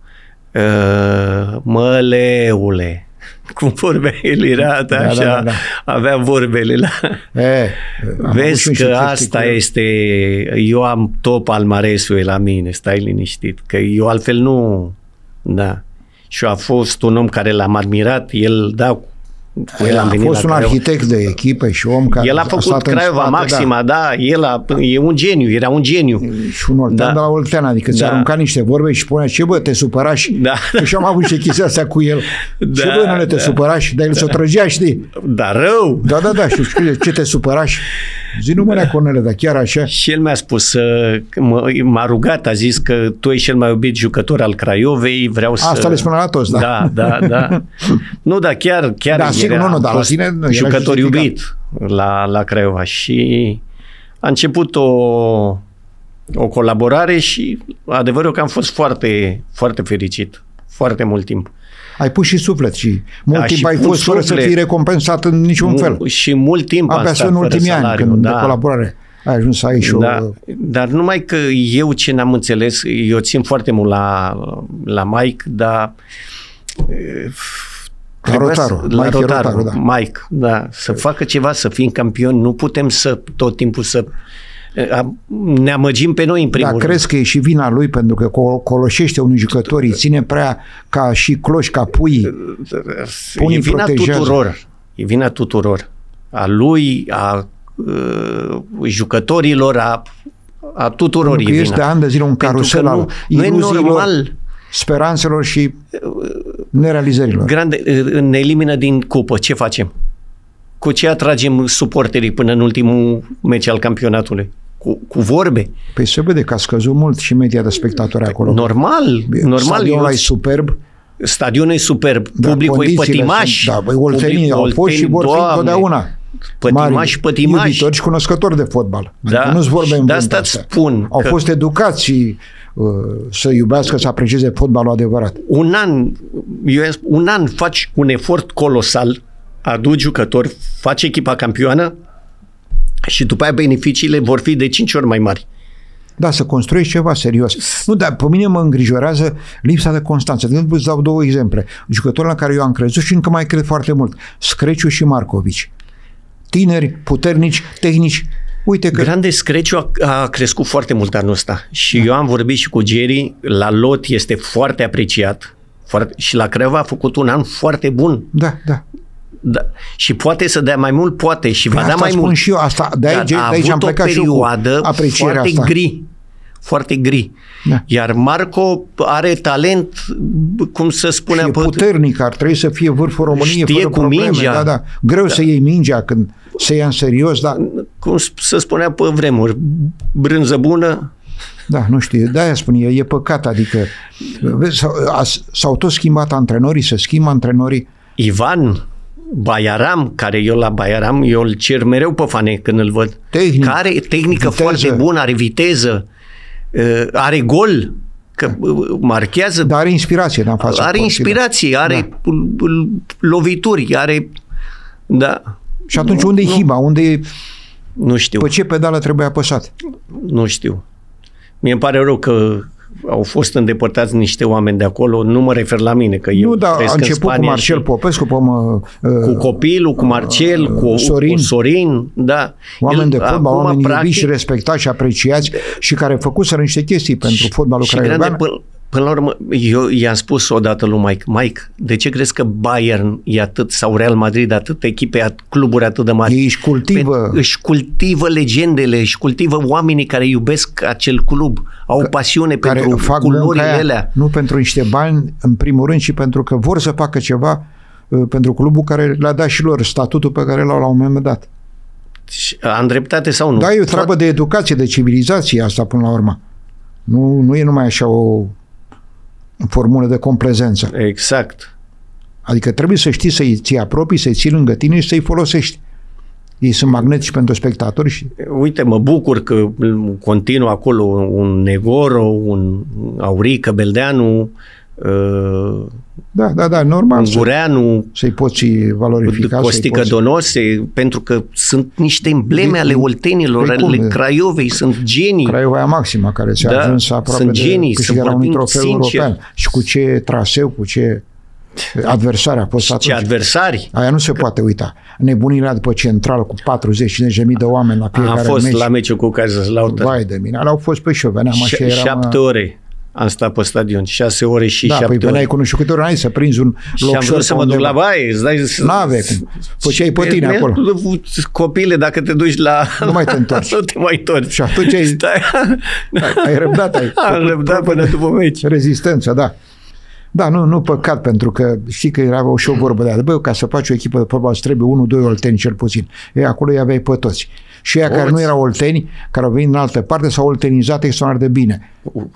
măleule, cum vorbea el, era
Da,
așa,
da, da, da.
avea vorbele la...
E, am avut
Vezi
și un
că
succes
asta
cu el.
este, eu am top palmaresul la mine, stai liniștit, că eu altfel nu, da. Și a fost un om care l-am admirat, el, da, cu el am
a
venit
fost
la
un
Craiova.
arhitect de echipă și om care
El a făcut
stat în
Craiova
spate,
Maxima, da, da el a, e un geniu, era un geniu.
Da. Și un oltean
Da.
de la oltean, adică ți-a
Da.
aruncat niște vorbe și spunea, ce bă, te supăra și...
Da.
Și am avut și chestia asta cu el.
Da,
Ce bă, nu te
da.
supăra și, dar el s-o trăgea, știi?
Dar rău!
Da, da, da, și știu ce te supăra și... Zi, nu mânea Cornele, dar chiar așa?
Și el mi-a spus, uh, că mă- m-a rugat, a zis că tu ești cel mai iubit jucător al Craiovei, vreau să...
Asta le spune la toți, da.
Da, da, da. Nu, dar chiar, chiar
Da, sigur, nu, nu, dar la
fost
tine nu, era
jucător
justificat.
iubit la, la Craiova și a început o, o colaborare și adevărul că am fost foarte, foarte fericit, foarte mult timp.
Ai pus și suflet și mult
Da,
timp
și
ai
pun
fost fără să
suflet.
fii recompensat în niciun
Mu-
fel.
Și mult timp am
Abia
stat
în
fără
ultimii ani,
salariu,
când
da.
de colaborare ai ajuns să ai și
Da,
o...
dar numai că eu ce n-am înțeles, eu țin foarte mult la, la Mike, dar
La Rotaru,
Să, la
Mike
Rotaru,
Rotaru, da.
Mike, da, să facă ceva, să fim campioni, nu putem să tot timpul să ne amăgim pe noi în primul
Dar
rând.
crezi că e și vina lui pentru că co- coloșește unui jucător, îi ține prea ca și cloși, ca pui. Punii
E vina
protejează.
tuturor, e vina tuturor, a lui, a uh, jucătorilor, a, a tuturor
Pentru că
e
este
vina.
ani de zile un
Pentru
carusel
că
al
nu, nu e
iluziilor,
normal.
speranțelor și nerealizărilor.
Grande, ne elimină din cupă. Ce facem? Cu ce atragem suporterii până în ultimul meci al campionatului? Cu, cu vorbe?
Păi se vede că a scăzut mult și media de spectatori acolo.
Normal, normal.
Stadionul
eu-
e superb.
Stadionul e superb,
Da,
publicul e
condițiile
pătimaș.
sunt- Da, băi, oltenii
Public-
au fost și vor fi
Doamne,
întotdeauna.
Pătimași,
Mari
pătimași.
iubitori și cunoscători de fotbal.
Da.
Adică nu-ți vorbe în
De
vânt
asta îți
astea.
spun
Au
că-
fost educați și uh, să iubească, să aprecieze fotbalul adevărat.
Un an, eu, un an faci un efort colosal, aduci jucători, faci echipa campioană și după aia beneficiile vor fi de cinci ori mai mari.
Da, să construiești ceva serios. Nu, dar pe mine mă îngrijorează lipsa de constanță. De exemplu, îți dau două exemple. Jucători la care eu am crezut și încă mai cred foarte mult. Screciu și Marcovici. Tineri, puternici, tehnici. Uite că...
Grande Screciu a, a crescut foarte mult anul ăsta și da. eu am vorbit și cu Jerry, la lot este foarte apreciat foarte, și la Craiova a făcut un an foarte bun.
Da, da.
Da. Și poate să dea mai mult, poate și va
Păi
da
asta
mai
spun
mult.
și eu, asta, de
Dar
aici,
a
de aici am
avut o
plecat și eu cu
perioadă
aprecierea
foarte
asta.
gri. Foarte gri.
Da.
Iar Marco are talent, cum să spunem,
Și e puternic, ar trebui să fie vârful României,
Știe
fără
cu
probleme.
mingea.
Da, da. Greu da. să iei mingea când se ia în serios, dar
cum să spunea pe vremuri, brânză bună.
da, nu știu, de-aia spun eu, e păcat, adică vezi, s-au, a- s-au tot schimbat antrenorii, se schimbă antrenorii.
Ivan Baiaram, care eu la Baiaram, eu îl cer mereu pe Fane când îl văd.
Tehnic,
Care tehnică
viteză.
foarte bună, are viteză, uh, are gol. Că marchează...
Dar are inspirație în fața
Are inspirație, are da. lovituri, are... Da.
Și atunci unde e hiba? Unde
Nu știu.
Pe ce pedală trebuie apăsat?
Nu știu. Mie îmi pare rău că au fost îndepărtați niște oameni de acolo, nu mă refer la mine, că eu
nu, dar a început cu Marcel și... Popescu, pe mă,
cu copilul, cu Marcel, uh, cu Sorin, cu Sorin, da.
Oameni El, de fotbal, oameni practic, iubiți și respectați și apreciați și care făcuseră niște chestii pentru fotbalul craiovean.
Până la urmă, eu i-am spus odată lui Mike, Mike, de ce crezi că Bayern e atât, sau Real Madrid, atât echipe, cluburi atât de mari?
Ei își cultivă...
Pe, își cultivă legendele, își cultivă oamenii care iubesc acel club, au o pasiune
care
pentru
fac
culorile
aia,
alea.
Nu pentru niște bani, în primul rând, ci pentru că vor să facă ceva uh, pentru clubul care le-a dat și lor statutul pe care l-au la un moment dat.
Am dreptate sau nu?
Da, e o treabă de educație, de civilizație asta până la urmă. Nu, nu e numai așa o formulă de complezență.
Exact.
Adică trebuie să știi să-i ții apropii, să-i ții lângă tine și să-i folosești. Ei sunt magnetici pentru spectatori. Și...
Uite, mă bucur că continuă acolo un Negoro, un Aurică Beldeanu, uh,
da, da, da, normal.
Gureanu,
să-i poți valorifica.
Costică
poți...
Donose, pentru că sunt niște embleme de, ale oltenilor, ale Craiovei, sunt genii.
Craiova Maxima, care ți-a da, ajuns aproape
sunt genii,
de câștigarea unui trofeu european. Și cu ce traseu, cu ce adversari a fost atunci.
Ce adversari?
Aia nu se că... poate uita. Nebunirea după Central cu patruzeci cincizeci de mii de oameni la fiecare meci.
Am fost meci. La meciul cu Kaiserslautern.
Vai de mine. Au fost pe și eu veneam
Ș-
așa.
Șapte eram... ore. Am stat pe stadion, șase ore și
da,
șapte
păi
ore.
veneai cu nu știu câte ori, n-ai să prinzi un
și
loc
am vrut să mă duc la baie, îți dai...
N-ave cum. Făceai pe tine acolo.
Copile, dacă te duci la...
Nu mai te întorci.
Nu te mai întorci.
Și atunci ai...
Stai.
ai, ai răbdat. Ai
am răbdat până după meci.
Rezistență, da. Da, nu, nu păcat, pentru că știi că era o și o vorbă de aia. Bă, ca să faci o echipă de fotbal, îți trebuie unul, doi olteni cel puțin. Ei, acolo îi aveai pe toți. Și ăia care nu erau olteni, care au venit în altă parte, s-au oltenizat extraordinar de bine.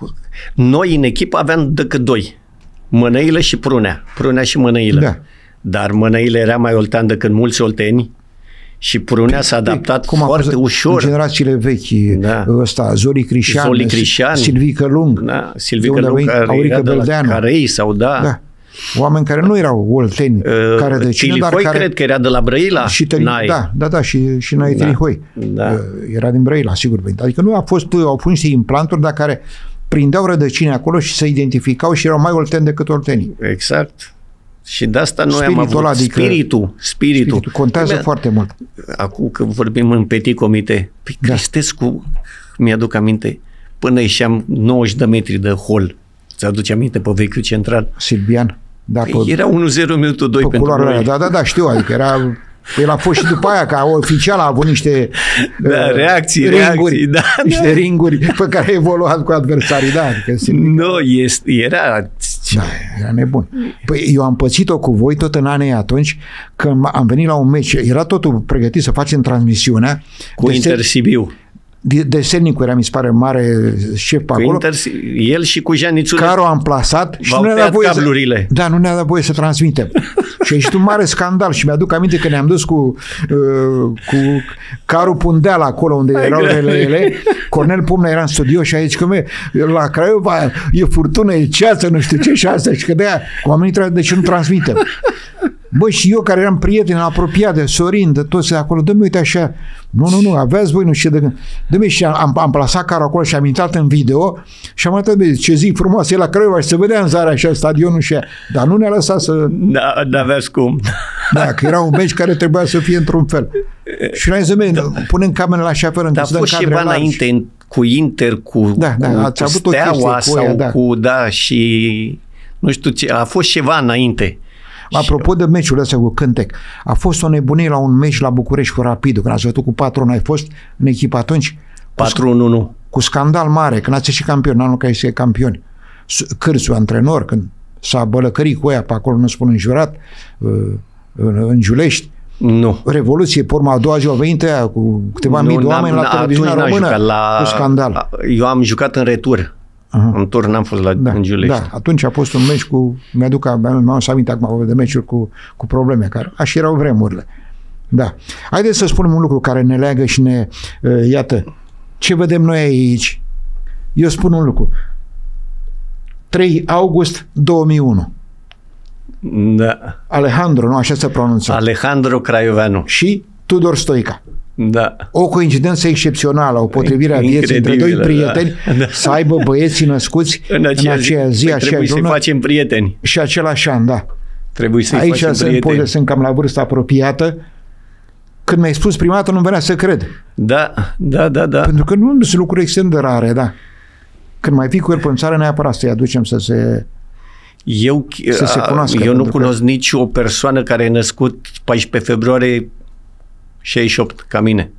Noi în echipă aveam decât doi. Mănăilă și Prunea. Prunea și Mănăilă.
Da.
Dar Mănăilă era mai oltean decât mulți olteni și Prunea s-a adaptat
cum
foarte
fost,
ușor.
În generațiile vechi, da. ăsta, Zoli Crișan,
Zoli Crișan,
Silvică Lung,
da, Silvică Lung,
Aurică Beldeanu.
Carei sau da.
da. Oameni care nu erau olteni, uh, care de cine, dar care...
cred că era de la Brăila.
Și tări, da, da, da, și, și Nae Terihoi.
Da.
Uh, era din Brăila, sigur. Adică nu a fost, au fost niște implanturi, dar care prindeau rădăcini acolo și se identificau și erau mai olteni decât oltenii.
Exact. Și de asta noi
spiritul
am avut
ăla, adică
spiritul, spiritul.
Spiritul contează
mi-a,
foarte mult.
Acum că vorbim în petit comite, păi da. Cristescu, mi-aduc aminte, până ieșeam nouăzeci de metri de hol. Ți-aduce aminte pe vechiul central?
Silvian. Da,
păi pe, era unu zero minutul doi pentru noi.
Da, da, da, știu, adică era... El a fost și după aia, ca oficial a avut niște
da, uh, reacții,
ringuri,
reacții, da,
niște
da.
ringuri pe care a evoluat cu adversarii, da. Adică
nu, este, era...
Da, era nebun. Păi eu am pățit-o cu voi tot în anii atunci, când am venit la un meci, era totul pregătit să facem transmisiunea.
Cu Inter Sibiu.
Desernicu era, mi se pare, mare șef pe acolo.
Inter, el și cu Jean Nițule.
Care o amplasat și nu ne-a dat voie
cablurile.
Să, da, nu ne-a dat voie să transmitem. Și a ieșit un mare scandal și mi-aduc aminte că ne-am dus cu, uh, cu Caru Pundeala acolo unde Hai erau relele. Cornel Pumna era în studio și a zis că mă, la Craiova e furtună, e ceață, nu știu ce și asta. Și că de-aia oamenii trebuie, de ce nu transmitem? Bă, și eu care eram prieten apropiat de Sorin, de toți de acolo, dă-mi uite așa, nu, nu, nu, aveați voi nu știu de când. Dă-mi și am, am plasat Caru acolo și am intrat în video și am uitat, ce zi frumoasă e la Craiova și se vedea în zarea așa stadionul și aia. Dar nu ne-a lăsat să...
Da, n-aveați cum.
Da, că era un meci care trebuia să fie într-un fel. Și noi zis, da. Punem camerele la așa fără.
Dar a fost ceva înainte cu Inter, cu,
da, da,
cu,
ați
cu
avut
Steaua
o
sau
aia, da.
cu, da, și nu știu ce, a fost ceva înainte.
Apropo de meciul ăsta cu Cântec, a fost o nebunie la un meci la București cu Rapidul, când ați văzut cu patru unu, ai fost în echipă atunci?
patru unu unu.
Cu scandal mare, când ați ieșit campion, anul care este campioni. Cârțu, antrenor, când s-a bălăcărit cu ea pe acolo, nu spun înjurat, în Giulești.
Nu.
Revoluție, pe urma a doua zi au venit aia cu câteva nu, mii de oameni la televiziunea română
la,
cu scandal.
Eu am jucat în retur. Uh-huh. În tur n-am fost la
da,
în Giulești.
Da, atunci a fost un meci cu, mi-aduc, mi-am să aminte acum de meciuri cu, cu probleme, care așa erau vremurile. Da. Haideți să spunem un lucru care ne leagă și ne, uh, iată, ce vedem noi aici. Eu spun un lucru. trei august două mii unu.
Da.
Alejandro, nu așa se pronunță.
Alejandro Craioveanu.
Și Tudor Stoica.
Da.
O coincidență excepțională, o potrivire a vieții între doi prieteni, da, da. Să aibă băieții născuți în aceea, în aceea zi,
zi
aceea
trebuie să facem prieteni.
Și același an, da.
Trebuie să-i
Aici
facem
sunt,
prieteni.
Aici sunt cam la vârstă apropiată. Când mi-ai spus prima dată, nu venea să cred.
Da, da, da, da.
Pentru că nu sunt lucruri extrem de rare, da. Când mai fii cu el pe în țară, neapărat să-i aducem să se...
Eu,
să se cunoască,
eu nu cunosc că... nici o persoană care e născut paisprezece februarie șaizeci și opt, ca mine.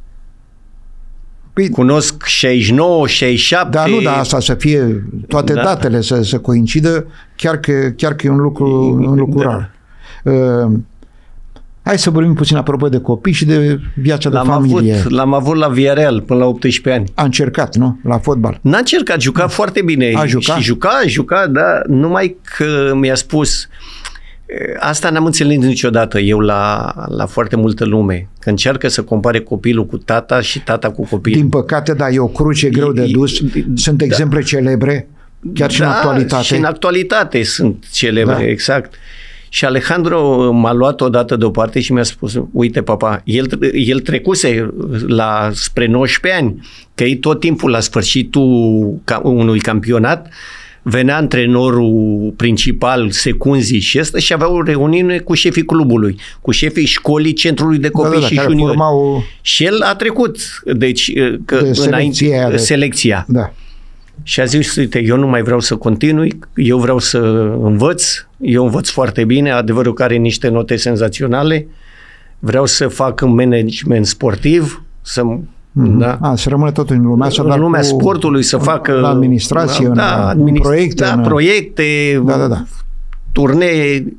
Păi, cunosc șaizeci și nouă, șaizeci și șapte...
Da, nu, dar asta să fie toate da. datele să, să coincidă, chiar că, chiar că e un lucru, un lucru da. rar. Uh, hai să vorbim puțin apropo de copii și de viața
l-am
de familie.
Avut, l-am avut la Villarreal până la optsprezece ani.
A încercat, nu? La fotbal.
N-a încercat, juca foarte bine.
A jucat?
Și juca, juca, da, numai că mi-a spus... Asta n-am înțeles niciodată eu la, la foarte multă lume, că încearcă să compare copilul cu tata și tata cu copilul.
Din păcate, da, e o cruce greu de dus. Sunt da. exemple celebre, chiar și da, în actualitate.
Și în actualitate sunt celebre, da. exact. Și Alejandro m-a luat odată deoparte și mi-a spus, uite papa, el, el trecuse la spre nouăsprezece ani, că ei tot timpul la sfârșitul unui campionat venea antrenorul principal, secunzii și ăsta și aveau reuniune cu șefii clubului, cu șefii școlii, centrului de copii da, da, și juniori. Formau... Și el a trecut, deci, că
de selecția.
Înainte, selecția.
Da.
Și a zis, uite, eu nu mai vreau să continui, eu vreau să învăț, eu învăț foarte bine, adevărul că are niște note senzaționale, vreau să fac un management sportiv, să...
Mm-hmm. Da. A, să rămâne tot în lumea asta,
în lumea sportului, să facă
la administrație,
da,
în, în proiecte,
da,
în...
proiecte,
da, da, da.
turnee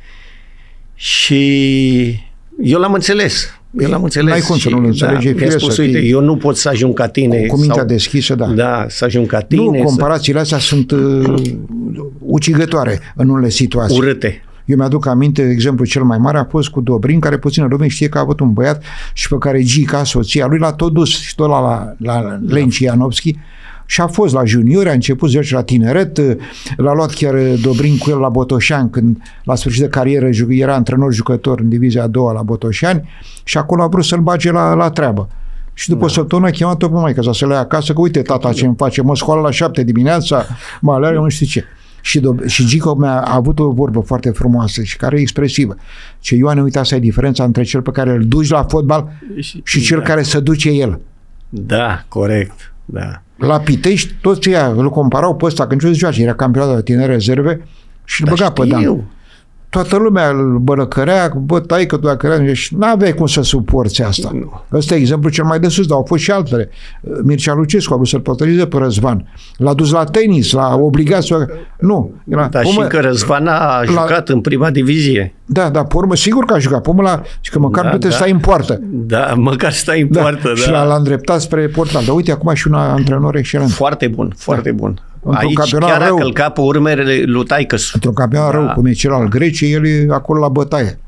și eu l-am înțeles. Eu l-am înțeles.
N-ai cum să nu-l înțelegi.
Da, mi-a spus, uite, eu nu pot să ajung ca tine.
Cu mintea
sau,
deschisă, da.
Da, să ajung ca tine.
Nu, comparațiile
să...
astea sunt uh, ucigătoare în unele situații.
Urâte.
Eu mi-aduc aminte, exemplu cel mai mare a fost cu Dobrin, care puțină lume știe că a avut un băiat și pe care Gica, soția lui, l-a tot dus și tot la, la, la Lenci Ianovski și a fost la juniori, a început să la tineret, l-a luat chiar Dobrin cu el la Botoșani, când la sfârșit de carieră era antrenor jucător în divizia a doua la Botoșani și acolo a vrut să-l bage la, la treabă. Și după da. o săptămână a chemat-o pe maică să se le ia acasă, că uite tata ce îmi face, mă scoală la șapte dimineața, mă aleargă, nu știu ce. Și, și Gico mi-a avut o vorbă foarte frumoasă și care e expresivă. Ce Ioane, uite, asta e diferența între cel pe care îl duci la fotbal și, și cel da. care se duce el.
Da, corect. Da.
La Pitești, toți ăia îl comparau pe ăsta, când ce era campionat de tineri rezerve și îl băga pe Dan. Toată lumea îl bălăcărea, bă, taică tu dacă și n-aveai cum să suporți asta. Nu. Ăsta e exemplu cel mai de sus, dar au fost și altele. Mircea Lucescu a vrut să-l pătălize pe Răzvan. L-a dus la tenis, l-a obligat să... Nu.
Era, dar și că Răzvan a jucat la... în prima divizie.
Da, da, pe urmă, sigur că a jucat. Pe urmă, la... și că măcar da, puteți da. stai în poartă.
Da, măcar stai în da. poartă, da.
Și l-a îndreptat spre portal. Dar uite, acum și un antrenor excelent.
Foarte bun, foarte da. bun.
Într-un
Aici chiar rău, a călcat pe urmele lui taică-su.
Într-un campionat da. rău, cum e cel al Greciei, el e acolo la bătaie.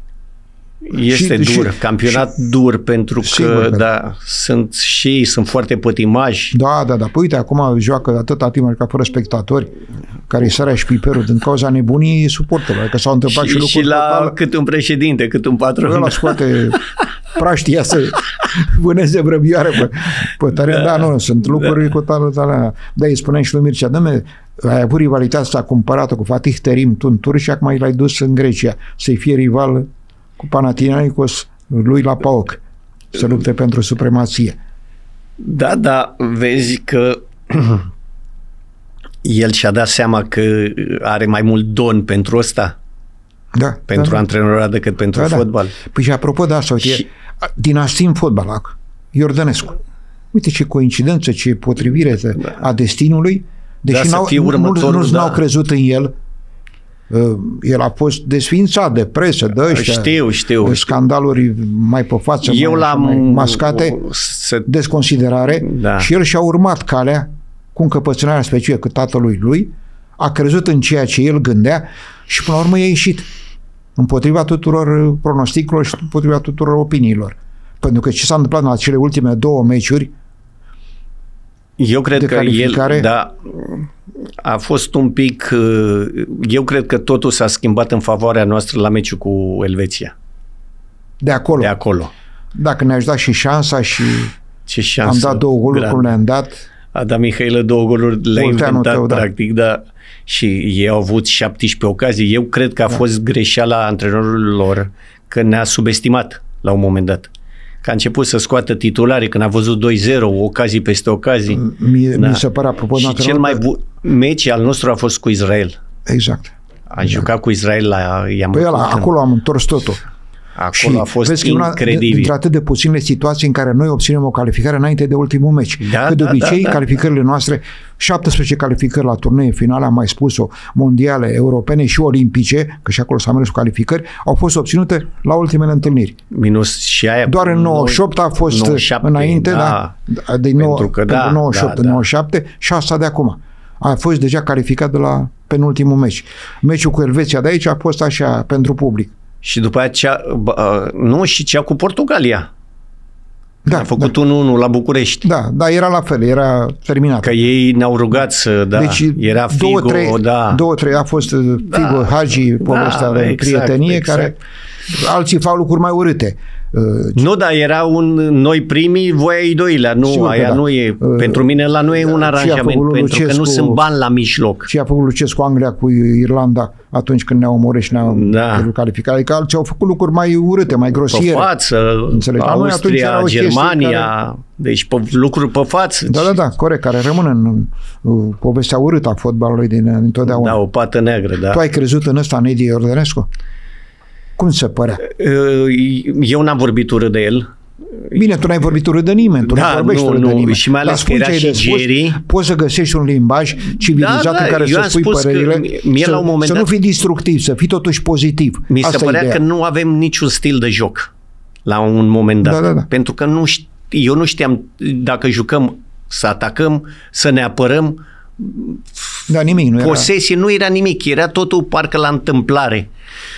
Este și, dur, și, campionat și, dur, pentru că,
că
da, sunt și sunt foarte pătimași.
Da, da, da. Păi uite, acum joacă atâta timp ca fără spectatori, care îi sărea și piperul din cauza nebunii suporterilor, că s-au întâmplat și, și lucruri
și la
total.
Cât un președinte, cât un patron.
Ăla scoate praștia să vâneze vrăbioare pe, pe teren. Da, da, nu, sunt lucruri da. cu total. Da, îi spuneam și lui Mircea, dă-me, ai avut rivalitatea asta cumpărată cu Fatih Terim, tu în Turci și acum l-ai dus în Grecia să-i fie rival cu Panathinaikos lui la PAOK să lupte pentru supremație. Da,
da, vezi că el și-a dat seama că are mai mult don pentru ăsta,
da,
pentru
da,
antrenorat decât pentru
da,
fotbal.
Da. Păi și apropo de asta, uite, și... dinastii în fotbal, Iordănescu. Uite ce coincidență, ce potrivire da. a destinului, deși da, n-au, nu, nu da. n-au crezut în el. El a fost desfințat de presă, de ăștia,
știu, știu,
scandaluri mai pe față,
eu
mai,
l-am
mai mascate, să... desconsiderare da. și el și-a urmat calea cu încăpățânarea specifică că tatălui lui a crezut în ceea ce el gândea și până la urmă i-a ieșit împotriva tuturor pronosticurilor și împotriva tuturor opiniilor. Pentru că ce s-a întâmplat în cele ultime două meciuri
eu cred că el, da, A fost un pic... Eu cred că totul s-a schimbat în favoarea noastră la meciul cu Elveția.
De acolo?
De acolo.
Dacă ne-aș dat și șansa și
Ce șansă
am dat două goluri cum le-am dat.
A dat Mihailă două goluri, le-a inventat tău, practic, da. da. Și ei au avut șaptesprezece ocazii. Eu cred că a da. fost greșeala antrenorului lor că ne-a subestimat la un moment dat. Că a început să scoată titulare când a văzut doi zero, ocazii peste ocazii.
Mie, da. mi se părea, apropo,
și cel mai bun meci al nostru a fost cu Israel.
Exact.
Am exact. jucat cu Israel la...
Păi ăla, acolo am întors totul.
Acolo și a fost vezi incredibil.
Dintre atât de puține situații în care noi obținem o calificare înainte de ultimul meci.
Da,
Că de
da,
obicei,
da, da.
calificările noastre, șaptesprezece calificări la turnee finale, am mai spus-o, mondiale, europene și olimpice, că și acolo s-a mers cu calificări, au fost obținute la ultimele întâlniri.
Minus și aia.
Doar în nouăzeci și opt a fost nouăzeci și șapte, înainte, da, da, de pentru că da, nouăzeci și opt, da, nouăzeci și șapte da. și asta de acum. A fost deja calificat de la penultimul meci. Meciul cu Elveția de aici a fost așa pentru public.
Și după aceea, nu, și cea cu Portugalia.
Da,
a făcut
da.
unu unu la București.
Da, da, era la fel, era terminat.
Că ei ne-au rugat să, da,
deci,
era Figo,
două, trei,
da.
Două, trei, a fost Figo,
da,
Hagi, povestea
da,
de
exact,
prietenie,
exact.
care alții fac lucruri mai urâte.
Nu, dar era un noi primii, voi ai doilea. Nu,
Sigur
aia
da.
nu e, uh, pentru mine la nu e un aranjament, pentru Lucescu, că nu sunt bani la mijloc.
Și a făcut Lucescu Anglia cu Irlanda atunci când ne-au omorât și ne-au
da.
calificat. Adică alții au făcut lucruri mai urâte, mai grosiere.
Pe față,
Înțelegi?
Austria, Germania, care... deci pe, lucruri pe față.
Da, da, da, corect, care rămân în uh, povestea urâtă a fotbalului din întotdeauna.
Da, o pată neagră, da.
Tu ai crezut în ăsta, Nedi Iordănescu? Cum se părea?
Eu n-am vorbit urât de el.
Bine, tu n-ai vorbit urât de nimeni, tu
da,
nu vorbești
nu,
urât
nu.
de nimeni.
Și mai ales că era și Jerry.
Poți să găsești un limbaj civilizat da, da, în care să spui părerile,
mie
să,
la un moment
să
dat,
nu fii destructiv, să fii totuși pozitiv.
Mi se
Asta
părea
ideea.
că nu avem niciun stil de joc la un moment dat.
Da, da, da.
Pentru că nu ști, eu nu știam dacă jucăm să atacăm, să ne apărăm.
Da, nimic nu era.
Posesii nu era nimic, era totul parcă la întâmplare.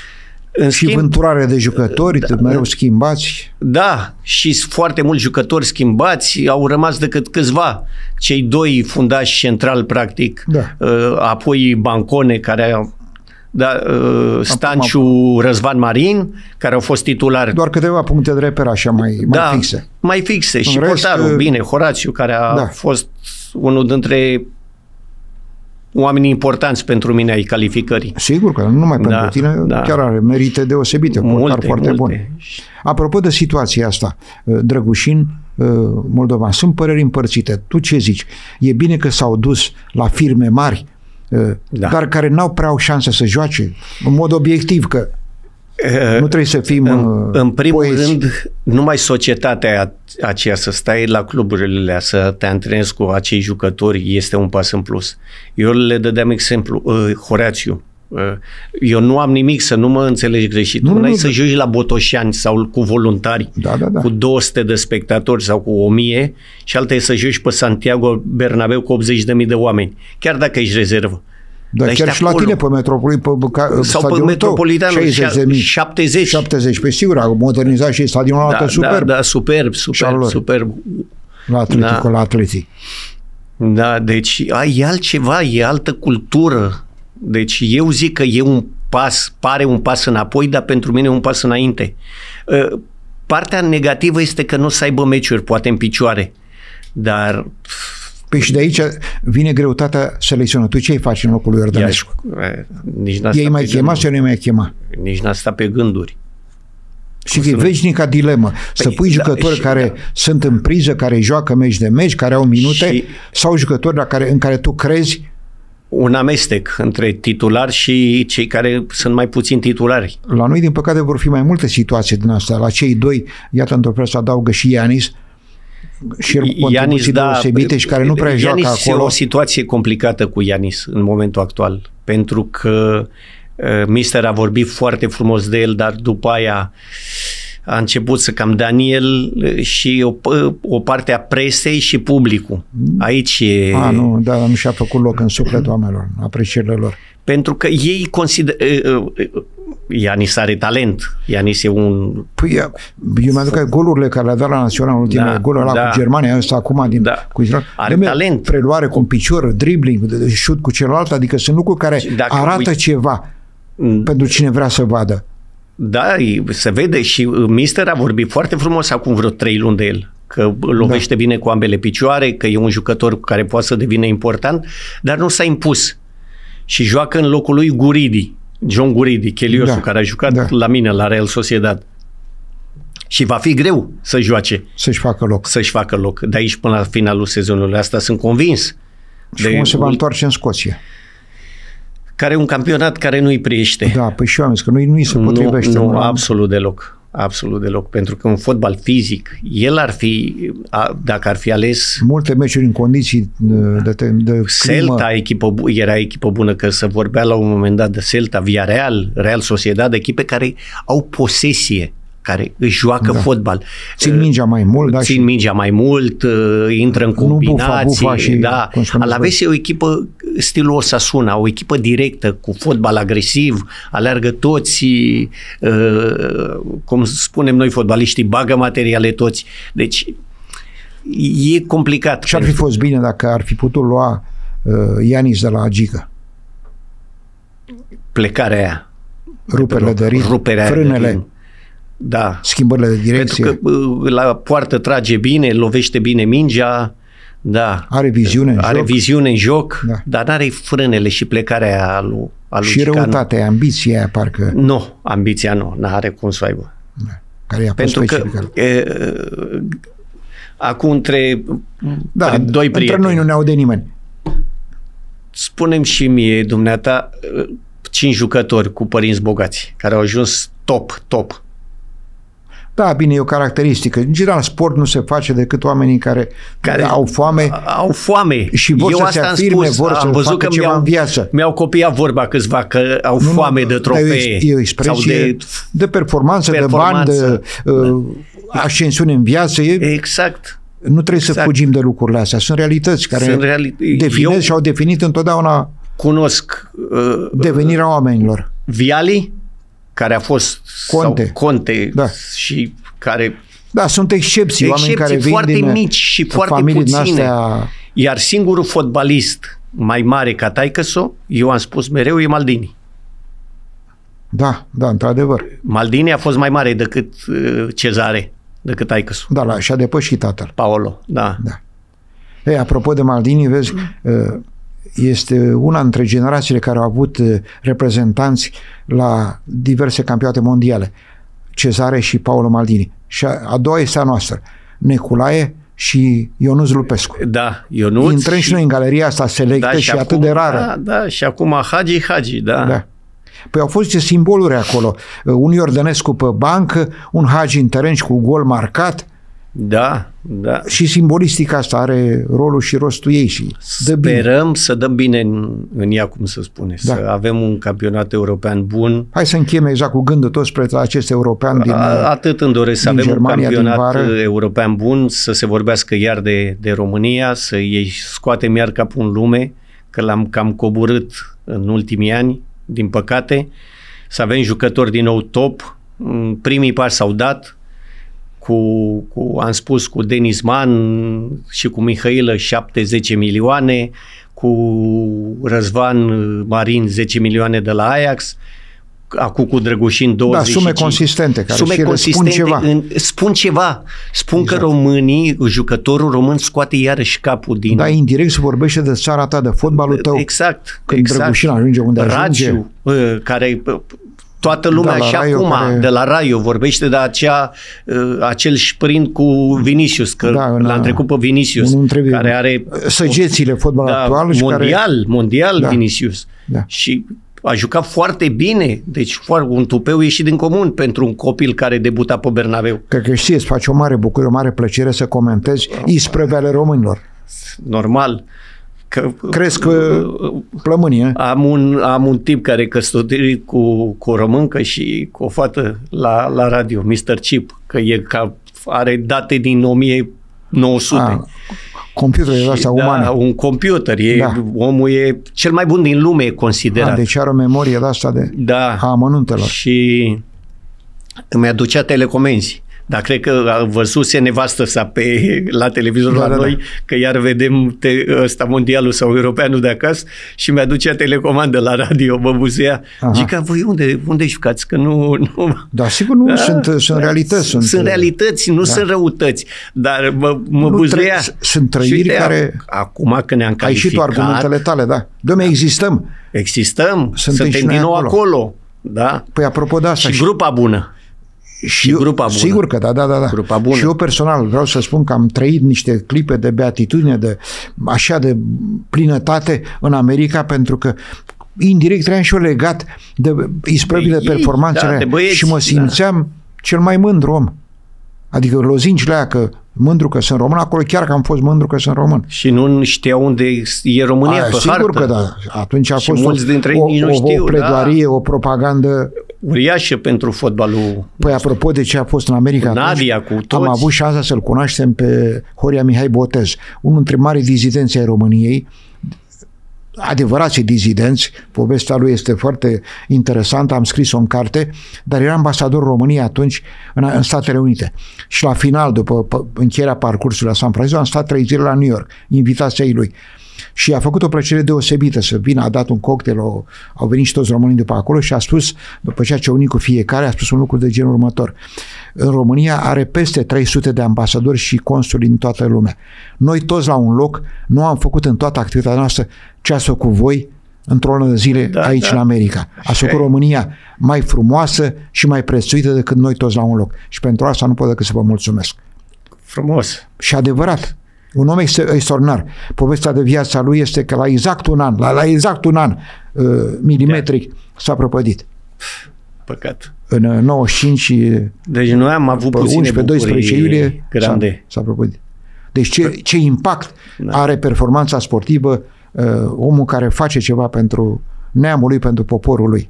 În
și
schimb,
vânturare de jucători,
da,
mereu schimbați.
Da, și foarte mulți jucători schimbați, au rămas decât câțiva. Cei doi fundași central, practic,
da.
Apoi Bancone, care da, Stanciu, Răzvan Marin, care au fost titulari.
Doar câteva puncte de reper așa mai,
da,
mai fixe.
mai fixe.
În
și
rest,
portarul, bine, Horațiu, care a da. fost unul dintre oamenii importanți pentru mine ai calificării.
Sigur că nu numai pentru
da,
tine,
da.
chiar are merite deosebite, portar foarte bun. Apropo de situația asta, Drăgușin, Moldovan, sunt păreri împărțite. Tu ce zici? E bine că s-au dus la firme mari, da. dar care n-au prea au șanse să joace, în mod obiectiv, că nu trebuie să fim
În, în primul
poeți.
rând, numai societatea aceea să stai la cluburile, să te antrenezi cu acei jucători, este un pas în plus. Eu le dădeam exemplu, uh, Horațiu. Uh, eu nu am nimic, să nu mă înțelegi greșit. Nu, nu ai să joci la Botoșani sau cu voluntari,
da, da, da.
cu două sute de spectatori sau cu o mie, și alta e să joci pe Santiago Bernabéu cu optzeci de mii de oameni, chiar dacă ești rezervă.
Da, dar chiar și acolo. La tine pe Metropoli, pe, pe
sau pe Metropolitanul, șaptezeci.
șaptezeci, pe sigur, au modernizat și stadionul
da,
ăla superb.
Da, da, superb, superb, superb.
La Atletico, da. la Atletii.
Da, deci e altceva, e altă cultură. Deci eu zic că e un pas, pare un pas înapoi, dar pentru mine e un pas înainte. Partea negativă este că nu o să aibă meciuri, poate în picioare, dar...
Păi și de aici vine greutatea selecționării. Tu ce îi faci în locul lui Iordănescu? Ei mai chema sau nu mai chema?
Nici n-a stat pe gânduri.
Și că e veșnica dilemă. Păi, să pui jucători da, care da. sunt în priză, care joacă meci de meci, care au minute, și sau jucători la care, în care tu crezi?
Un amestec între titulari și cei care sunt mai puțin titulari.
La noi, din păcate, vor fi mai multe situații din astea. La cei doi, iată, într-o fel să adaugă și Ianis, și
Ianis, da,
deosebite și care nu prea joacă
Ianis
acolo.
E o situație complicată cu Ianis în momentul actual, pentru că uh, mister a vorbit foarte frumos de el, dar după aia a început să cam Daniel și o, o parte a presei și publicul. Aici e...
A, nu, da, nu și-a făcut loc în sufletul oamenilor, aprecierile lor.
Pentru că ei consider...
Ianis
are talent. Ianis e un...
Păi, eu mi-aduc că golurile care le-a dat la Național, ultimele da, golul ăla da. cu Germania, ăsta acum din...
Da.
Cu Israel.
Are
de
talent.
Preluare cu un picior, dribbling, șut cu celălalt, adică sunt lucruri care Dacă arată uite... ceva mm. pentru cine vrea să vadă.
Da, se vede și mister a vorbit foarte frumos acum vreo trei luni de el, că lovește da. bine cu ambele picioare, că e un jucător care poate să devină important, dar nu s-a impus. Și joacă în locul lui Guridi, John Guridi, Cheliosu, da. care a jucat da. la mine, la Real Sociedad. Și va fi greu să joace.
Să-și facă loc.
Să-și facă loc. De aici până la finalul sezonului. Asta sunt convins.
Și de cum se va întoarce în Scoția?
Care e un campionat care nu-i priește.
Da, păi și eu am zis că nu, nu-i se potrivește.
Nu, nu absolut deloc. Absolut deloc. Pentru că un fotbal fizic, el ar fi, dacă ar fi ales...
Multe meciuri în condiții de, de, de
Celta, echipă, era echipă bună, că se vorbea la un moment dat de Celta, Villarreal, Real Sociedad, echipe care au posesie, care își joacă da. fotbal.
Țin mingea mai mult. Da,
țin
și...
mingea mai mult, intră în combinații. Bufa, bufa și, da. Alaves e o echipă stilul Osasuna, o echipă directă, cu fotbal agresiv, aleargă toți, uh, cum spunem noi fotbaliștii, bagă materiale toți. Deci e complicat.
Și ar fi fost bine dacă ar fi putut lua uh, Ianis de la Gică.
Plecarea aia.
Ruperile de ritm,
ruperea
frânele.
De Da.
Schimbările de direcție.
Pentru că la poartă trage bine, lovește bine mingea, da.
Are viziune în
Are
joc.
viziune în joc,
da.
dar n-are frânele și plecarea lui, a lui
Și
Gicanu.
răutatea, ambiția aia, parcă.
Nu, ambiția nu, n-are cum să aibă.
Da. Care i-a
Pentru că e, acum între
da,
doi prieteni.
Între noi nu ne aude nimeni.
Spune-mi și mie, dumneata, cinci jucători cu părinți bogați, care au ajuns top, top.
Da, bine, e o caracteristică. În general, sport nu se face decât oamenii care, care au foame.
Au foame.
Și vor
Eu
să se afirme, spus, vor să facă că ceva în viață.
Mi-au copiat vorba câțiva că au nu, foame de trofee.
E o expresie de, de performanță, performanță, de bani, de uh, ascensiune în viață. E,
exact.
Nu trebuie
exact.
să fugim de lucrurile astea. Sunt realități care Sunt reali... definez Eu și au definit întotdeauna
cunosc uh,
devenirea oamenilor.
Viali, care a fost
Conte,
sau Conte
da.
și care...
Da, sunt excepții, excepții oameni care vin
foarte
din
mici și foarte puține.
Astea...
Iar singurul fotbalist mai mare ca taică-so, eu am spus mereu, e Maldini.
Da, da, într-adevăr.
Maldini a fost mai mare decât uh, Cezare, decât taică-so.
Da, la, și-a depășit tatăl.
Paolo, da.
da. Ei, apropo de Maldini, vezi, uh, este una dintre generațiile care au avut reprezentanți la diverse campionate mondiale. Cezare și Paolo Maldini. Și a, a doua este a noastră. Neculae și Ionuț Lupescu.
Da, Ionuț.
Intrăm și noi în galeria asta selectă da, și, și acum, atât de rară.
Da, da, și acum Hagi, Hagi, da.
da. Păi au fost simboluri acolo. Un Iordănescu pe bancă, un Hagi în teren și cu gol marcat.
Da, da.
Și simbolistica asta are rolul și rostul ei și dă bine.
Sperăm să dăm bine în, în ea, cum să spune, da. Să avem un campionat european bun.
Hai să încheiem exact cu gândul tot spre acest european din
A, Atât îmi doresc să avem
Germania,
un campionat european bun, să se vorbească iar de, de România, să ei scoatem iar capul în lume, că l-am cam coborât în ultimii ani, din păcate, să avem jucători din nou top. Primii pași s-au dat, Cu, cu, am spus, cu Denis Man și cu Mihailă șapte zece milioane, cu Răzvan Marin zece milioane de la Ajax, acum cu Drăgușin douăzeci și cinci.
Da, sume consistente, care
sume
și
consistente
spun ceva.
În, spun ceva. Spun exact. Că românii, jucătorul român scoate iarăși capul din...
Da, indirect se vorbește de țara ta, de fotbalul tău.
Exact.
Când
exact.
Drăgușin ajunge unde ajunge.
Raciu, care... Toată lumea și Raio, acum, care... de la Raio, vorbește de acea, acel sprint cu Vinicius, că da, l-a trecut pe Vinicius, care are...
Săgețile fotbal da, actual. Și
mondial,
care...
mondial
da.
Vinicius.
Da.
Și a jucat foarte bine, deci un tupeu ieșit din comun pentru un copil care debuta pe Bernabeu.
Cred că știi, îți face o mare bucurie, o mare plăcere să comentezi isprevele românilor.
Normal. Că,
Crezi că plămânie?
Am un, am un tip care e căsătorit cu, cu o româncă și cu o fată la, la radio, mister Chip, că e ca, are date din o mie nouă sute. A,
Computerele astea
da,
umane.
un computer. E,
da.
Omul e cel mai bun din lume, e considerat.
Da, deci are o memorie de asta de
da.
a amănuntelor.
Și îmi aducea telecomenzi. Dar cred că a văzuse nevastă sa pe, la televizor da, la da, noi, da. Că iar vedem te, ăsta mondialul sau europeanul de acasă și mi-aducea telecomandă la radio, mă buzea. Zic, voi unde, unde jucați? Că nu... nu...
Da, sigur, nu, da, sunt, sunt realități. Sunt,
sunt realități, nu da. Sunt răutăți, dar mă, mă buzea.
Sunt trăiri uite, care...
Acum că ne-am calificat...
Ai și tu argumentele tale, da. Doamne, da. existăm.
Existăm, suntem, suntem din nou acolo. acolo. Da?
Păi apropo de asta...
Și, și grupa bună.
Și, și eu, grupa bună. Sigur că da, da, da. da.
Grupa bună.
Și eu personal vreau să spun că am trăit niște clipe de beatitudine, de așa de plinătate în America, pentru că indirect trăiam și eu legat de isprăvile performanțele da, și mă simțeam da. cel mai mândru om. Adică lozincile aia că mândru că sunt român, acolo chiar că am fost mândru că sunt român.
Și nu știau unde e România aia, pe
sigur
hartă.
Că da. Atunci a
și
fost
mulți
o,
dintre
o,
ei nu
o,
știu,
o pledoarie, da. o propagandă
uriașă pentru fotbalul.
Păi apropo de ce a fost în America,
cu Nadia, cu toți.
Am avut șansa să-l cunoaștem pe Horia Mihai Botez, unul dintre mari dizidenți ai României, adevărații dizidenți, povestea lui este foarte interesantă, am scris-o în carte, dar era ambasador României atunci în, în Statele Unite. Și la final, după încheierea parcursului la San Francisco, am stat trei zile la New York, invitația ei lui. Și a făcut o plăcere deosebită să vină, a dat un cocktail, o, au venit și toți românii după acolo și a spus, după ce a unit cu fiecare, a spus un lucru de genul următor. În România are peste trei sute de ambasadori și consuli din toată lumea. Noi toți la un loc nu am făcut în toată activitatea noastră ce ați făcut voi într-o lună de zile da, aici da. în America. Ați făcut România mai frumoasă și mai prețuită decât noi toți la un loc. Și pentru asta nu pot decât să vă mulțumesc.
Frumos.
Și adevărat. Un om extraordinar. Povestea de viața lui este că la exact un an, la, la exact un an uh, milimetric s-a prăpădit.
Păcat.
În uh, nouăzeci și cinci
deci noi am avut puține
unsprezece doisprezece iulie
grande.
S-a, s-a prăpădit. Deci ce, ce impact da. are performanța sportivă uh, omul care face ceva pentru neamul lui, pentru poporul lui.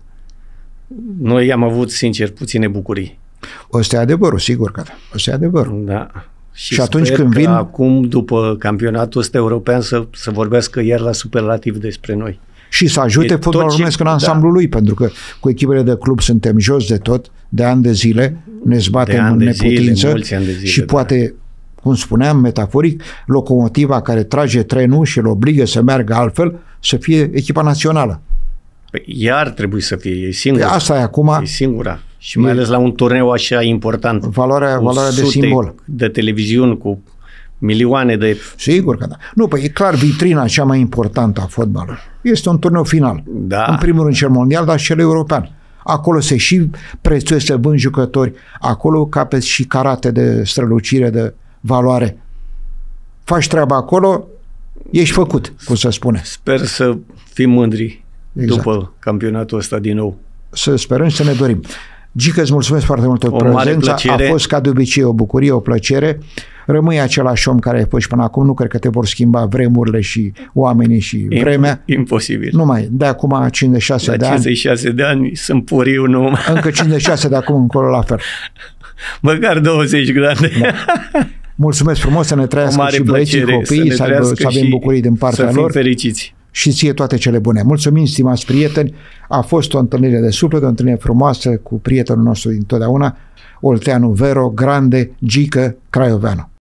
Noi am avut, sincer, puține bucurii.
Ăsta e adevărul, sigur că da. Ăsta e adevărul.
Da. Și,
și atunci când vin...
acum, după campionatul ăsta european, să, să vorbească iar la superlativ despre noi.
Și să ajute fotbalul românesc în ansamblul da. lui, pentru că cu echipele de club suntem jos de tot, de ani de zile, ne zbatem în neputință zile, și poate, da. cum spuneam, metaforic, locomotiva care trage trenul și îl obligă să meargă altfel, să fie echipa națională.
Păi iar trebuie să fie, e singura.
Păi asta e acum.
E singura. Și mai ales la un turneu așa important.
Valoarea, valoarea de simbol.
De televiziuni cu milioane de...
Sigur că da. Nu, păi e clar vitrina cea mai importantă a fotbalului. Este un turneu final.
Da.
În primul rând cel mondial, dar și cel european. Acolo se și prețuiesc, se vând jucători. Acolo capeți și carate de strălucire, de valoare. Faci treaba acolo, ești făcut, cum se spune.
Sper să fim mândri exact. după campionatul ăsta din nou.
Să sperăm și să ne dorim. Gică, îți mulțumesc foarte mult pentru prezența. A fost ca de obicei o bucurie, o plăcere. Rămâi același om care ai fost până acum. Nu cred că te vor schimba vremurile și oamenii și vremea.
Imposibil.
Nu mai. De acum cincizeci și șase de ani.
cincizeci și șase de ani sunt puriu, nu?
Încă cincizeci și șase de acum încolo la fel.
Măcar douăzeci grade. Da.
Mulțumesc frumos, să ne trăiască și băieții, copiii, să, să, să avem bucurii din partea lor.
Să fim fericiți.
Și ție toate cele bune. Mulțumim, stimați prieteni. A fost o întâlnire de suflet, o întâlnire frumoasă cu prietenul nostru dintotdeauna, Olteanu Vero, grande, Gică Craioveanu.